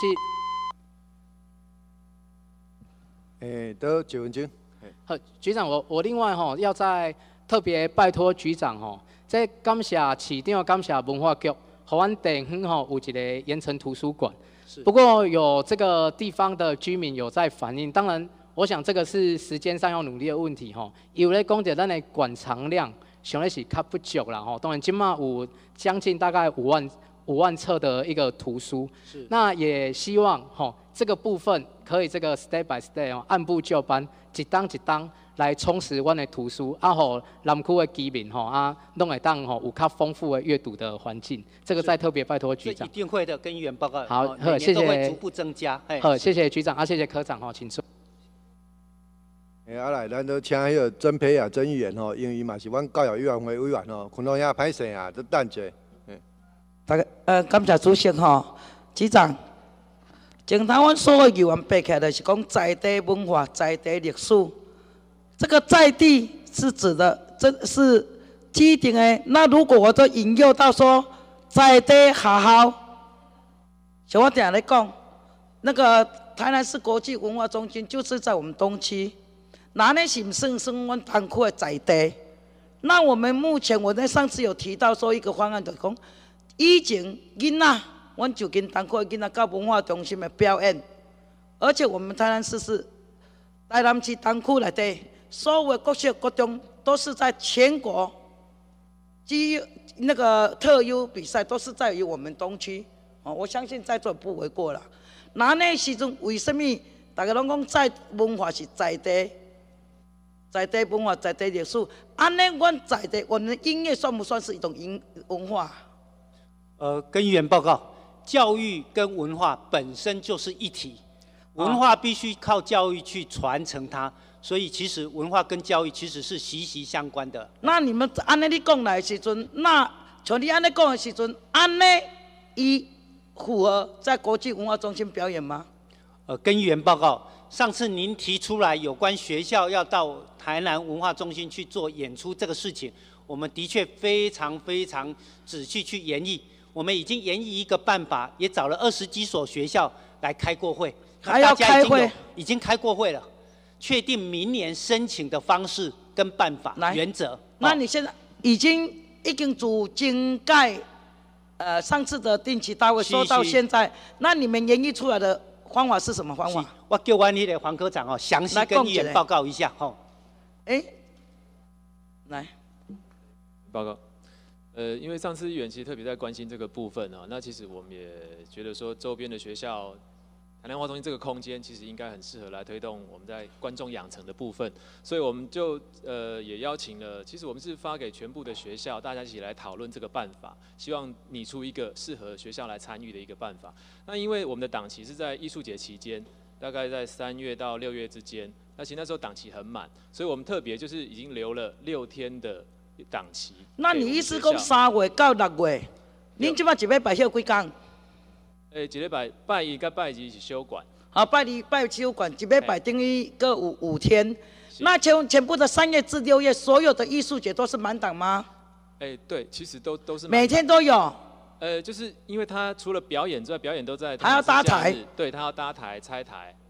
诶，得九分钟。 好，局长，我我另外吼要再特别拜托局长吼，在感谢市长、感谢文化局，和阮地方吼有一个盐城图书馆。不过有这个地方的居民有在反映，当然我想这个是时间上要努力的问题吼。有咧讲着咱的馆藏量，想咧是较不足啦吼。当然今嘛有将近大概五万五万册的一个图书，那也希望吼这个部分可以这个 step by step 哦，按部就班。一档一档来充实阮的图书，啊，互南区的居民吼啊，拢会当吼有较丰富的阅读的环境。这个再特别拜托局长。 一定会的，跟议员报告。 好， 哦、 好，谢谢。 都会逐步增加。 好，谢谢局长，啊，谢谢科长吼，请坐。 诶，啊来，咱都请迄个曾培雅曾议员吼，因为伊嘛是阮教育委员会委员吼，可能也歹势啊，都等者。 大家呃，感谢主席吼，局长。前头阮所有议员背起来就是讲在地文化、在地历史。这个在地是指的，真是既定的。那如果我都引诱到说在地学校，像我定来讲，那个台南市国际文化中心就是在我们东区，那呢是不算算阮东区的在地？那我们目前我在上次有提到说一个方案，就是讲以前囡仔。阮就跟东区的囡仔到文化中心的表演，而且我们台南市是台南市东区内底所有的各式各种都是在全国基那个特优比赛都是在于我们东区，哦，我相信在座不为过啦。那那时阵为什么大家拢讲在文化是在地，在地文化在地历史？安尼，阮在地我们的音乐算不算是一种音文化？ 呃，跟议员报告。教育跟文化本身就是一体，文化必须靠教育去传承它，所以其实文化跟教育其实是息息相关的。 那你们按你讲来的时阵，那像你按你讲的时阵，按呢伊符合在国际文化中心表演吗？ 呃，跟议员报告，上次您提出来有关学校要到台南文化中心去做演出这个事情，我们的确非常非常仔细去研议。我们已经研议一个办法，也找了二十几所学校来开过会， 还要开会， 已经开过会了，确定明年申请的方式跟办法、原则。 那你现在已经已经主经盖，呃，上次的定期大会说到现在，那你们研议出来的方法是什么方法？ 我叫我那个黄科长哦，详细跟议员报告一下吼。 哎，来， 报告。呃，因为上次议员其实特别在关心这个部分啊，那其实我们也觉得说周边的学校，台南文化中心这个空间其实应该很适合来推动我们在观众养成的部分，所以我们就呃也邀请了，其实我们是发给全部的学校，大家一起来讨论这个办法，希望拟出一个适合学校来参与的一个办法。那因为我们的档期是在艺术节期间，大概在三月到六月之间，那其实那时候档期很满，所以我们特别就是已经留了六天的档期。 那你意思讲三月到六月，恁即摆一礼拜休几工？ 诶，一礼拜拜一甲拜二是休馆。 好，拜二拜休馆，一礼拜等于各五五天。那全全部的三月至六月，所有的艺术节都是满档吗？ 诶，对，其实都都是每天都有。 呃，就是因为他除了表演之外，表演都在还要搭台， 对他要搭台、拆台，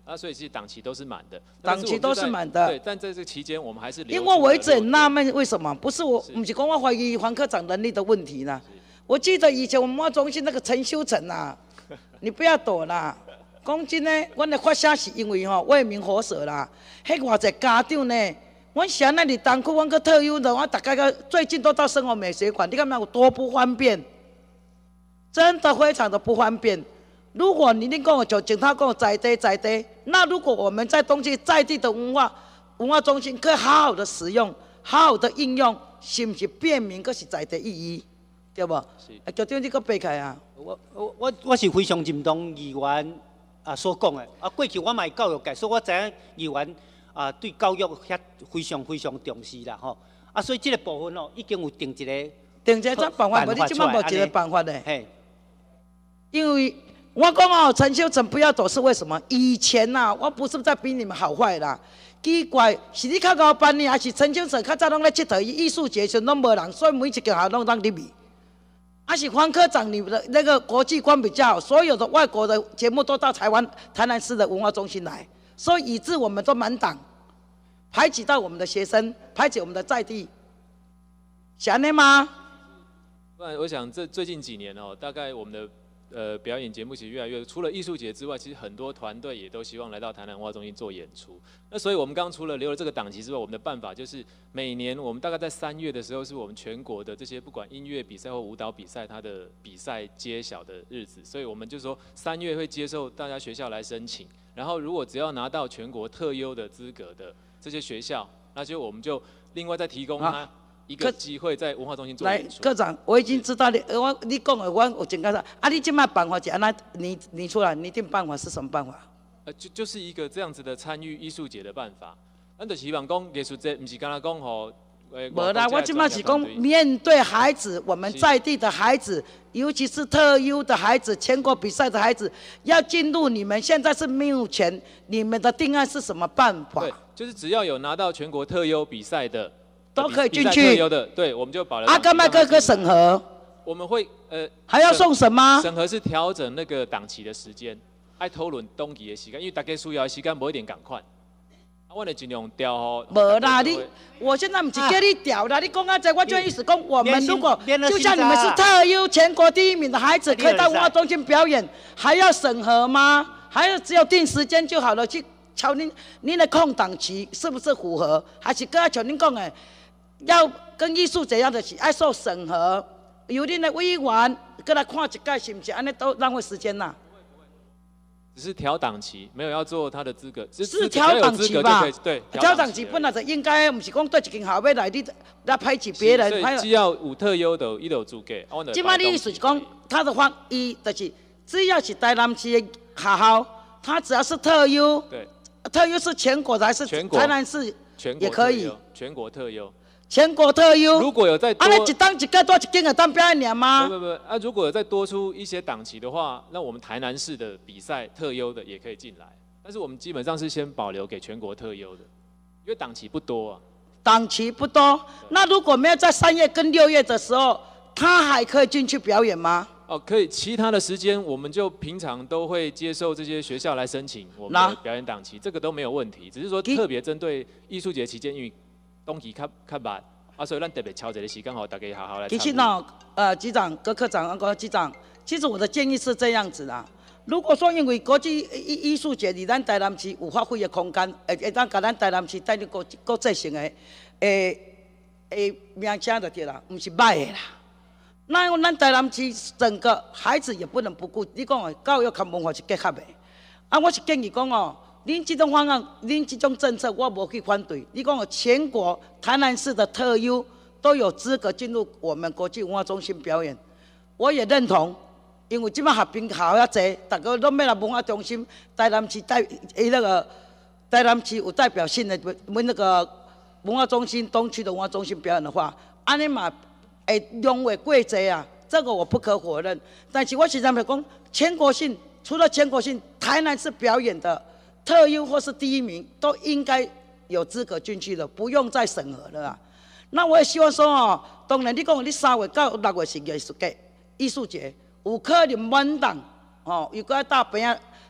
那所以其实档期都是满的。 档期都是满的。 对，但在这期间我们还是。 因为我一直很纳闷，为什么不是我？不是讲我怀疑黄科长能力的问题呢？我记得以前我们文化中心那个陈修成啊，你不要躲啦。讲真呢，阮的发声是因为吼为民喉舌啦。迄偌济家长呢，阮想那里东区，阮个特优的，我大概个最近都到生活美学馆，你看有多不方便？真的非常的不方便。如果你你跟我就警察跟我在地在地，那如果我们在东区在地的文化文化中心，可以好好的使用，好好的应用，是不是便民，可是在地意义，对不？是。局长，你搁背开啊？ 我我我我是非常认同议员啊所讲的。啊，过去我嘛是教育界，所以我知影议员啊对教育遐非常非常重视啦吼。啊，所以这个部分哦，已经有定一个定一个这办法，无你即摆无一个办法呢？ 嘿， 因为。我讲哦，陈修成不要走是为什么？以前呐、啊，我不是在比你们好坏啦。奇怪，是你较高班呢，还是陈修成较早拢咧佚佗？艺术节时拢无人，所以每一间学校拢当入去。还是黄科长，你们的那个国际观比较好，所有的外国的节目都到台湾台南市的文化中心来，所以以致我们都满档，排挤到我们的学生，排挤我们的在地，是安尼吗？ 不然，我想这最近几年哦，大概我们的。呃，表演节目其实越来越，除了艺术节之外，其实很多团队也都希望来到台南文化中心做演出。那所以我们刚刚除了留了这个档期之外，我们的办法就是每年我们大概在三月的时候，是我们全国的这些不管音乐比赛或舞蹈比赛，它的比赛揭晓的日子。所以我们就说三月会接受大家学校来申请，然后如果只要拿到全国特优的资格的这些学校，那就我们就另外再提供他。一个机会在文化中心做来，科长，我已经知道你，我你讲的我有真感受。啊，你这卖办法是安那？你你出来，你定办法是什么办法？ 呃，就就是一个这样子的参与艺术节的办法。咱就希望讲艺术节，不是刚才讲吼。 无啦，我即卖是讲面对孩子，我们在地的孩子，尤其是特优的孩子，全国比赛的孩子，要进入你们现在是目前你们的定案是什么办法？ 对，就是只要有拿到全国特优比赛的。 都可以进去。 有的，对，我们就保留。 阿甘麦哥哥审核， 我们会呃还要送审吗？ 审核是调整那个档期的时间，爱讨论冬季的时间，因为大家需要的时间无一点赶快。啊，我得尽量调吼。 无啦，你我现在不是叫你调啦，你讲啊，这我就意思讲，我们如果就像你们是特优全国第一名的孩子，可以到文化中心表演，还要审核吗？还是只有定时间就好了？去瞧您您的空档期是不是符合？还是跟像您讲的？要跟艺术这样的是爱受审核，由恁的委员过来看一届，是不是安尼都浪费时间呐？ 只是调档期，没有要做他的资格， 是调档期吧？ 对， 调档期本来就应该，不是讲对一间校要来你来排挤别人。 所以只要有特优的，伊就有资格。 即摆你意思是讲，他的话一就是只要是台南市的学校，他只要是特优， 对， 特优是全国的还是台南市也可以？ 全国特优。 全国特优， 如果有再多， 啊，你一档一届多一间个当表演吗？ 不不不，啊，如果有再多出一些档期的话，那我们台南市的比赛特优的也可以进来，但是我们基本上是先保留给全国特优的，因为档期不多啊。 档期不多，那如果没有在三月跟六月的时候，他还可以进去表演吗？ 哦，可以，其他的时间我们就平常都会接受这些学校来申请我们的表演档期，这个都没有问题，只是说特别针对艺术节期间，因为冬季较较慢，啊，所以咱特别敲这个时间，好大家好好来。 其实呢，呃，局长、葛科长、葛局长，其实我的建议是这样子啦。如果说因为国际艺艺术节伫咱台南市有发挥的空间，会会当甲咱台南市带入国国际性的，诶诶名声就对啦，唔是歹的啦。那因为咱台南市整个孩子也不能不顾，你讲哦，教育跟文化是结合的。啊，我是建议讲哦。恁这种方案，恁这种政策，我无去反对。你讲，全国台南市的特优都有资格进入我们国际文化中心表演，我也认同。因为即摆合并校遐济，大家拢要来文化中心，台南市代诶那个台南市有代表性的我那个文化中心东区的文化中心表演的话，安尼嘛会容易过济啊，这个我不可否认。但是我时常来讲，全国性除了全国性，台南市表演的。特优或是第一名都应该有资格进去的，不用再审核了啊。那我也希望说哦，当然你讲你三月到六月是艺术节，艺术节有可能满档哦，又搁大边啊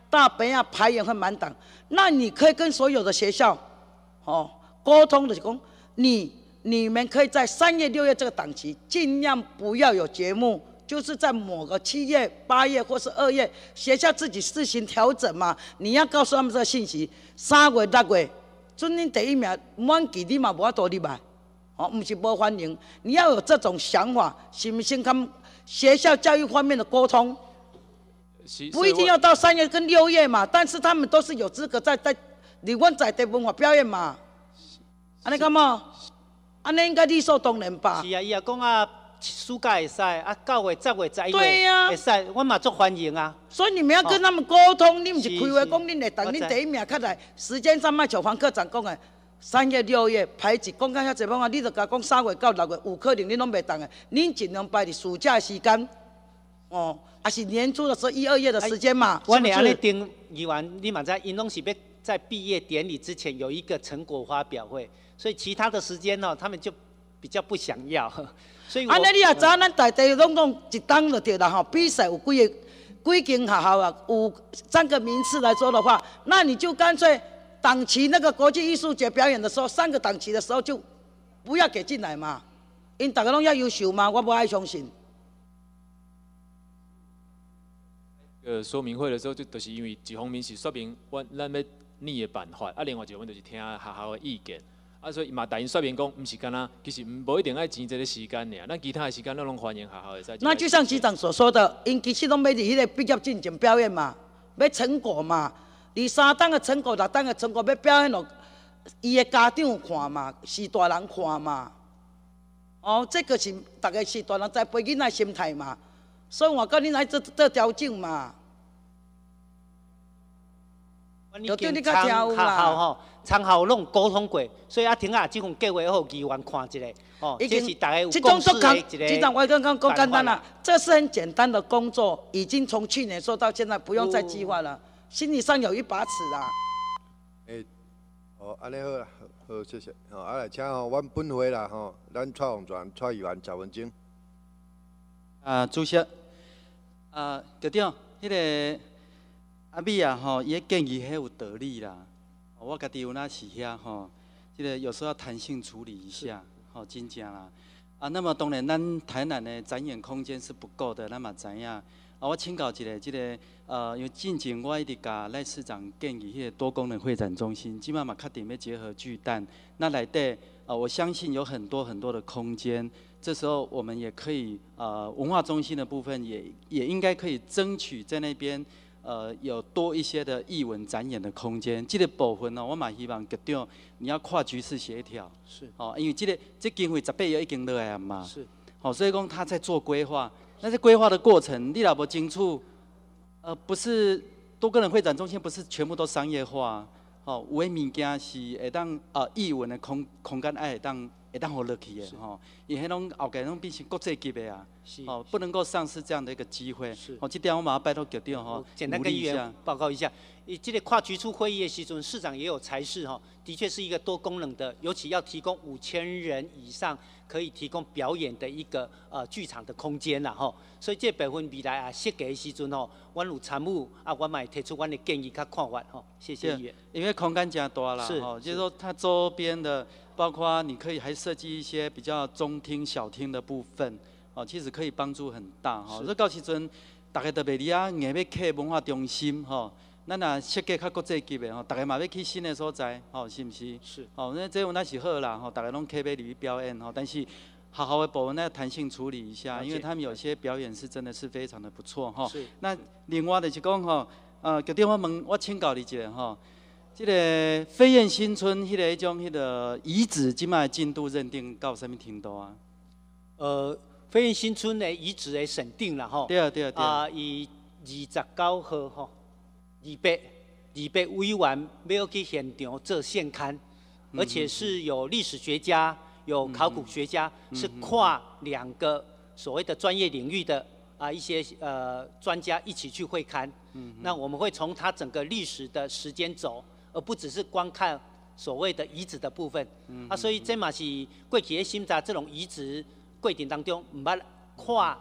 大本啊排员和满档，那你可以跟所有的学校，哦，沟通的讲，你你们可以在三月、六月这个档期，尽量不要有节目，就是在某个七月、八月或是二月，学校自己自行调整嘛。你要告诉他们这个信息，三月、六月，准恁第一名满期你嘛无法度入来，哦，不是不欢迎，你要有这种想法，是不是？跟学校教育方面的沟通。不一定要到三月跟六月嘛，但是他们都是有资格在在你阮在地文化表演嘛。安尼干嘛？安尼应该理所当然吧？ 是啊，伊也讲啊，暑假会使，啊九月、十月、十一月对呀会使，我嘛足欢迎啊。 所以你们要跟他们沟通，你唔是开话讲恁会当恁第一名较来，时间上卖像黄科长讲的，三月、六月排一讲到遐济方啊，你就甲讲三月到六月有可能恁拢袂当的，恁尽量排伫暑假时间，哦。还是年初的时候，一二月的时间嘛。 我俩咧丁议员，你嘛知，因拢是要在毕业典礼之前有一个成果发表会，所以其他的时间呢、哦，他们就比较不想要。所以， 安尼你也知，咱大地拢讲一档就对啦吼。比赛有几个几间学校啊，有三个名次来说的话，那你就干脆档期那个国际艺术节表演的时候，三个档期的时候就不要给进来嘛，因大家拢要优秀嘛，我不爱相信。 呃，说明会的时候，就就是因为一方面是说明我咱要拟的办法，啊，另外一方面就是听学校的意见，啊，所以嘛，大因说明讲，唔是干那，其实唔一定爱钱这个时间尔，咱其他的时间咱拢欢迎学校会使。 那就像局长所说的，因其实拢要伫迄个毕业进前表演嘛，要成果嘛，二三档的成果、六档的成果要表演落，伊的家长看嘛，是大人看嘛，哦，这个是大家是大人在陪囡仔心态嘛。所以我跟你来做做调整嘛， 就对你较听有啦。吼，参考拢沟通过，所以阿婷啊，这份计划好，议员看一下，哦，这是大家有共识的一个。 局长，我刚刚讲简单啦，这是很简单的工作，已经从去年说到现在，不用再计划了，心理上有一把尺啦。 诶，哦，安尼好啦，好，谢谢。哦，啊来请吼，阮本会啦吼，咱蔡宏全蔡议员赵文晶。 啊，主席，啊，局长，迄、那个阿美啊，吼，伊个建议迄有道理啦。我家己有那是遐吼，这个有时候要弹性处理一下，吼，真正啦。啊，那么当然，咱台南的展演空间是不够的，咱嘛知影。啊，我请教一个，这个呃，因为近前我一直甲赖市长建议迄个多功能会展中心，即摆嘛确定要结合巨蛋，那内底呃，我相信有很多很多的空间。这时候我们也可以，呃，文化中心的部分也也应该可以争取在那边，呃，有多一些的艺文展演的空间。这个部分呢，我蛮希望局长你要跨局势协调， 是， 哦，因为这个这经费十八亿已经落来嘛， 是， 好、哦，所以讲他在做规划，那在规划的过程，你老婆清楚，呃，不是多个人会展中心不是全部都商业化，哦，有的物件是会当呃艺文的空空间爱会当。会当好落去的吼，因迄种后盖拢变成国际级的啊，哦，不能够丧失这样的一个机会。哦，这点我马上拜托局长吼， 简单跟议员报告一下，以这个跨局处会议的时阵，市长也有裁示哈，的确是一个多功能的，尤其要提供五千人以上可以提供表演的一个呃剧场的空间啦吼，所以这部分未来啊设计的时阵吼，阮有参与啊，我嘛会提出阮的建议甲看法吼，谢谢议员。 因为空间加大啦，吼，就是说它周边的。包括你可以还设计一些比较中厅、小厅的部分，哦，其实可以帮助很大哈。所以到时阵，大家特别你啊，硬要去文化中心吼，咱若设计较国际级的吼，大家嘛要去新的所在，吼，是毋是？ 是。 哦，那这样那是好啦，吼，大家拢去要入去表演吼，但是好好的部分要弹性处理一下，因为他们有些表演是真的是非常的不错哈。 是。 那另外就是讲吼，呃，局长我问，我请教你一下吼。这个飞燕新村迄个迄种迄个遗址，即卖进度认定到什么程度啊？ 呃，飞燕新村的遗址的审定啦吼。 对啊对啊对啊。 啊，以二十九号吼，二百二百委员要去现场做现勘，而且是有历史学家、有考古学家，是跨两个所谓的专业领域的啊一些呃专家一起去会勘。嗯。那我们会从它整个历史的时间轴。而不只是光看所谓的遗址的部分，嗯、啊，所以这嘛是过去的审查这种遗址过程当中，唔捌跨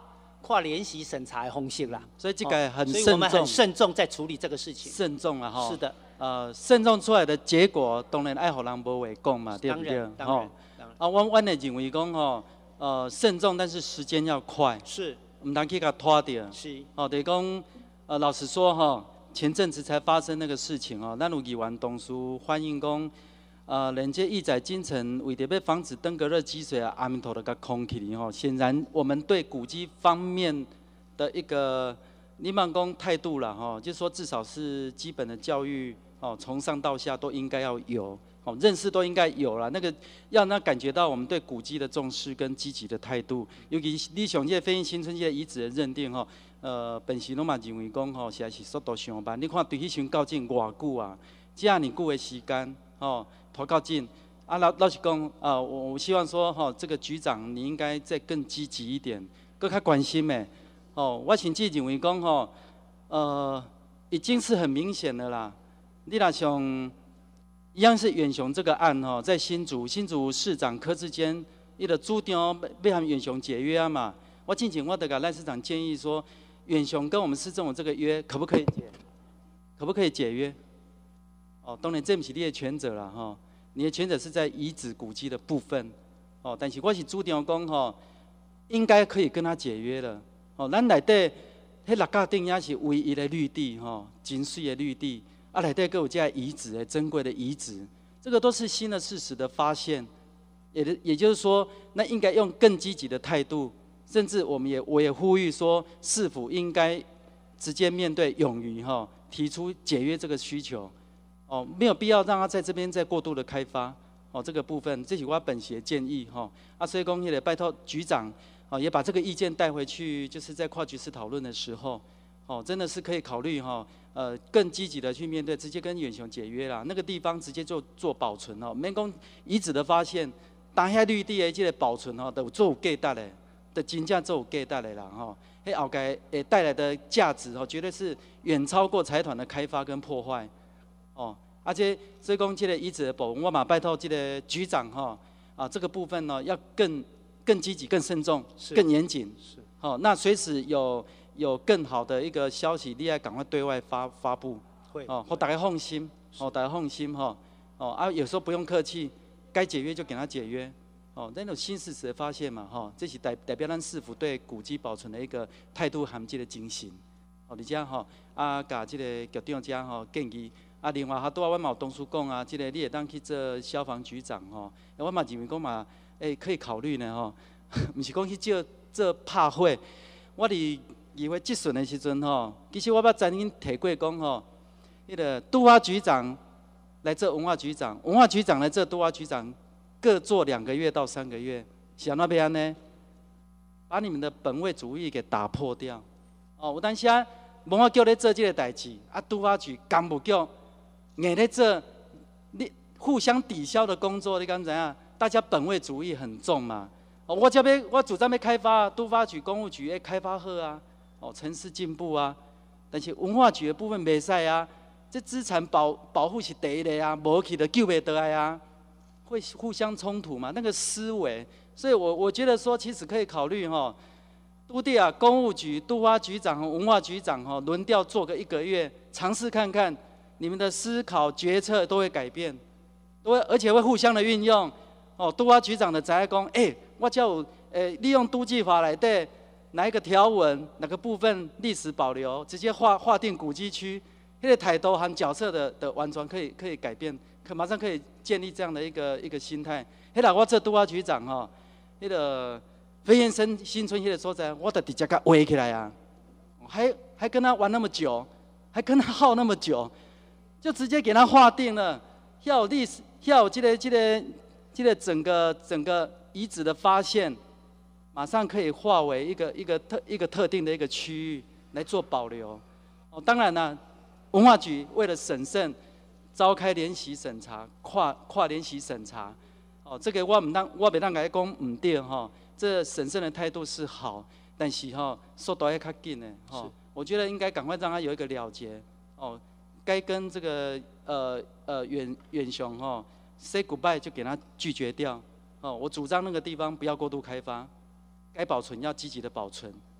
跨联席审查的方式啦。 所以这个很慎重， 所以我们很慎重在处理这个事情。 慎重啊哈。 是的。 呃，慎重出来的结果，当然爱互人无话讲嘛，对不对？ 当然，当然。 啊，我我的认为讲吼，呃，慎重，但是时间要快。 是。 唔通去甲拖掉。 是。 哦，就是讲，呃，老实说哈，前阵子才发生那个事情哦，咱有议员同事反映讲，呃，连接义载金城为着要防止登革热积水啊，阿弥陀的甲空起哩吼。显然，我们对古迹方面的一个，你蛮讲态度啦吼，就是说至少是基本的教育。哦，从上到下都应该要有，哦，认识都应该有了。那个要让他感觉到我们对古迹的重视跟积极的态度。尤其你像这飞鹰新村这个遗址的认定吼，呃，本时拢嘛认为讲吼，实在是速度上慢。你看对迄群到境偌久啊，这样你久的时间，哦，拖到境。啊，老老实讲，呃，我我希望说，吼、哦，这个局长你应该再更积极一点，更较关心的。哦，我甚至认为讲吼，呃，已经是很明显的啦。你若像一样是远雄这个案吼，在新竹新竹市长柯志坚，伊个主张要和远雄解约啊嘛。我之前我得甲赖市长建议说，远雄跟我们市政府这个约可不可以解？可不可以解约？哦，当然这不是你的权责啦吼，你的权责是在遗址古迹的部分。哦，但是我是主张讲吼，应该可以跟他解约了。哦，咱内底迄六甲顶也是唯一的绿地吼，真水的绿地。啊，内底还有这些遗址，珍贵的遗址，这个都是新的事实的发现，也也就是说，那应该用更积极的态度，甚至我们也我也呼吁说，市府应该直接面对勇于哈提出解约这个需求，哦，没有必要让他在这边再过度的开发，哦，这个部分这是我本席的建议哈，啊，所以讲也得拜托局长，哦，也把这个意见带回去，就是在跨局室讨论的时候，哦，真的是可以考虑哈。呃，更积极的去面对，直接跟远雄解约啦。那个地方直接就做保存哦，免讲遗址的发现，当下绿地的这个保存哦，都有做有价值的，的真正做有价值的啦吼。迄后盖会带来的价值哦，绝对是远超过财团的开发跟破坏哦。而且所以讲这个遗址的保存，我嘛拜托这个局长哈啊，这个部分呢要更更积极、更慎重、更严谨。是。哦，那随时有。有更好的一个消息，你要赶快对外发发布，会哦，或大家放心，哦，大家放心哈，哦啊，有时候不用客气，该解约就给他解约，哦，那种新事实的发现嘛，哈，这是代代表咱市府对古迹保存的一个态度含这个精神，哦，而且哈，啊，甲这个局长家吼建议，啊，另外哈，拄啊，我嘛有同事讲啊，这个你会当去做消防局长吼，我嘛认为讲嘛，诶，可以考虑呢吼，毋是讲去做做拍火，我伫。议会质询的时阵吼，其实我捌曾经提过讲吼，迄个都发局长来做文化局长，文化局长来做都发局长，各做两个月到三个月，是安怎要安呢？把你们的本位主义给打破掉。哦，有当时啊，文化局咧做这个代志，啊，都发局、干部局硬咧做，你互相抵消的工作，你敢知影？大家本位主义很重嘛。哦，我这边我主张要开发，都发局、公务局要开发好啊。哦，城市进步啊，但是文化局的部分袂使啊，这资产保保护是第一个啊，无去的救袂得来啊，会互相冲突嘛，那个思维，所以我我觉得说，其实可以考虑哈，都地啊，公务局、都发局长和文化局长哈，轮调做个一个月，尝试看看，你们的思考决策都会改变，都会而且会互相的运用。哦，都发局长的在讲，哎、欸，我叫有诶、欸，利用都计法来对。哪一个条文、哪个部分历史保留，直接划划定古迹区，那个态度和角色的的完全可以可以改变，可马上可以建立这样的一个一个心态。迄个我做都发局长吼，迄个飞燕生新村迄个所在，我得直接甲围起来啊，还还跟他玩那么久，还跟他耗那么久，就直接给他划定了，要有历史，要有这个这个这个整个整个遗址的发现。马上可以划为一个一个特一个特定的一个区域来做保留。哦，当然啦，文化局为了审慎，召开联席审查，跨跨联席审查。哦，这个我唔当我袂当甲伊讲唔对哈，这审慎的态度是好，但是哈、哦、速度要较紧的哈、哦。我觉得应该赶快让他有一个了结。哦，该跟这个呃呃远远雄哈 say goodbye 就给他拒绝掉。哦，我主张那个地方不要过度开发。该保存要积极的保存，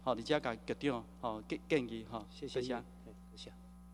吼，而且甲局长吼建建议吼， 谢谢。谢谢。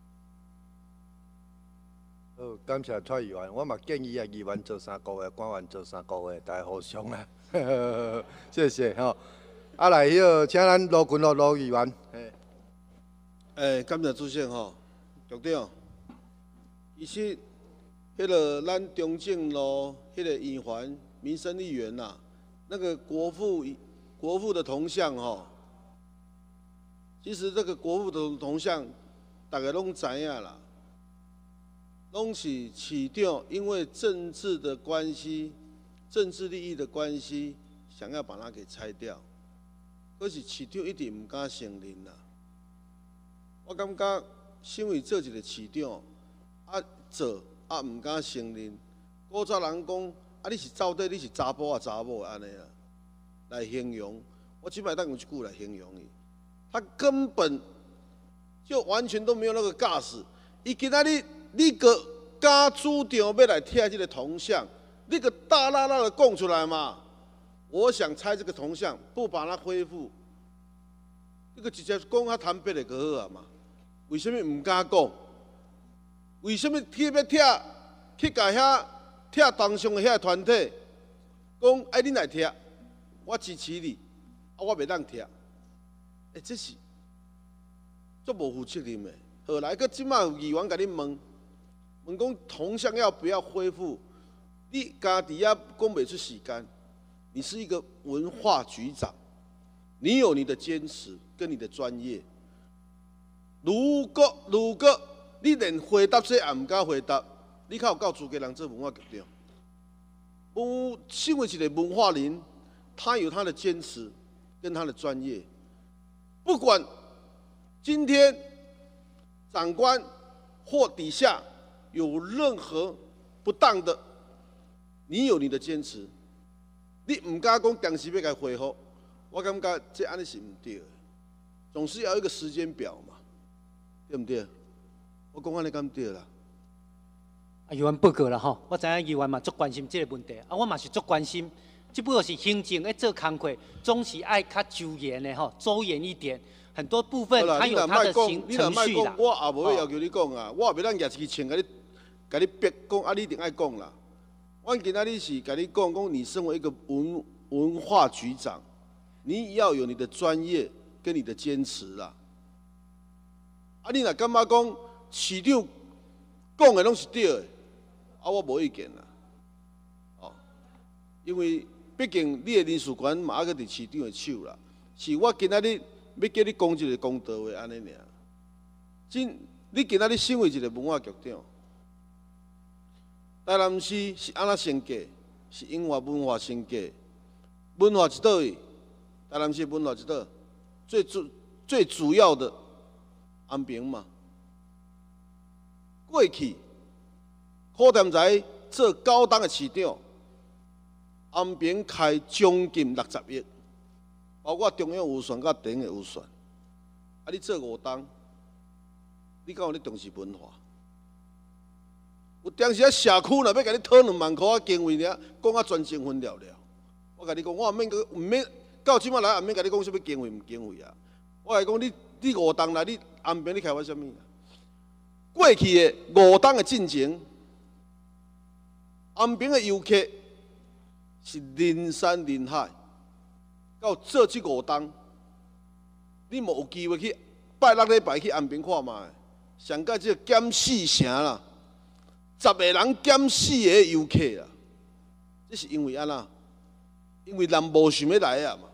好，感谢蔡议员，我嘛建议啊，议员做三个月，官员做三个月，大家互相啦。谢谢吼。啊来，迄个请咱罗群乐罗议员。 诶，感谢主席吼，局长。其实，迄个咱中正路迄个议员民生议员呐、啊，那个国父国父的铜像吼，其实这个国父的铜像，大家拢知影啦。拢是市长因为政治的关系、政治利益的关系，想要把它给拆掉。可是市长一直唔敢承认啦。我感觉身为做一个市长，啊做啊唔敢承认，古早人讲啊你是到底你是查甫啊查某安尼啊，来形容。我即摆当用一句来形容伊，他根本就完全都没有那个架势。伊今仔日。你个敢主张要来贴这个铜像，你个大大大的供出来嘛？我想拆这个铜像，不把它恢复，这个直接讲较坦白的就好啊嘛。为什么唔敢讲？为什么贴要贴去甲遐贴铜像的遐团体讲哎你来贴，我支持你，啊我袂当贴，哎这是足无负责任的。后来个即马有议员甲你问。问讲铜像要不要恢复？你家底下讲袂出时间，你是一个文化局长，你有你的坚持跟你的专业。如果如果你连回答这也唔敢回答，你较有够资格人做文化局长？有身为一个文化人，他有他的坚持跟他的专业。不管今天长官或底下。有任何不当的，你有你的坚持，你唔敢讲当时要该恢复，我感觉这安尼是唔对的，总是要有一个时间表嘛，对不对？我讲安尼敢对啦。 啊，议员报告啦吼，我知影议员嘛足关心这个问题，啊，我嘛是足关心，只不过是行政咧做工作，总是爱较周延的吼，周延一点。很多部分它有它的行程序啦。 我也无要求你讲啊，我也袂当举一支枪甲你。甲你逼讲啊，你一定爱讲啦。我今仔日是甲你讲，讲你身为一个文文化局长，你要有你的专业跟你的坚持啦。啊，你若感觉讲市长讲的拢是对的，啊，我无意见啦。哦，因为毕竟你的人事权嘛，还搁伫市长的手啦。是我今仔日要叫你讲一个公道话安尼尔。真，你今仔日身为一个文化局长。台南市是安怎升格？是因为文化升格。文化一倒位？台南市文化一倒？最主最主要的安平嘛。过去柯店仔做高档的市长，安平开将近六十亿，包括中央预算甲地方的预算。啊，你做五档，你敢有咧重视文化？有当时啊，社区若要甲你讨两万块啊经费尔，讲啊全精分了了。我甲你讲，我也免毋免到即摆来，也免甲你讲啥物经费毋经费啊。我来讲，你你五档来，你安平你开发啥物？过去的五档的进程，安平的游客是人山人海，到做即五档，你无有机会去拜六礼拜去安平看卖，上届即个减四成啦。十个人减四个游客啦，这是因为安那？因为人无想要来啊嘛。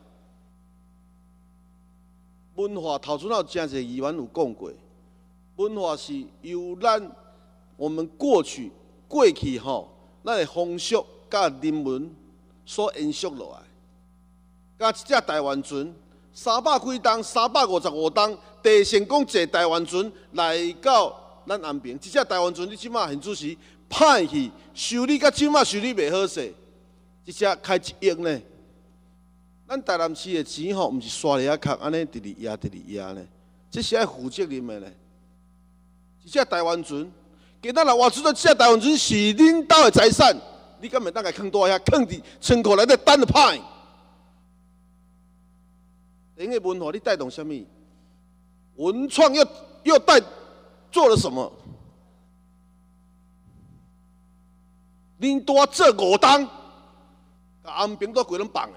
文化头先有真侪议员有讲过，文化是由咱我们过去过去吼，咱的风俗甲人文所延续落来。甲一只台湾船，三百几吨、三百五十五吨，地成功坐台湾船来到。咱安平，即只台湾船，你即马现主时歹去修理，甲即马修理袂好势，一只开一亿呢。咱台南市的钱吼，毋是刷咧遐空，安尼直直压直直压呢，这是爱负责任的呢。一只台湾船，今仔日我知道这只台湾船是恁兜的财产，你敢袂当甲囥倒遐，囥伫仓库内底等着歹？ 等个文化你带动什么？文创又又带做了什么？恁多做五档，甲安平都规拢放的。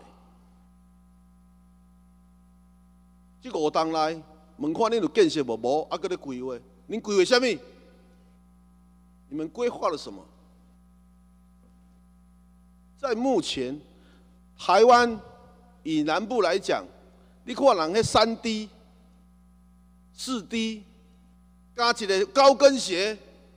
这五档内，问看恁有建设无？无，啊，搁咧规划。恁规划什么？你们规划了什么？在目前，台湾以南部来讲，你看人迄三 D、四 D， 加一个高跟鞋，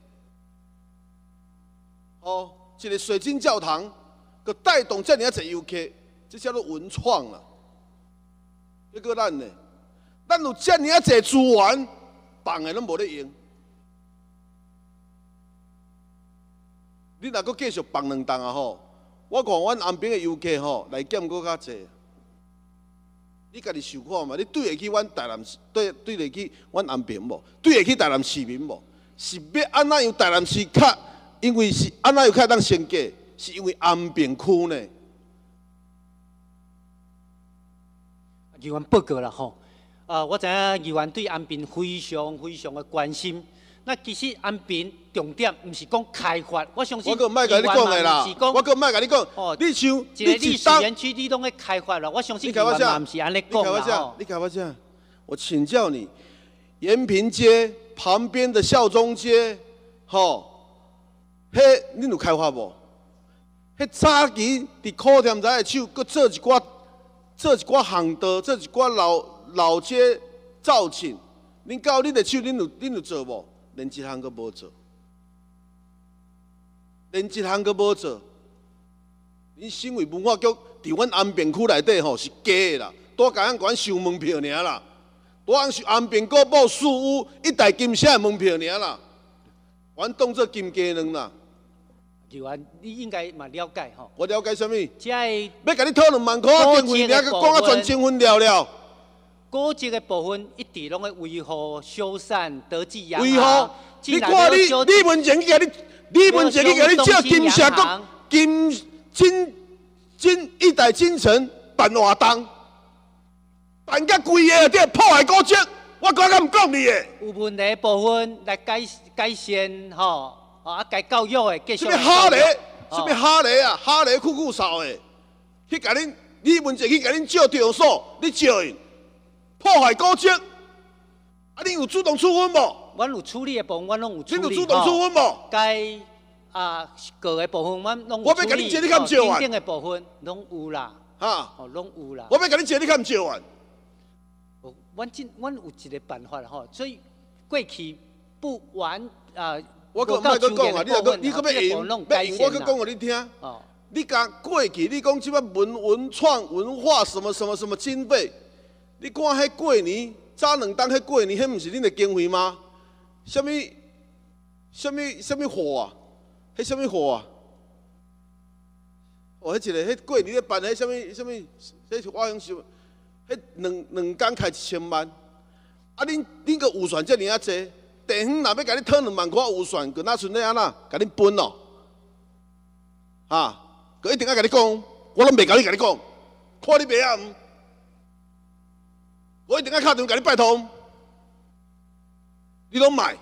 哦，一个水晶教堂，佮带动这尔啊侪游客，这叫做文创啦。结果咱呢，咱有这尔啊侪资源，放的拢无咧用。你若佮继续放两档啊吼！我看阮安平的游客吼来减搁较济，你家己想看嘛？你对得起阮台南市，对对得起阮安平无？对得起台南市民无？是要安怎样台南市较？因为是安怎样较当升价？是因为安平区呢？ 议员报告啦吼，啊，我知影议员对安平非常非常的关心。那其实安平重点毋是讲开发，我相信我个卖甲你讲的啦，我个卖甲你讲，哦，你像一个历史园区你拢在开发了，我相信议员嘛毋是安尼讲啦。 你开发啥？我请教你，延平街旁边的孝忠街，吼，迄恁有开发无？迄早期伫苦店仔的手，搁做一寡做一寡巷道，做一寡老老街造景，恁到恁的手，恁有恁有做无？连一项都无做，连一项都无做。恁身为文化局，伫阮安平区内底吼是假的啦，多甲咱管收门票尔啦，多按收安平古堡树屋一代金城的门票尔啦，阮当做金鸡卵啦。 议员，你应该嘛了解吼。 我了解什么？ 即个要甲你讨两万块经费，尔个讲啊全清分了了。 古迹的部分一直拢在维护、修缮、德记洋维护，你看你李文杰去甲你，李文杰去甲你借金城国金金金一代金城办活动，办甲贵个，这破坏古迹，我敢敢毋讲你个？ 有问题部分来改改善吼，啊该教育的继续。 什么哈雷？什么哈雷啊？哈雷酷酷扫的，去甲恁李文杰去甲恁借场所，你借因。破坏古迹，啊！你有主动处分无？ 阮有处理的部分，阮拢有处理。 你有主动处分无？ 该啊各个部分，阮拢有处理。 我要甲你借，你敢借完？ 定的部分拢有啦， 哈， 哦，拢有啦。 我要甲你借，你敢借完？ 阮今阮有一个办法吼，所以过去不完啊。 我搁莫搁讲啊，你若搁你搁要用，要用，我搁讲互你听。哦。你讲过去，你讲即摆文文创文化什么什么什么经费？你看，迄过年早两档，迄过年，迄毋是恁的经费吗？什么、什么、什么货啊？迄什么货啊？哦，迄一个，迄过年咧办迄什么、什么，迄我用想，迄两两工开一千万，啊，恁恁个预算遮尔啊济，地方若要甲你讨两万块预算，佮哪剩咧安那，甲恁分咯？啊，佮一定要甲你讲，我拢袂甲你甲你讲，看你袂晓毋？我一定要敲电话甲你拜托，你拢卖，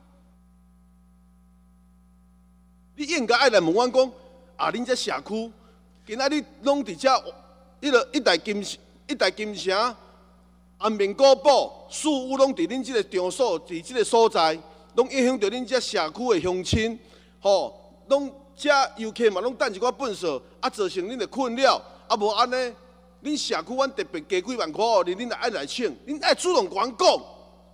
你应该爱来问阮讲，啊，恁这社区今仔日拢伫遮，迄个一代金一代金城、安平古堡、树屋拢伫恁这个场所，伫这个所在，拢影响到恁这社区的乡亲，吼，拢这游客嘛拢等一寡粪扫，啊，造成恁的困扰，啊，无安尼。恁社区阮特别加几万块哦，你恁来爱来请，恁爱主动甲阮讲，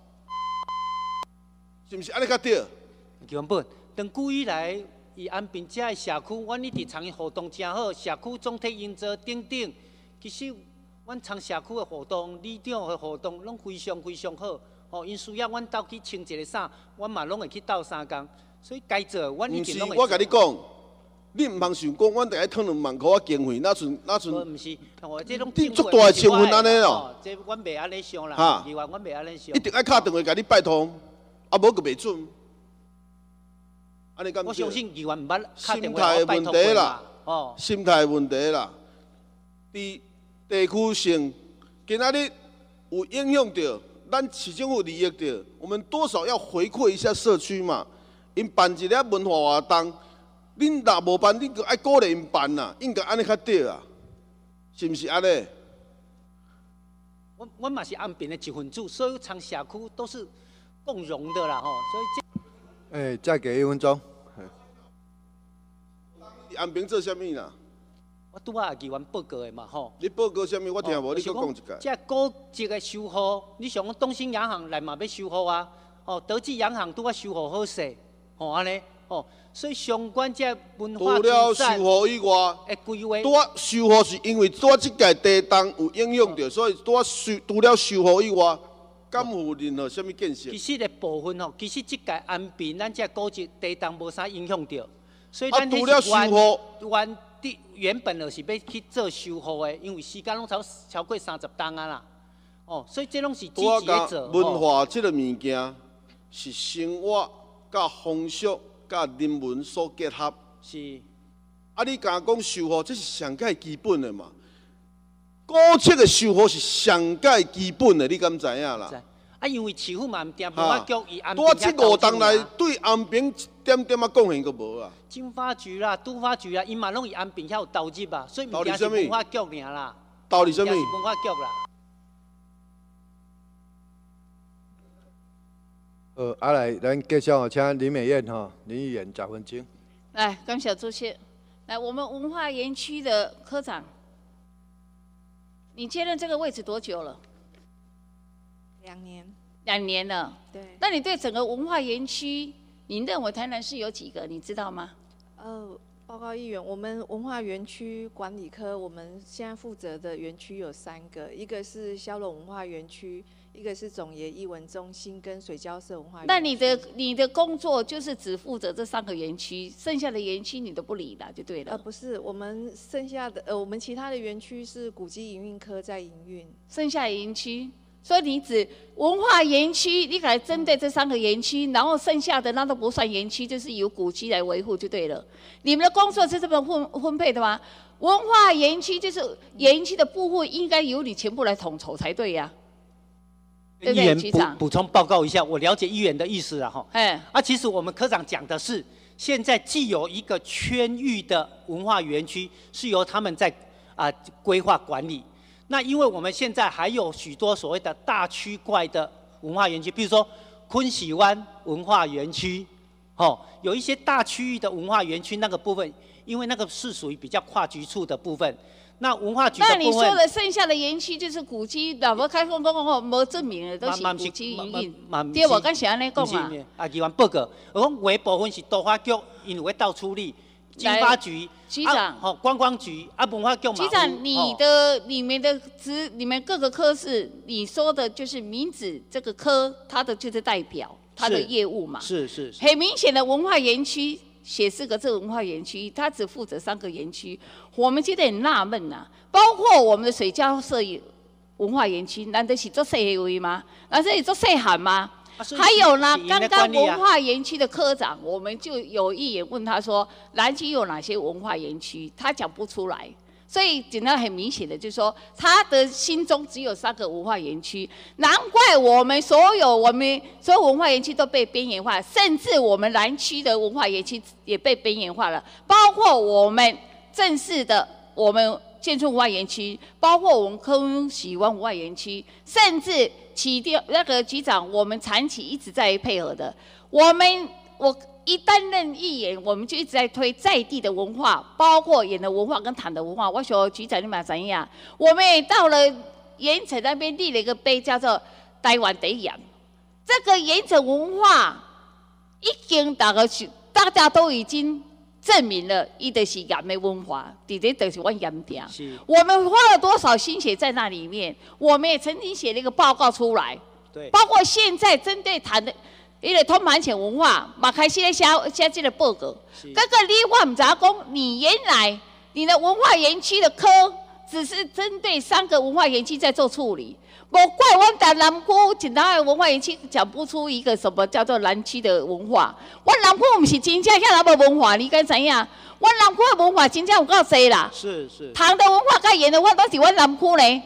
是毋是安尼较对？ 原本长久以来，以安平遮的社区，阮一直参与活动真好，社区总体营造等等。其实，阮参社区的活动、里长的活动，拢非常非常好。哦，因需要阮斗去穿一个衫，阮嘛拢会去斗相共。所以该做，阮一定拢会做。 我甲你讲。你毋通想讲，阮得爱吞两万块啊经费，哪阵哪阵？ 毋是，我这种你足大的成分安尼咯。 这阮袂安尼想啦，另外阮袂安尼想。 一定爱敲电话甲你拜托，啊无个袂准。安尼敢？ 我相信议员毋捌敲电话拜托过啦。 哦， 心态问题啦。伫地区性，今仔日有影响到咱市政府利益到，我们多少要回馈一下社区嘛。因办一个文化活动，恁若无办，恁就爱鼓励因办啦，应该安尼较对啊，是毋是安尼？ 我我嘛是安平的一份子，所有场社区都是共荣的啦吼，所以这。 诶、欸，再给一分钟。 你安平做啥物啦？ 我拄啊议员报告的嘛吼。 你报告啥物？我听无，你搁讲一下。 这高级的修复，你像讲东兴洋行来嘛要修复啊，哦，德记洋行拄啊修复好势，吼安尼，哦，所以相关这文化除了修复以外， 诶规划， 拄啊修复是因为拄啊即届地动有影响到，所以拄啊修除了修复以外，敢有任何什物建设？ 其实的部分吼，其实即届安平咱这高级地动无啥影响到，所以啊咱除了修复， 原地原本就是要去做修复的，因为时间拢超超过三十档啊啦。哦，所以这拢是积极的做。 文化这个物件是生活、甲风俗、甲人文所结合。 是。 啊，你甲讲修复，这是上界基本的嘛。古迹的修复是上界基本的，你敢知影啦？ 啊，因为市府嘛毋定文化局伊安平遐这五档内对安平一点点啊贡献都无啊。 经发局啦、都发局啦，因嘛拢伊安平遐有投入啊，所以毋定是文化局尔啦。 道理什么？ 是文化局啦。 呃，啊来，咱继续哦，请林美燕哈，林议员十分钟。 来，感谢主席。来，我们文化园区的科长，你接任这个位置多久了？ 两年。 两年了。 对。 那你对整个文化园区，你认为台南市有几个？你知道吗？ 呃，报告议员，我们文化园区管理科，我们现在负责的园区有三个，一个是消融文化园区。一个是总爷艺文中心跟水交社文化园区。 那你的你的工作就是只负责这三个园区，剩下的园区你都不理了，就对了。 呃，不是，我们剩下的呃，我们其他的园区是古迹营运科在营运。 剩下的园区，所以你指文化园区，你来针对这三个园区，然后剩下的那都不算园区，就是由古迹来维护就对了。你们的工作是这么分分配的吗？文化园区就是园区的部分，应该由你全部来统筹才对呀、啊。 议员补补充报告一下，我了解议员的意思了哈。哎，啊，其实我们科长讲的是，现在既有一个圈域的文化园区是由他们在啊规划管理，那因为我们现在还有许多所谓的大区块的文化园区，比如说昆喜湾文化园区，哦，有一些大区域的文化园区那个部分，因为那个是属于比较跨局处的部分。那文化局的部分， 那你说的剩下的园区就是古迹，哪无开放公共无证明的都是古迹营运，对我刚才安尼讲嘛。 啊，议员报告，我讲有的部分是都发局，因为会到处理，经发局、 局长、 吼、啊、观光局、啊文化局嘛。 局长，你的里面的职，你们各个科室，你说的就是民子这个科，它的就是代表它的业务嘛。 是是是。 很明显的文化园区。写四个字文化园区，它只负责三个园区，我们觉得很纳闷呐。包括我们的水交社文化园区，难道是做细位吗？难道是做细汉吗？啊、还有呢，刚刚文化园区的科长，我们就有议员问他说，南区有哪些文化园区？他讲不出来。所以简单很明显的就是说，他的心中只有三个文化园区，难怪我们所有我们所有文化园区都被边缘化，甚至我们南区的文化园区也被边缘化了，包括我们正式的我们建筑文化园区，包括我们昆喜湾文化园区，甚至起调那个局长，我们长期一直在配合的，我们我。一担任议员，我们就一直在推在地的文化，包括盐的文化跟糖的文化。我说局长你嘛怎样？我们也到了盐城那边立了一个碑，叫做台湾第一盐。这个盐城文化已经大家大家都已经证明了，伊就是盐的文化，底底就是我盐店。我们花了多少心血在那里面？我们也曾经写了一个报告出来，对，包括现在针对谈的。伊个通盘前文化嘛开始咧写写这个报告，哥哥你我唔知影讲，你原来你的文化园区的科只是针对三个文化园区在做处理，无怪我台南区其他的文化园区讲不出一个什么叫做南区的文化。我南区唔是真正遐那无文化，你敢知影？我南区的文化真正有够多啦。 是是。 糖的文化、甲盐的文化都是我南区嘞。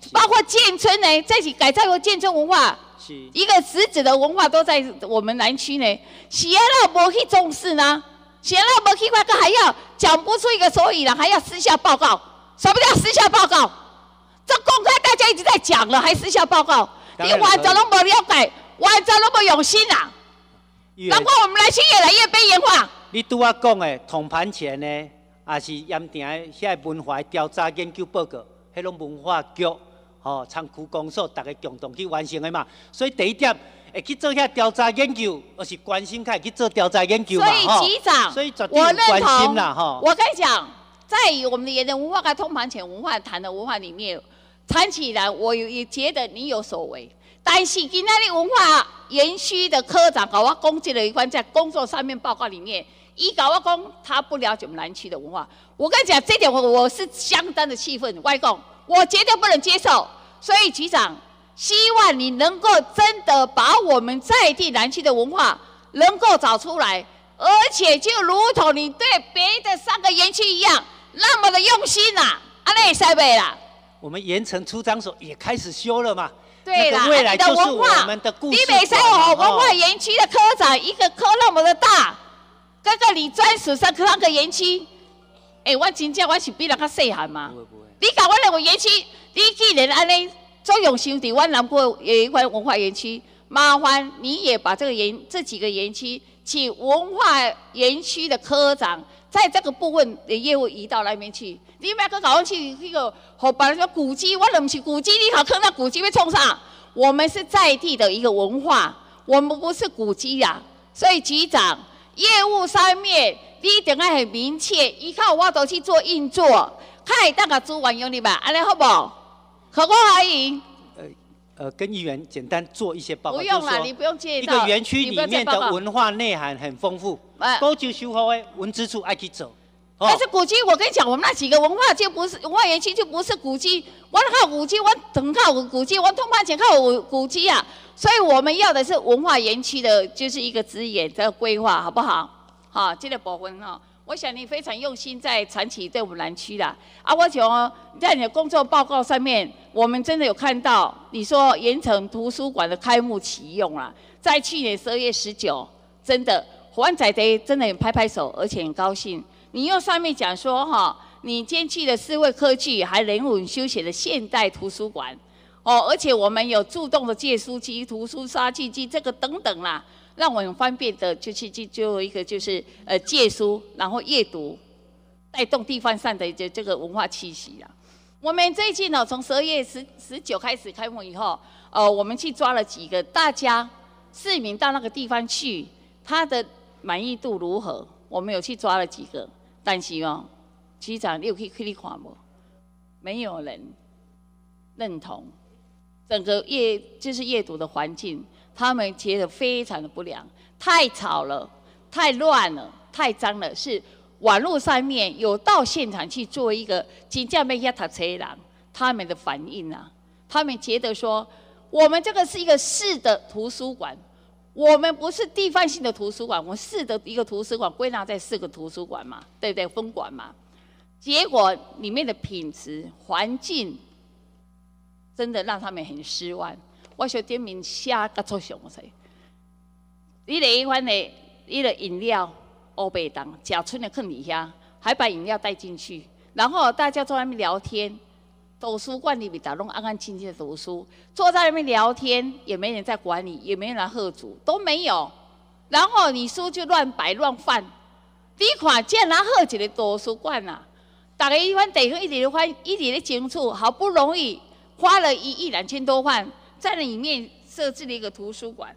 包括建村呢，在一起改造后建村文化，一个实质的文化都在我们南区呢。是啊，那无去重视呢？是啊，那无去看，还要讲不出一个所以然，还要私下报告。什么叫私下报告？这公开大家一直在讲了，还私下报告？你完全都没了解，完全都没用心啊！难怪我们南区越来越边缘化。 你拄啊讲的统盘前呢，也是盐埕的遐文化调查研究报告，迄种文化局、吼仓区公所，大家共同去完成的嘛。所以第一点会去做遐调查研究，而是关心开去做调查研究嘛。 所以局长， 所以绝对有关心啦，吼。 我跟你讲，在于我们的盐人文化跟通盘前文化谈的文化里面，谈起来我也觉得你有所为。但是今天的文化园区的科长搞我公这了一关，在工作上面报告里面，一搞我公他不了解我们南区的文化。我跟你讲，这点我我是相当的气愤，外公，我绝对不能接受。所以局长，希望你能够真的把我们在地南区的文化能够找出来，而且就如同你对别的三个园区一样，那么的用心呐、啊，安内塞贝啦。 我们盐城出张所也开始修了嘛。 对啦， 未来就是我们的故事。 你北山哦，文化园区的科长一个科那么的大，跟个你专属三三个园区，哎、欸，我真正我是比人较细汉嘛。不会不会。你讲我认为园区，你既然安尼作用兄弟，我南部有一块文化园区，麻烦你也把这个园这几个园区，请文化园区的科长在这个部分的业务移到那边去。你不要去搞去那个，和别人说古迹，我不是古迹，你好看到古迹要冲啥？我们是在地的一个文化，我们不是古迹呀、啊。所以局长，业务上面你一定要很明确，依靠我都去做运作，看大家资源用你吧，安尼好不好？可不可以？ 呃呃，跟议员简单做一些报告。 不用啦，你不用介绍。 一个园区里面的文化内涵很丰富，古旧修复的文之处爱去走。 但是古迹，我跟你讲，我们那几个文化就不是文化园区，就不是古迹。我靠古迹，我等靠古迹，我通盘前靠古古迹啊。所以我们要的是文化园区的，就是一个资源的规划，好不好？好，这个部分哈，我想你非常用心在传奇对我们南区啦。啊，我讲在你的工作报告上面，我们真的有看到你说盐城图书馆的开幕启用啦，在去年十二月十九，真的伙伴仔仔真的很拍拍手，而且很高兴。你用上面讲说哈，你兼具的思维科技，还人文休闲的现代图书馆，哦，而且我们有自动的借书机、图书杀记机这个等等啦，让我很方便的就去就就一个就是呃借书，然后阅读，带动地方上的这这个文化气息啦。我们最近呢，从十二月十十九开始开幕以后，呃，我们去抓了几个大家市民到那个地方去，他的满意度如何？我们有去抓了几个。但是哦，局长，你有去去你看无？没有人认同整个阅就是阅读的环境，他们觉得非常的不良，太吵了，太乱了，太脏了。是网络上面有到现场去做一个真正要去读册的人，他们的反应啊，他们觉得说，我们这个是一个市的图书馆。我们不是地方性的图书馆，我们市的一个图书馆归纳在四个图书馆嘛，对不对？分馆嘛，结果里面的品质、环境，真的让他们很失望。我想点名写甲出详细。你的一款的，你的饮料乌白糖，假春的放里遐，还把饮料带进去，然后大家坐在那边聊天。图书馆里面打弄安安静静的读书，坐在那边聊天，也没人在管理，也没人来喝阻，都没有。然后你书就乱摆乱放，你看这样好一个图书馆啊！大家一番地方一直花一直在清楚，好不容易花了一亿两千多万，在里面设置了一个图书馆，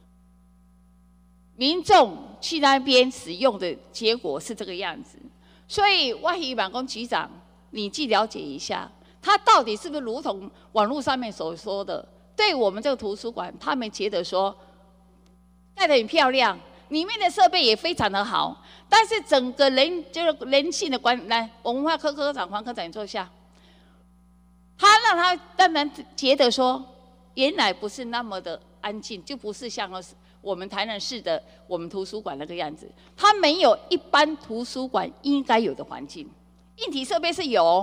民众去那边使用的结果是这个样子。所以我希望讲局长，你去了解一下。它到底是不是如同网络上面所说的？对我们这个图书馆，他们觉得说盖得很漂亮，里面的设备也非常的好，但是整个人就是人性的观，来，文化科科长黄科长你坐下，他让他当然觉得说，原来不是那么的安静，就不是像我们台南市的我们图书馆那个样子，它没有一般图书馆应该有的环境，硬体设备是有。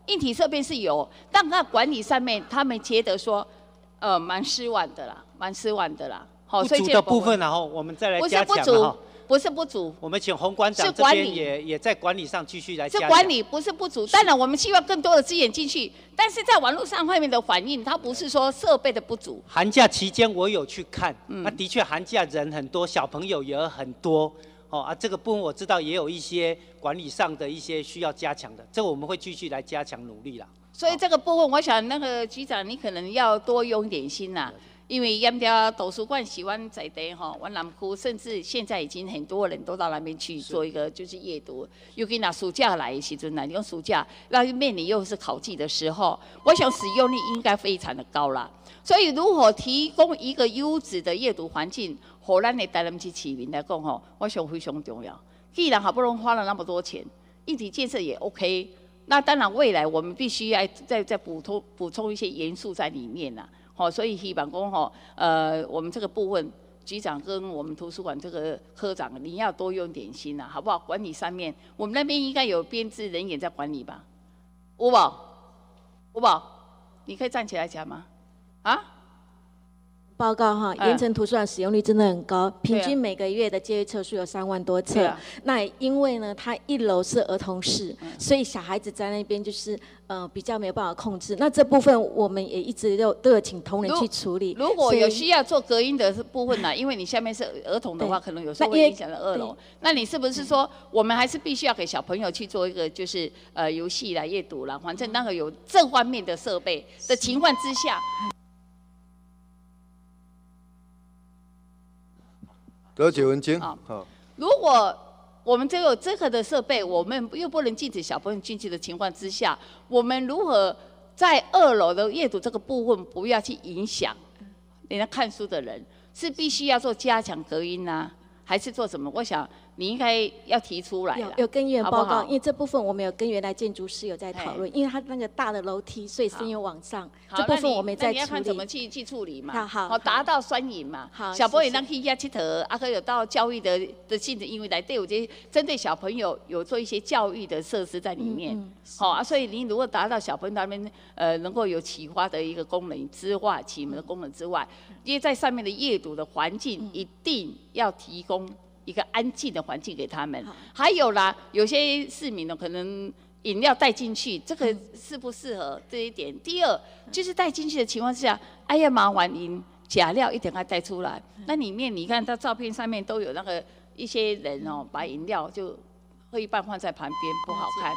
硬体设备是有，但那管理上面他们觉得说，呃，蛮失望的啦，蛮失望的啦。好， 不足的部分，然后我们再来加强哈。 不是不足， 我们请洪馆长这边也也在管理上继续来加强。 是管理，不是不足。当然，我们希望更多的资源进去，但是在网络上方面的反应，它不是说设备的不足。 寒假期间我有去看，嗯、那的确寒假人很多，小朋友也很多。哦啊，这个部分我知道也有一些管理上的一些需要加强的，这个我们会继续来加强努力啦。 所以这个部分，我想那个局长你可能要多用点心啦。因为盐条图书馆喜欢在地哈，往南区，甚至现在已经很多人都到那边去做一个就是阅读。尤其拿暑假来的时阵呢，用暑假，那面临又是考季的时候，我想使用率应该非常的高啦。所以如何提供一个优质的阅读环境，给咱的台南市市民来讲吼，我想非常重要。既然好不容易花了那么多钱，硬体建设也 OK， 那当然未来我们必须要再再补充补充一些元素在里面啦。好，所以希望讲吼，呃，我们这个部分局长跟我们图书馆这个科长，你要多用点心啦，好不好？管理上面，我们那边应该有编制人员在管理吧？吴宝，吴宝，你可以站起来讲吗？啊？ 报告哈，盐城图书馆使用率真的很高，平均每个月的借阅册数有三万多册。啊、那因为呢，它一楼是儿童室，嗯、所以小孩子在那边就是呃比较没有办法控制。那这部分我们也一直都都有请同仁去处理。 如果有需要做隔音的部分呢，因为你下面是儿童的话，可能有时候会影响到二楼。那你是不是说，我们还是必须要给小朋友去做一个就是呃游戏来阅读啦？反正那个有这方面的设备的情况之下。 得解文清，好。 如果我们只有这个的设备，我们又不能禁止小朋友进去的情况之下，我们如何在二楼的阅读这个部分不要去影响人家看书的人？是必须要做加强隔音啊，还是做什么？我想你应该要提出来。 有有跟原报告，好好因为这部分我们有跟原来建筑师有在讨论，因为它那个大的楼梯，所以声音往上，这部分我们在处理。 那你要看怎么去去处理嘛？ 好好， 好达到双赢嘛。好，小朋友让去遐佚佗，啊，可有到教育的的性质，因为来对我觉得针对小朋友有做一些教育的设施在里面。嗯好啊，所以你如果达到小朋友那边呃能够有启发的一个功能之外，启蒙的功能之外，因为在上面的阅读的环境一定要提供。一个安静的环境给他们，还有啦，有些市民呢可能饮料带进去，这个适不适合这一点。第二就是带进去的情况下，哎呀，麻烦您假料一定要带出来。那里面你看到照片上面都有那个一些人哦，把饮料就喝一半放在旁边，不好看。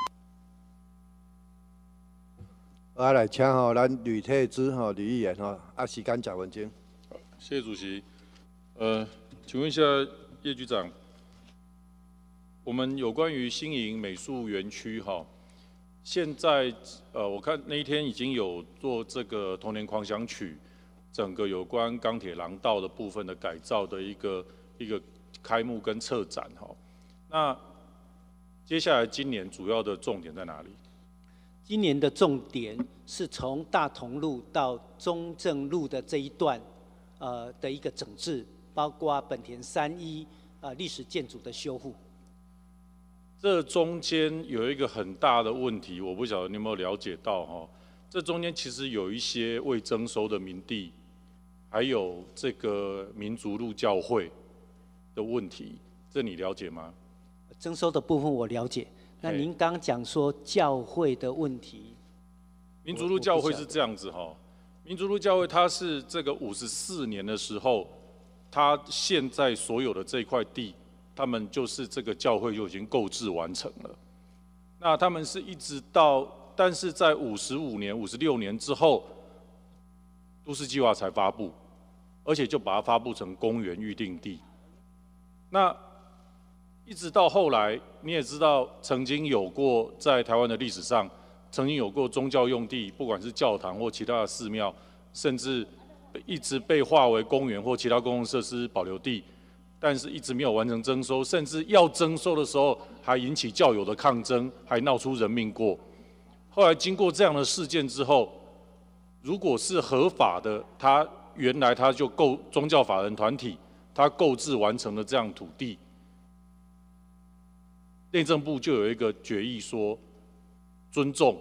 我来请吼咱吕泰之吼吕议员吼，啊时间十分钟。 谢谢主席。呃，请问一下。叶局长，我们有关于新营美术园区哈，现在呃，我看那一天已经有做这个童年狂想曲，整个有关钢铁廊道的部分的改造的一个一个开幕跟策展哈。那接下来今年主要的重点在哪里？ 今年的重点是从大同路到中正路的这一段，呃的一个整治。包括本田三一呃历史建筑的修复， 这中间有一个很大的问题，我不晓得你有没有了解到哈？这中间其实有一些未征收的民地，还有这个民族路教会的问题，这你了解吗？ 征收的部分我了解。那您刚讲说教会的问题， 民族路教会是这样子哈，民族路教会它是这个五十四年的时候。他现在所有的这块地，他们就是这个教会就已经购置完成了。那他们是一直到，但是在五十五年、五十六年之后，都市计划才发布，而且就把它发布成公园预定地。那一直到后来，你也知道，曾经有过在台湾的历史上，曾经有过宗教用地，不管是教堂或其他的寺庙，甚至。一直被划为公园或其他公共设施保留地，但是一直没有完成征收，甚至要征收的时候还引起教友的抗争，还闹出人命过。后来经过这样的事件之后，如果是合法的，他原来他就购宗教法人团体，他购置完成了这样土地，内政部就有一个决议说，尊重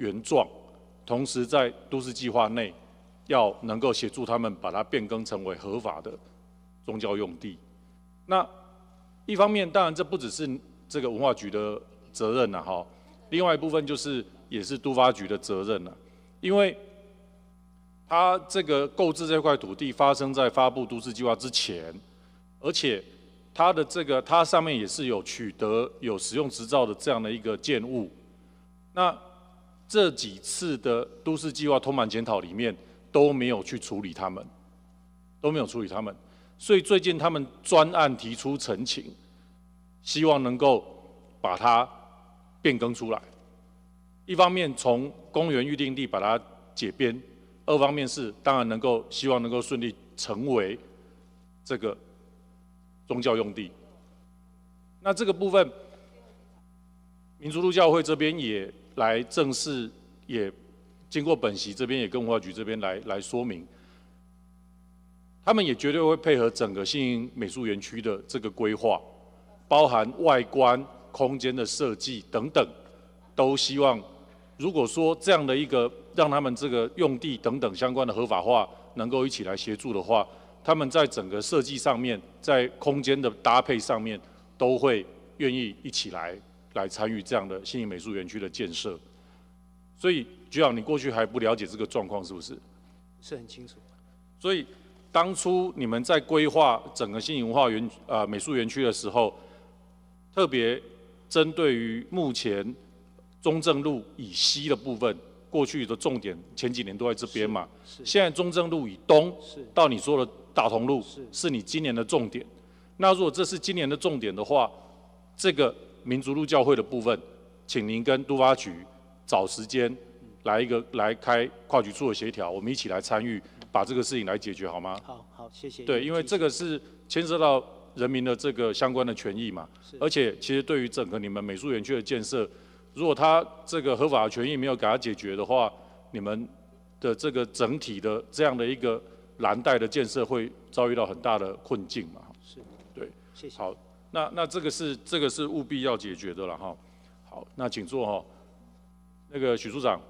原状，同时在都市计划内要能够协助他们把它变更成为合法的宗教用地。那一方面，当然这不只是这个文化局的责任呐，哈，另外一部分就是也是都发局的责任了，因为它这个购置这块土地发生在发布都市计划之前，而且它的这个它上面也是有取得有使用执照的这样的一个建物。那这几次的都市计划通盘检讨里面都没有去处理他们，都没有处理他们，所以最近他们专案提出陈情，希望能够把它变更出来。一方面从公园预定地把它解编，二方面是当然能够希望能够顺利成为这个宗教用地。那这个部分，民族路教会这边也来正式，也经过本席这边也跟文化局这边来来说明，他们也绝对会配合整个新营美术园区的这个规划，包含外观、空间的设计等等，都希望如果说这样的一个让他们这个用地等等相关的合法化能够一起来协助的话，他们在整个设计上面，在空间的搭配上面，都会愿意一起来来参与这样的新营美术园区的建设。所以局长，你过去还不了解这个状况是不是？ 是很清楚。 所以当初你们在规划整个新营文化园呃美术园区的时候，特别针对于目前中正路以西的部分，过去的重点前几年都在这边嘛。现在中正路以东到你说的大同路是你今年的重点。那如果这是今年的重点的话，这个民族路教会的部分，请您跟都发局找时间来一个来开跨局处的协调，我们一起来参与，把这个事情来解决好吗？ 好好，谢谢。 对，因为这个是牵涉到人民的这个相关的权益嘛，而且其实对于整个你们美术园区的建设，如果他这个合法的权益没有给他解决的话，你们的这个整体的这样的一个蓝带的建设会遭遇到很大的困境嘛。 是， 对， 谢谢。 好，那那这个是这个是务必要解决的了哈。好，那请坐哈。那个许处长，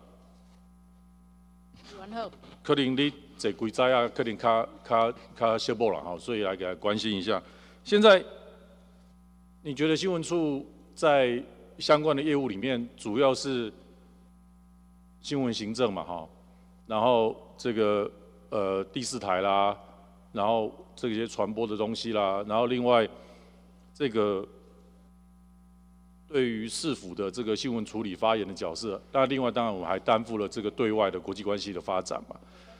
可能你坐几载啊，可能较较较小步了哈，所以来给他关心一下。现在你觉得新闻处在相关的业务里面，主要是新闻行政嘛哈，然后这个呃第四台啦，然后这些传播的东西啦，然后另外这个对于市府的这个新闻处理发言的角色，那另外当然我们还担负了这个对外的国际关系的发展嘛。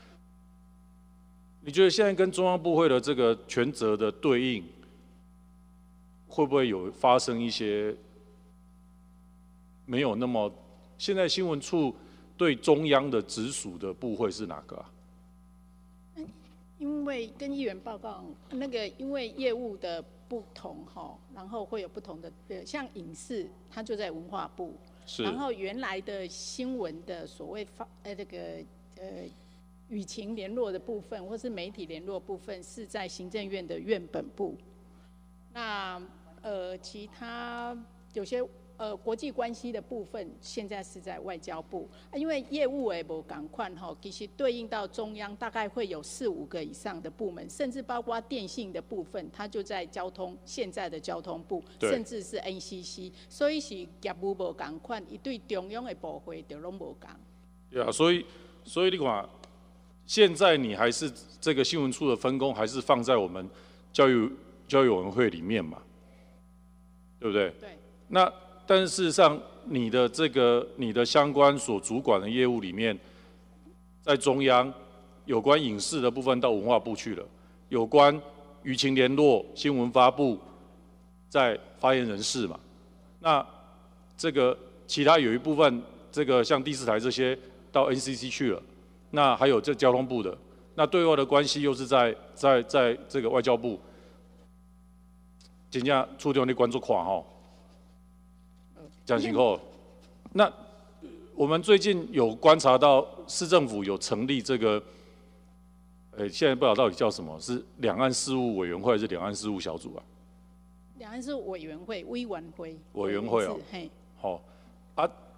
你觉得现在跟中央部会的这个权责的对应，会不会有发生一些没有那么？现在新闻处对中央的直属的部会是哪个啊？ 因为跟议员报告，那个因为业务的不同哈，然后会有不同的，呃，像影视它就在文化部， 是， 然后原来的新闻的所谓发呃这个呃舆情联络的部分，或是媒体联络部分是在行政院的院本部。那呃其他有些呃国际关系的部分，现在是在外交部，啊、因为业务也无同款哈，其实对应到中央大概会有四五个以上的部门，甚至包括电信的部分，它就在交通现在的交通部，甚至是 N C C， 所以是业务无同款，伊对中央的部会就拢无同。 对啊，所以所以你看，现在你还是这个新闻处的分工，还是放在我们教育教育委员会里面嘛，对不对？ 对。 那但是事实上，你的这个你的相关所主管的业务里面，在中央有关影视的部分到文化部去了，有关舆情联络、新闻发布，在发言人室嘛。那这个其他有一部分，这个像第四台这些到 N C C 去了，那还有这交通部的，那对外的关系又是在在在这个外交部，真正触动你关注看吼。这样情况，那我们最近有观察到市政府有成立这个，呃，现在不知道到底叫什么，是两岸事务委员会还是两岸事务小组啊？ 两岸事务委员会、委员会。 委员会哦。 嘿。 好、哦，啊，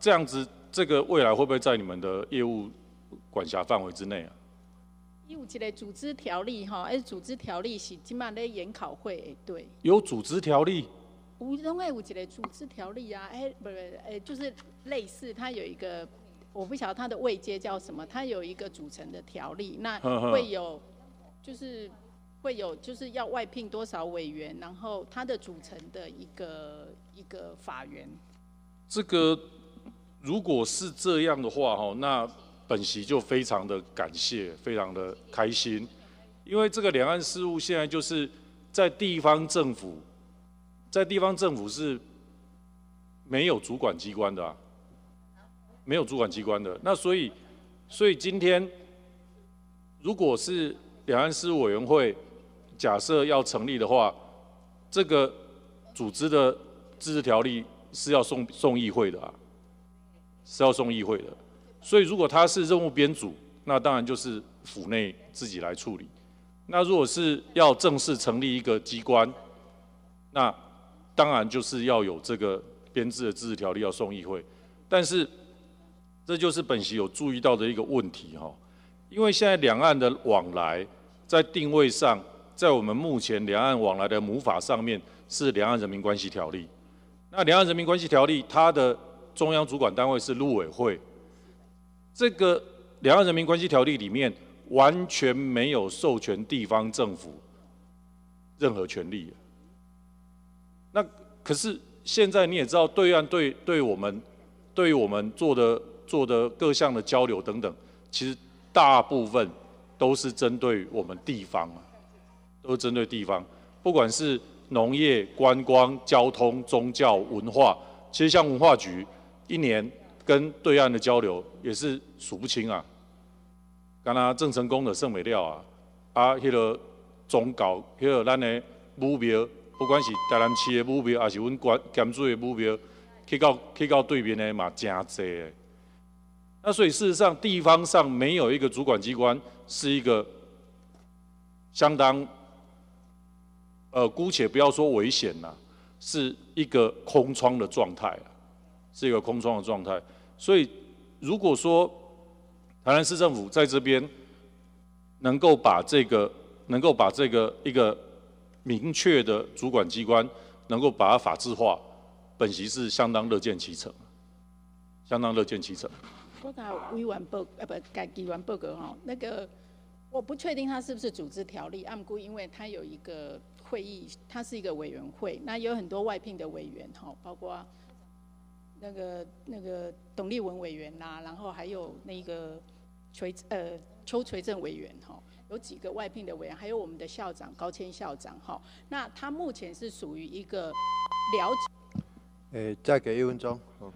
这样子，这个未来会不会在你们的业务管辖范围之内啊？ 有一个组织条例哈，哎，组织条例是今晚在研考会会对。 有组织条例？ 有拢会有一个组织条例啊，哎，不不，哎，就是类似它有一个，我不晓得它的位阶叫什么，它有一个组成的条例，那会有，就是会有就是要外聘多少委员，然后它的组成的一个一个法源。 这个如果是这样的话，哈，那本席就非常的感谢，非常的开心，因为这个两岸事务现在就是在地方政府。在地方政府是没有主管机关的啊，没有主管机关的。那所以，所以今天如果是两岸事务委员会假设要成立的话，这个组织的自治条例是要送送议会的啊，是要送议会的。所以如果他是任务编组，那当然就是府内自己来处理。那如果是要正式成立一个机关，那当然就是要有这个编制的自治条例要送议会，但是这就是本席有注意到的一个问题哈，因为现在两岸的往来在定位上，在我们目前两岸往来的母法上面是两岸人民关系条例，那两岸人民关系条例它的中央主管单位是陆委会，这个两岸人民关系条例里面完全没有授权地方政府任何权利。那可是现在你也知道，对岸对对我们，对于我们做的做的各项的交流等等，其实大部分都是针对我们地方啊，都是针对地方，不管是农业、观光、交通、宗教、文化，其实像文化局一年跟对岸的交流也是数不清啊。刚刚郑成功的圣美料啊，啊，迄个宗教，迄个咱的武庙。不管是台南市的武庙，还是阮关咸水的武庙，去到去到对面的嘛，真侪的。那所以事实上，地方上没有一个主管机关，是一个相当，呃，姑且不要说危险啦，是一个空窗的状态，是一个空窗的状态。所以，如果说台南市政府在这边能够把这个，能够把这个一个明确的主管机关能够把它法制化，本席是相当乐见其成，相当乐见其成。 我给委员报，呃不，给议员报告哈，那个我不确定它是不是组织条例，按估因为它有一个会议，它是一个委员会，那有很多外聘的委员哈，包括那个那个董立文委员啦，然后还有那个垂呃邱垂正委员哈。有几个外聘的委员，还有我们的校长高谦校长哈。那他目前是属于一个了解。 诶，再给一分钟。哦。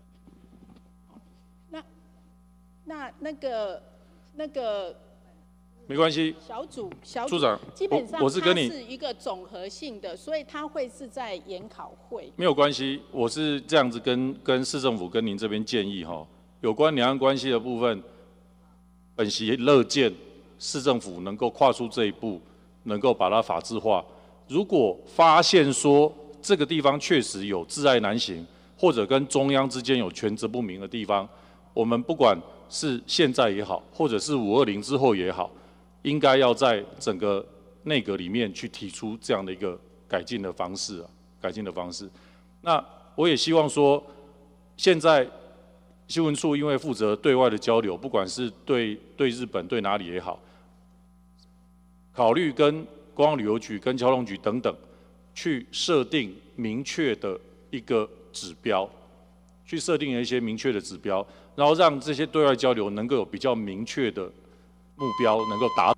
那那那个那个。 没关系。 小组小组长， 基本上我是跟你是一个总合性的，所以他会是在研考会。 没有关系，我是这样子跟跟市政府跟您这边建议哈，有关两岸关系的部分，本席乐见。市政府能够跨出这一步，能够把它法制化。如果发现说这个地方确实有窒碍难行，或者跟中央之间有权责不明的地方，我们不管是现在也好，或者是五二零之后也好，应该要在整个内阁里面去提出这样的一个改进的方式啊，改进的方式。那我也希望说，现在。新闻处因为负责对外的交流，不管是对对日本对哪里也好，考虑跟观光旅游局、跟交通局等等，去设定明确的一个指标，去设定一些明确的指标，然后让这些对外交流能够有比较明确的目标，能够达。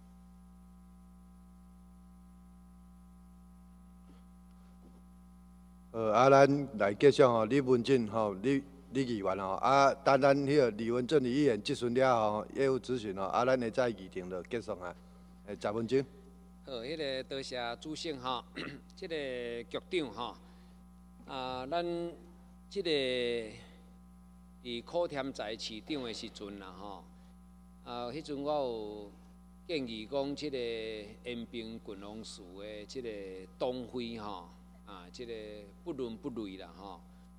呃，啊，咱来继续吼，李文俊吼，李。李议员吼，啊，等咱迄个李文正议员结束了后，业务咨询吼，啊，咱会再议程就结束啊，诶，十分钟。 好，迄个多谢主席吼，即个局长吼，啊，咱即个伫考添在市长的时阵啦吼，啊，迄阵我有建议讲，即个延平郡王祠的即个东非吼，啊，即个不伦不类啦吼。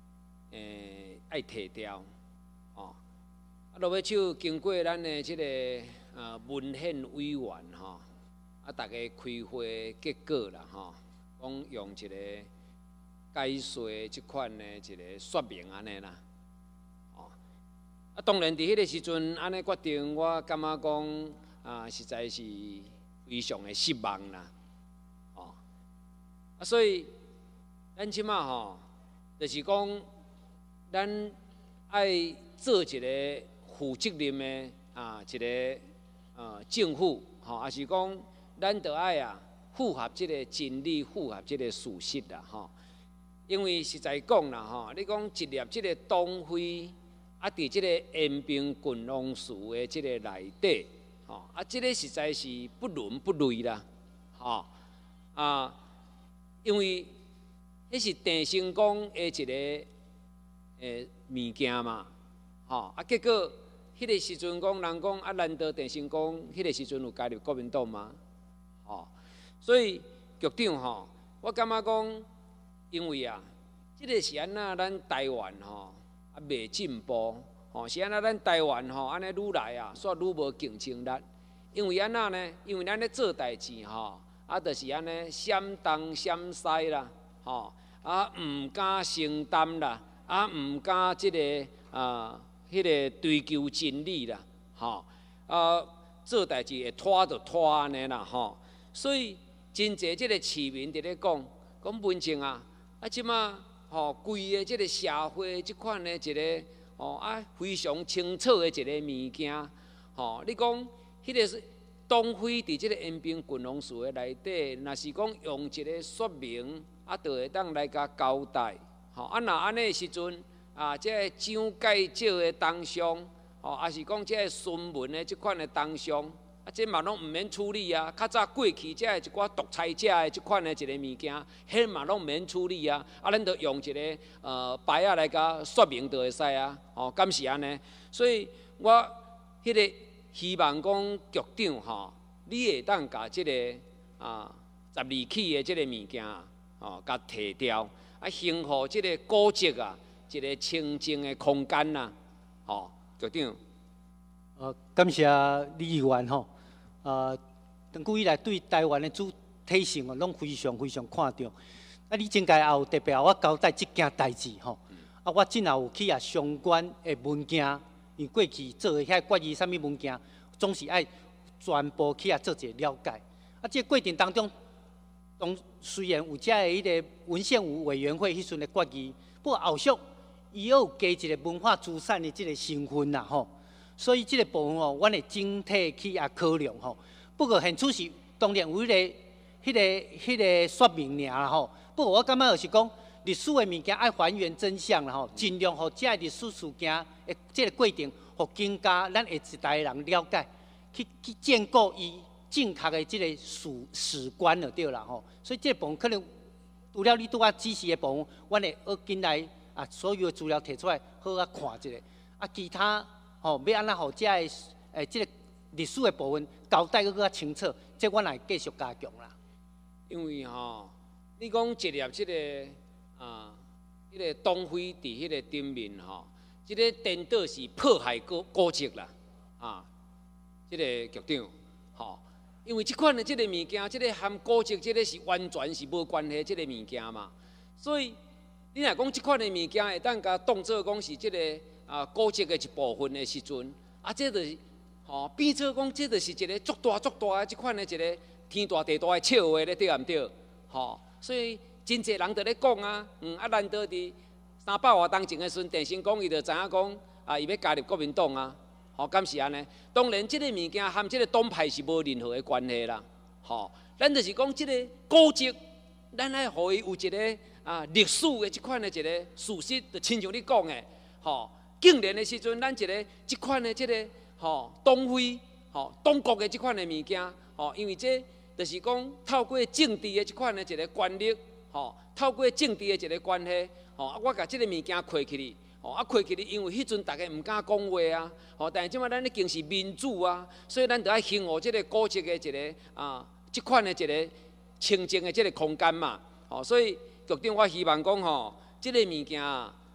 诶爱摕掉，哦，啊，落尾手经过咱的即、这个呃文献委员吼，啊，大家开会结果啦吼，讲用一个解说即款的一个说明安尼啦，哦，啊，当然伫迄个时阵安尼决定，我感觉讲啊，实在是非常的失望啦，哦，啊，所以咱即马吼，就是讲咱爱做一个负责任的啊一个呃政府吼，也是讲咱得爱啊符合即个真理，符合即个事实啦吼。因为实在讲啦吼，你讲一粒即个党徽啊，伫即个延平郡王祠的即个内底吼，啊，即个实在是不伦不类啦吼啊，因为迄是郑成功的一个诶物件嘛，吼啊，结果迄个时阵讲人讲啊，难得郑成功迄个时阵有加入国民党嘛，吼，所以局长吼，我感觉讲，因为啊，即、这个是安那咱台湾吼啊未进步，吼是安那咱台湾吼安尼愈来啊，煞愈无竞争力，因为安那呢，因为咱咧做代志吼，啊，就是安尼闪东闪西啦，吼啊，毋敢承担啦。啊，毋敢即、这个啊，迄、那个追求真理啦，吼啊，做代志会拖就拖安尼啦，吼。所以真侪即个市民伫咧讲，讲文静啊，啊，即马吼规个即个社会即款的一个吼啊，非常清楚的一个物件，吼，你讲迄、那个党徽伫即个延平郡王祠的内底，若是讲用一个说明，啊，就会当来甲交代。吼啊，若安尼的时阵啊，即个蒋介石的东商，吼，也是讲即个孙文的即款的东商，啊，即嘛拢毋免处理啊。较早过去即个一寡独裁者的即款的一个物件，迄嘛拢毋免处理啊。啊，咱着用一个呃牌仔来甲说明就会使啊。吼，敢是安尼？所以我迄个希望讲局长吼，你会当甲即个啊十二起的即个物件吼，甲摕掉。啊，幸福即个古迹啊，一个清净的空间呐，吼，局长。 呃，感谢李议员吼，呃，长久以来对台湾的主体性哦，拢非常非常看重。啊，你真该也有特别我交代即件代志吼，啊，我真也有去啊相关的文件，因为过去做的遐决议啥物文件，总是爱全部去啊做一个了解。啊，这个过程当中。当虽然有遮个迄个文献有委员会迄阵的决议，不过后续伊又有加一个文化资产的即个身份啦吼，所以即个部分吼，阮会整体去啊考量吼。不过现处是当然有迄、那个、迄、那个、迄、那个说明尔啦吼。不过我感觉就是讲历史的物件爱还原真相啦吼，尽量互遮历史事件的即个过程，互更加咱下一代人了解，去去建构伊。正确的即个史史观就对啦吼，所以这个部分可能除了你拄啊指示的部分，阮会学紧来啊，所有的资料摕出来，好啊看一下。啊，其他吼、哦、要安怎互遮个诶即个历史的部分交代更较清楚，这阮来继续加强啦。 因为吼、哦，你讲一粒即、这个啊，迄、那个党徽伫迄个顶面吼，即、这个颠倒是迫害古古迹啦，啊，即、这个局长吼。因为即款的即个物件，即、这个含古迹，即个是完全是无关系即个物件嘛。所以你若讲即款的物件会当甲当做讲是即、这个啊古迹的一部分的时阵，啊，这就是吼、哦、变做讲，这就是一个足大足大的即款的一个天大地大的笑话咧，对啊毋对？吼、哦，所以真侪人伫咧讲啊，嗯，啊，难得伫三百外当前的时阵，郑成功伊就知影讲啊，伊要加入国民党啊。吼，敢是安尼？当然，即个物件含即个党派是无任何的关系啦。吼，咱就是讲即个古迹，咱爱互伊有一个啊历史的即款的一个事实，就亲像你讲的，吼，竟然的时阵，咱一个即款的即个吼党徽，吼党国的即款的物件，吼，因为这就是讲透过政治的即款的一个权力，吼，透过政治的一个关系，吼，我甲即个物件揢起哩。哦，啊，开起哩，因为迄阵大家毋敢讲话啊，吼，但是即摆咱已经是民主啊，所以咱着爱兴护即个古迹的一个啊，即款的一个清净的即个空间嘛，吼，所以局长我希望讲吼，即个物件啊，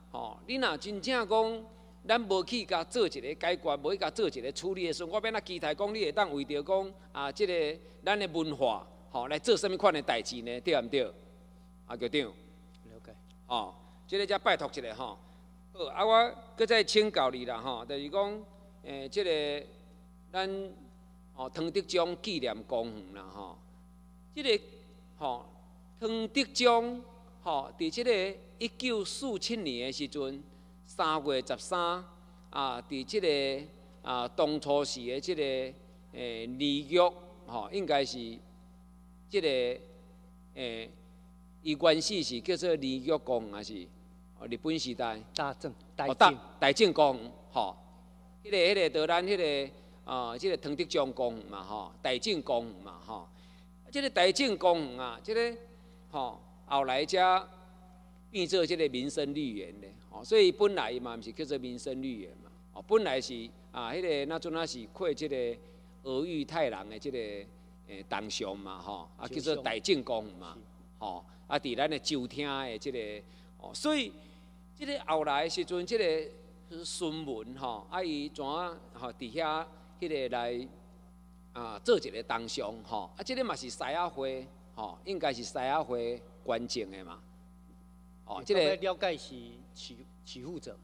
吼，你若真正讲，咱无去甲做一个解决，无去甲做一个处理的时候，我变那期待讲，你会当为着讲啊，即、这个咱的文化，吼，来做什么款的代志呢？对毋对？啊，局长。 了解。 哦，即、这个才拜托一下吼。好，啊，我搁再请教你啦，吼，就是讲，诶，即、这个咱哦，汤德宗纪念公园啦，吼，即、这个吼，汤德宗。吼，伫即个一九四七年的时阵，三月十三啊，伫即个啊东初市的即个诶离玉，吼，应该是即个诶，伊原始是叫做离玉公园，还是哦日本时代？ 大正，大哦正， 大正公园，吼，迄个迄个到咱迄个啊，即个汤德宗公园嘛，吼，大正公园嘛，吼，即个大正公园啊，即个吼。后来才变做即个民生绿园咧，哦，所以本来嘛毋是叫做民生绿园嘛，哦，本来是啊，迄、那个那阵啊是扩即个俄玉太郎的即、这个诶铜像嘛，吼，啊叫做大正公园嘛，吼，啊伫咱的酒厅的即、这个，哦，所以即个后来的时阵，即、这个孙文吼，啊伊怎啊吼伫遐迄个来啊做一个铜像，吼，啊即、这个嘛是西雅会，吼，应该是西雅会。关键的嘛，哦， 这个了解是起起护者，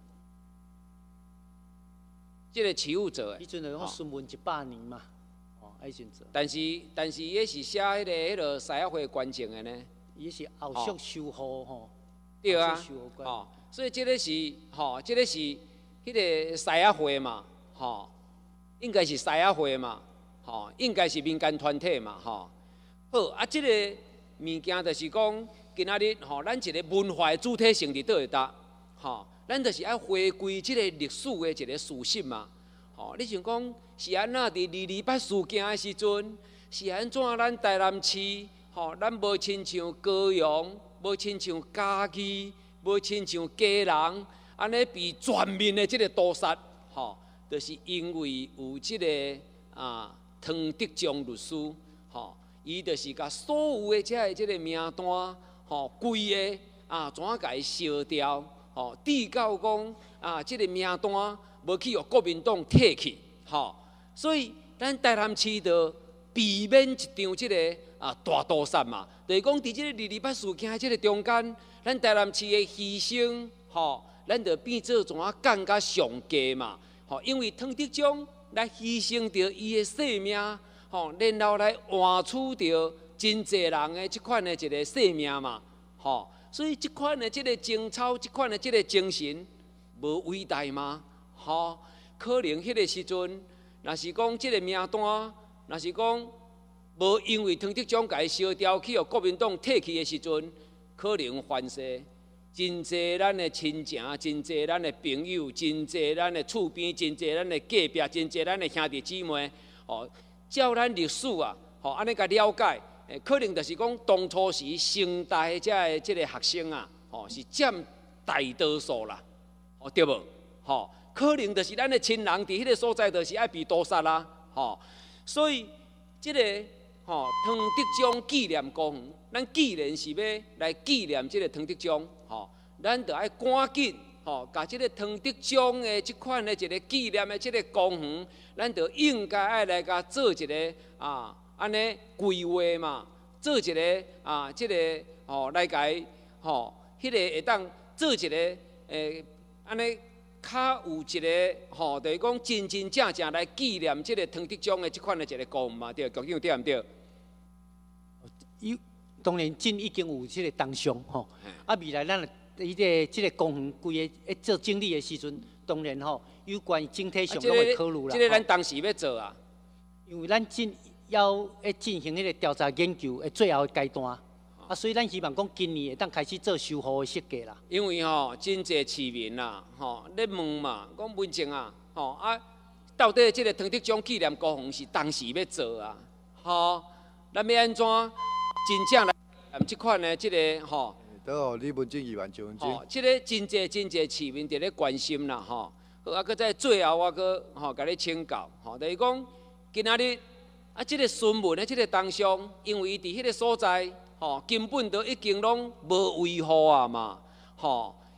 这个起护者， 以前就讲孙文一百年嘛，哦，爱选择。 但是但是也是写迄个迄个西雅会关键的呢， 伊是后续修复吼， 对啊，哦，所以这个是吼，这个是迄个西雅会嘛，吼，应该是西雅会嘛，吼，应该是民间团体嘛，吼，好啊，这个。物件就是讲，今仔日吼，咱一个文化的主体性伫倒会搭，吼，咱就是爱回归即个历史的一个事实嘛，吼，你想讲是安怎伫二二八事件的时阵，是安怎咱台南市，吼，咱无亲像高雄，无亲像嘉义，无亲像基隆，安尼被全面的即个屠杀，吼，就是因为有即、这个啊汤德宗律师，吼。伊就是甲所有的遮个即个名单，吼，规个啊，怎啊甲伊烧掉，吼，至到讲啊，即、这个名单无去互国民党摕去，吼，所以咱台南市就避免一场即、这个啊大屠杀嘛。就是讲，伫即个二二八事件即个中间，咱台南市的牺牲，吼，咱就变做怎啊降甲上低嘛，吼，因为汤德宗来牺牲着伊的性命。吼，然后来换取着真济人的即款的一个性命嘛，吼，所以即款的即个情操，即款的即个精神，无伟大吗？吼，可能迄个时阵，若是讲即个名单，若是讲无因为汤德宗甲伊烧掉去，互国民党摕去的时阵，可能反世真济咱的亲情，真济咱的朋友，真济咱的厝边，真济咱的隔壁，真济咱的兄弟姊妹，吼。照咱历史啊，吼，安尼甲了解，诶，可能就是讲当初时清代遮个即个学生啊，吼，是占大多数啦，吼，对无？吼，可能就是咱的亲人伫迄个所在，就是爱被屠杀啦，吼，所以即、这个吼汤德宗纪念公园，咱既然是要来纪念即个汤德宗，吼，咱就爱赶紧。吼，甲即个汤德宗的即款的一个纪念的即个公园，咱就应该爱来甲做一个啊，安尼规划嘛，做一个啊，即、这个吼、哦、来甲伊吼，迄、那个会当做一个诶，安尼较有一个吼，就是讲真真正正来纪念即个汤德宗的即款的一个公园嘛，对，局长对毋对？ 有当然，真已经有即个铜像吼，啊，未来咱。伊个即个公园规个一做整理的时阵，当然吼，有关整体上拢会考虑啦。 即个咱当时要做啊， 因为咱进要要进行迄个调查研究的最后的阶段，啊，所以咱希望讲今年会当开始做修复的设计啦。 因为吼，真济市民啦，吼，咧问嘛，讲文静啊，吼啊，到底即个汤德宗纪念公园是当时要做啊？吼，咱要安怎真正来念即款的即个吼？ 都互李文静议员张文静。 哦，即个真济真济市民伫咧关心啦，吼。好，啊，搁在最后我搁吼，甲你请教，吼，就是讲今仔日啊，即个孙文的即个铜像，因为伊伫迄个所在，吼，根本都已经拢无维护啊嘛，吼。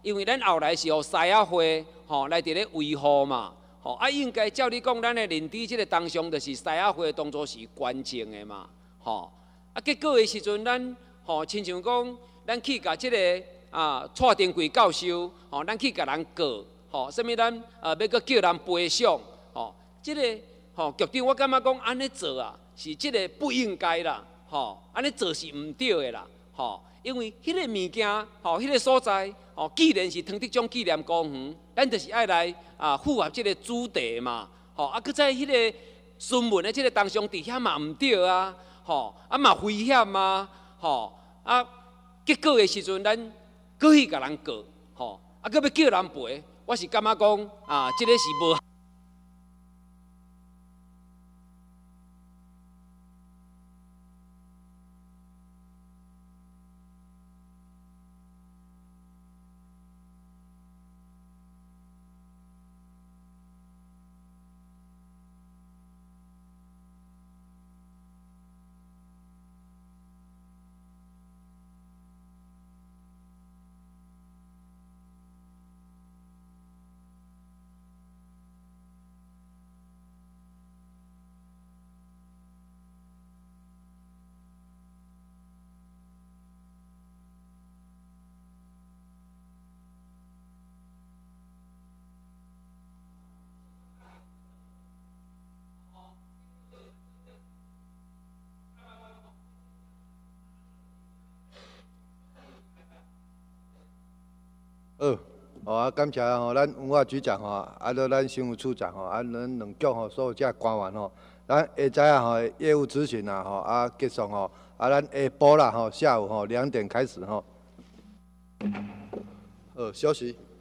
因为咱后来是由师仔会吼来伫咧维护嘛，吼啊应该照你讲，咱的认知即个当上就是师仔会当作是关键的嘛，吼啊结果的时阵，咱吼亲像讲，咱去甲即个啊蔡丁贵教授，吼咱去甲人告，吼什物咱啊要搁叫人赔偿，吼即个吼局长，我感觉讲安尼做啊，是即个不应该啦，吼安尼做是毋对的啦，吼。因为迄个物件，吼，迄个所在，吼，既然是汤德宗纪念公园，咱就是爱来啊符合即个主题嘛，吼，啊，搁在迄个询问的即个当上伫遐嘛毋对啊，吼，啊嘛危险啊，吼，啊，结果的时阵，咱搁去甲人告，吼，啊，搁要叫人赔，我是感觉讲啊，即个是无。 好，哦啊，感谢吼，咱文化局长吼，啊，了咱新闻处长吼，啊，咱两局吼，所有遮官员吼，咱下早啊吼，业务咨询啊吼，啊结束吼，啊，咱下晡啦吼，下午吼两点开始吼，好，休息。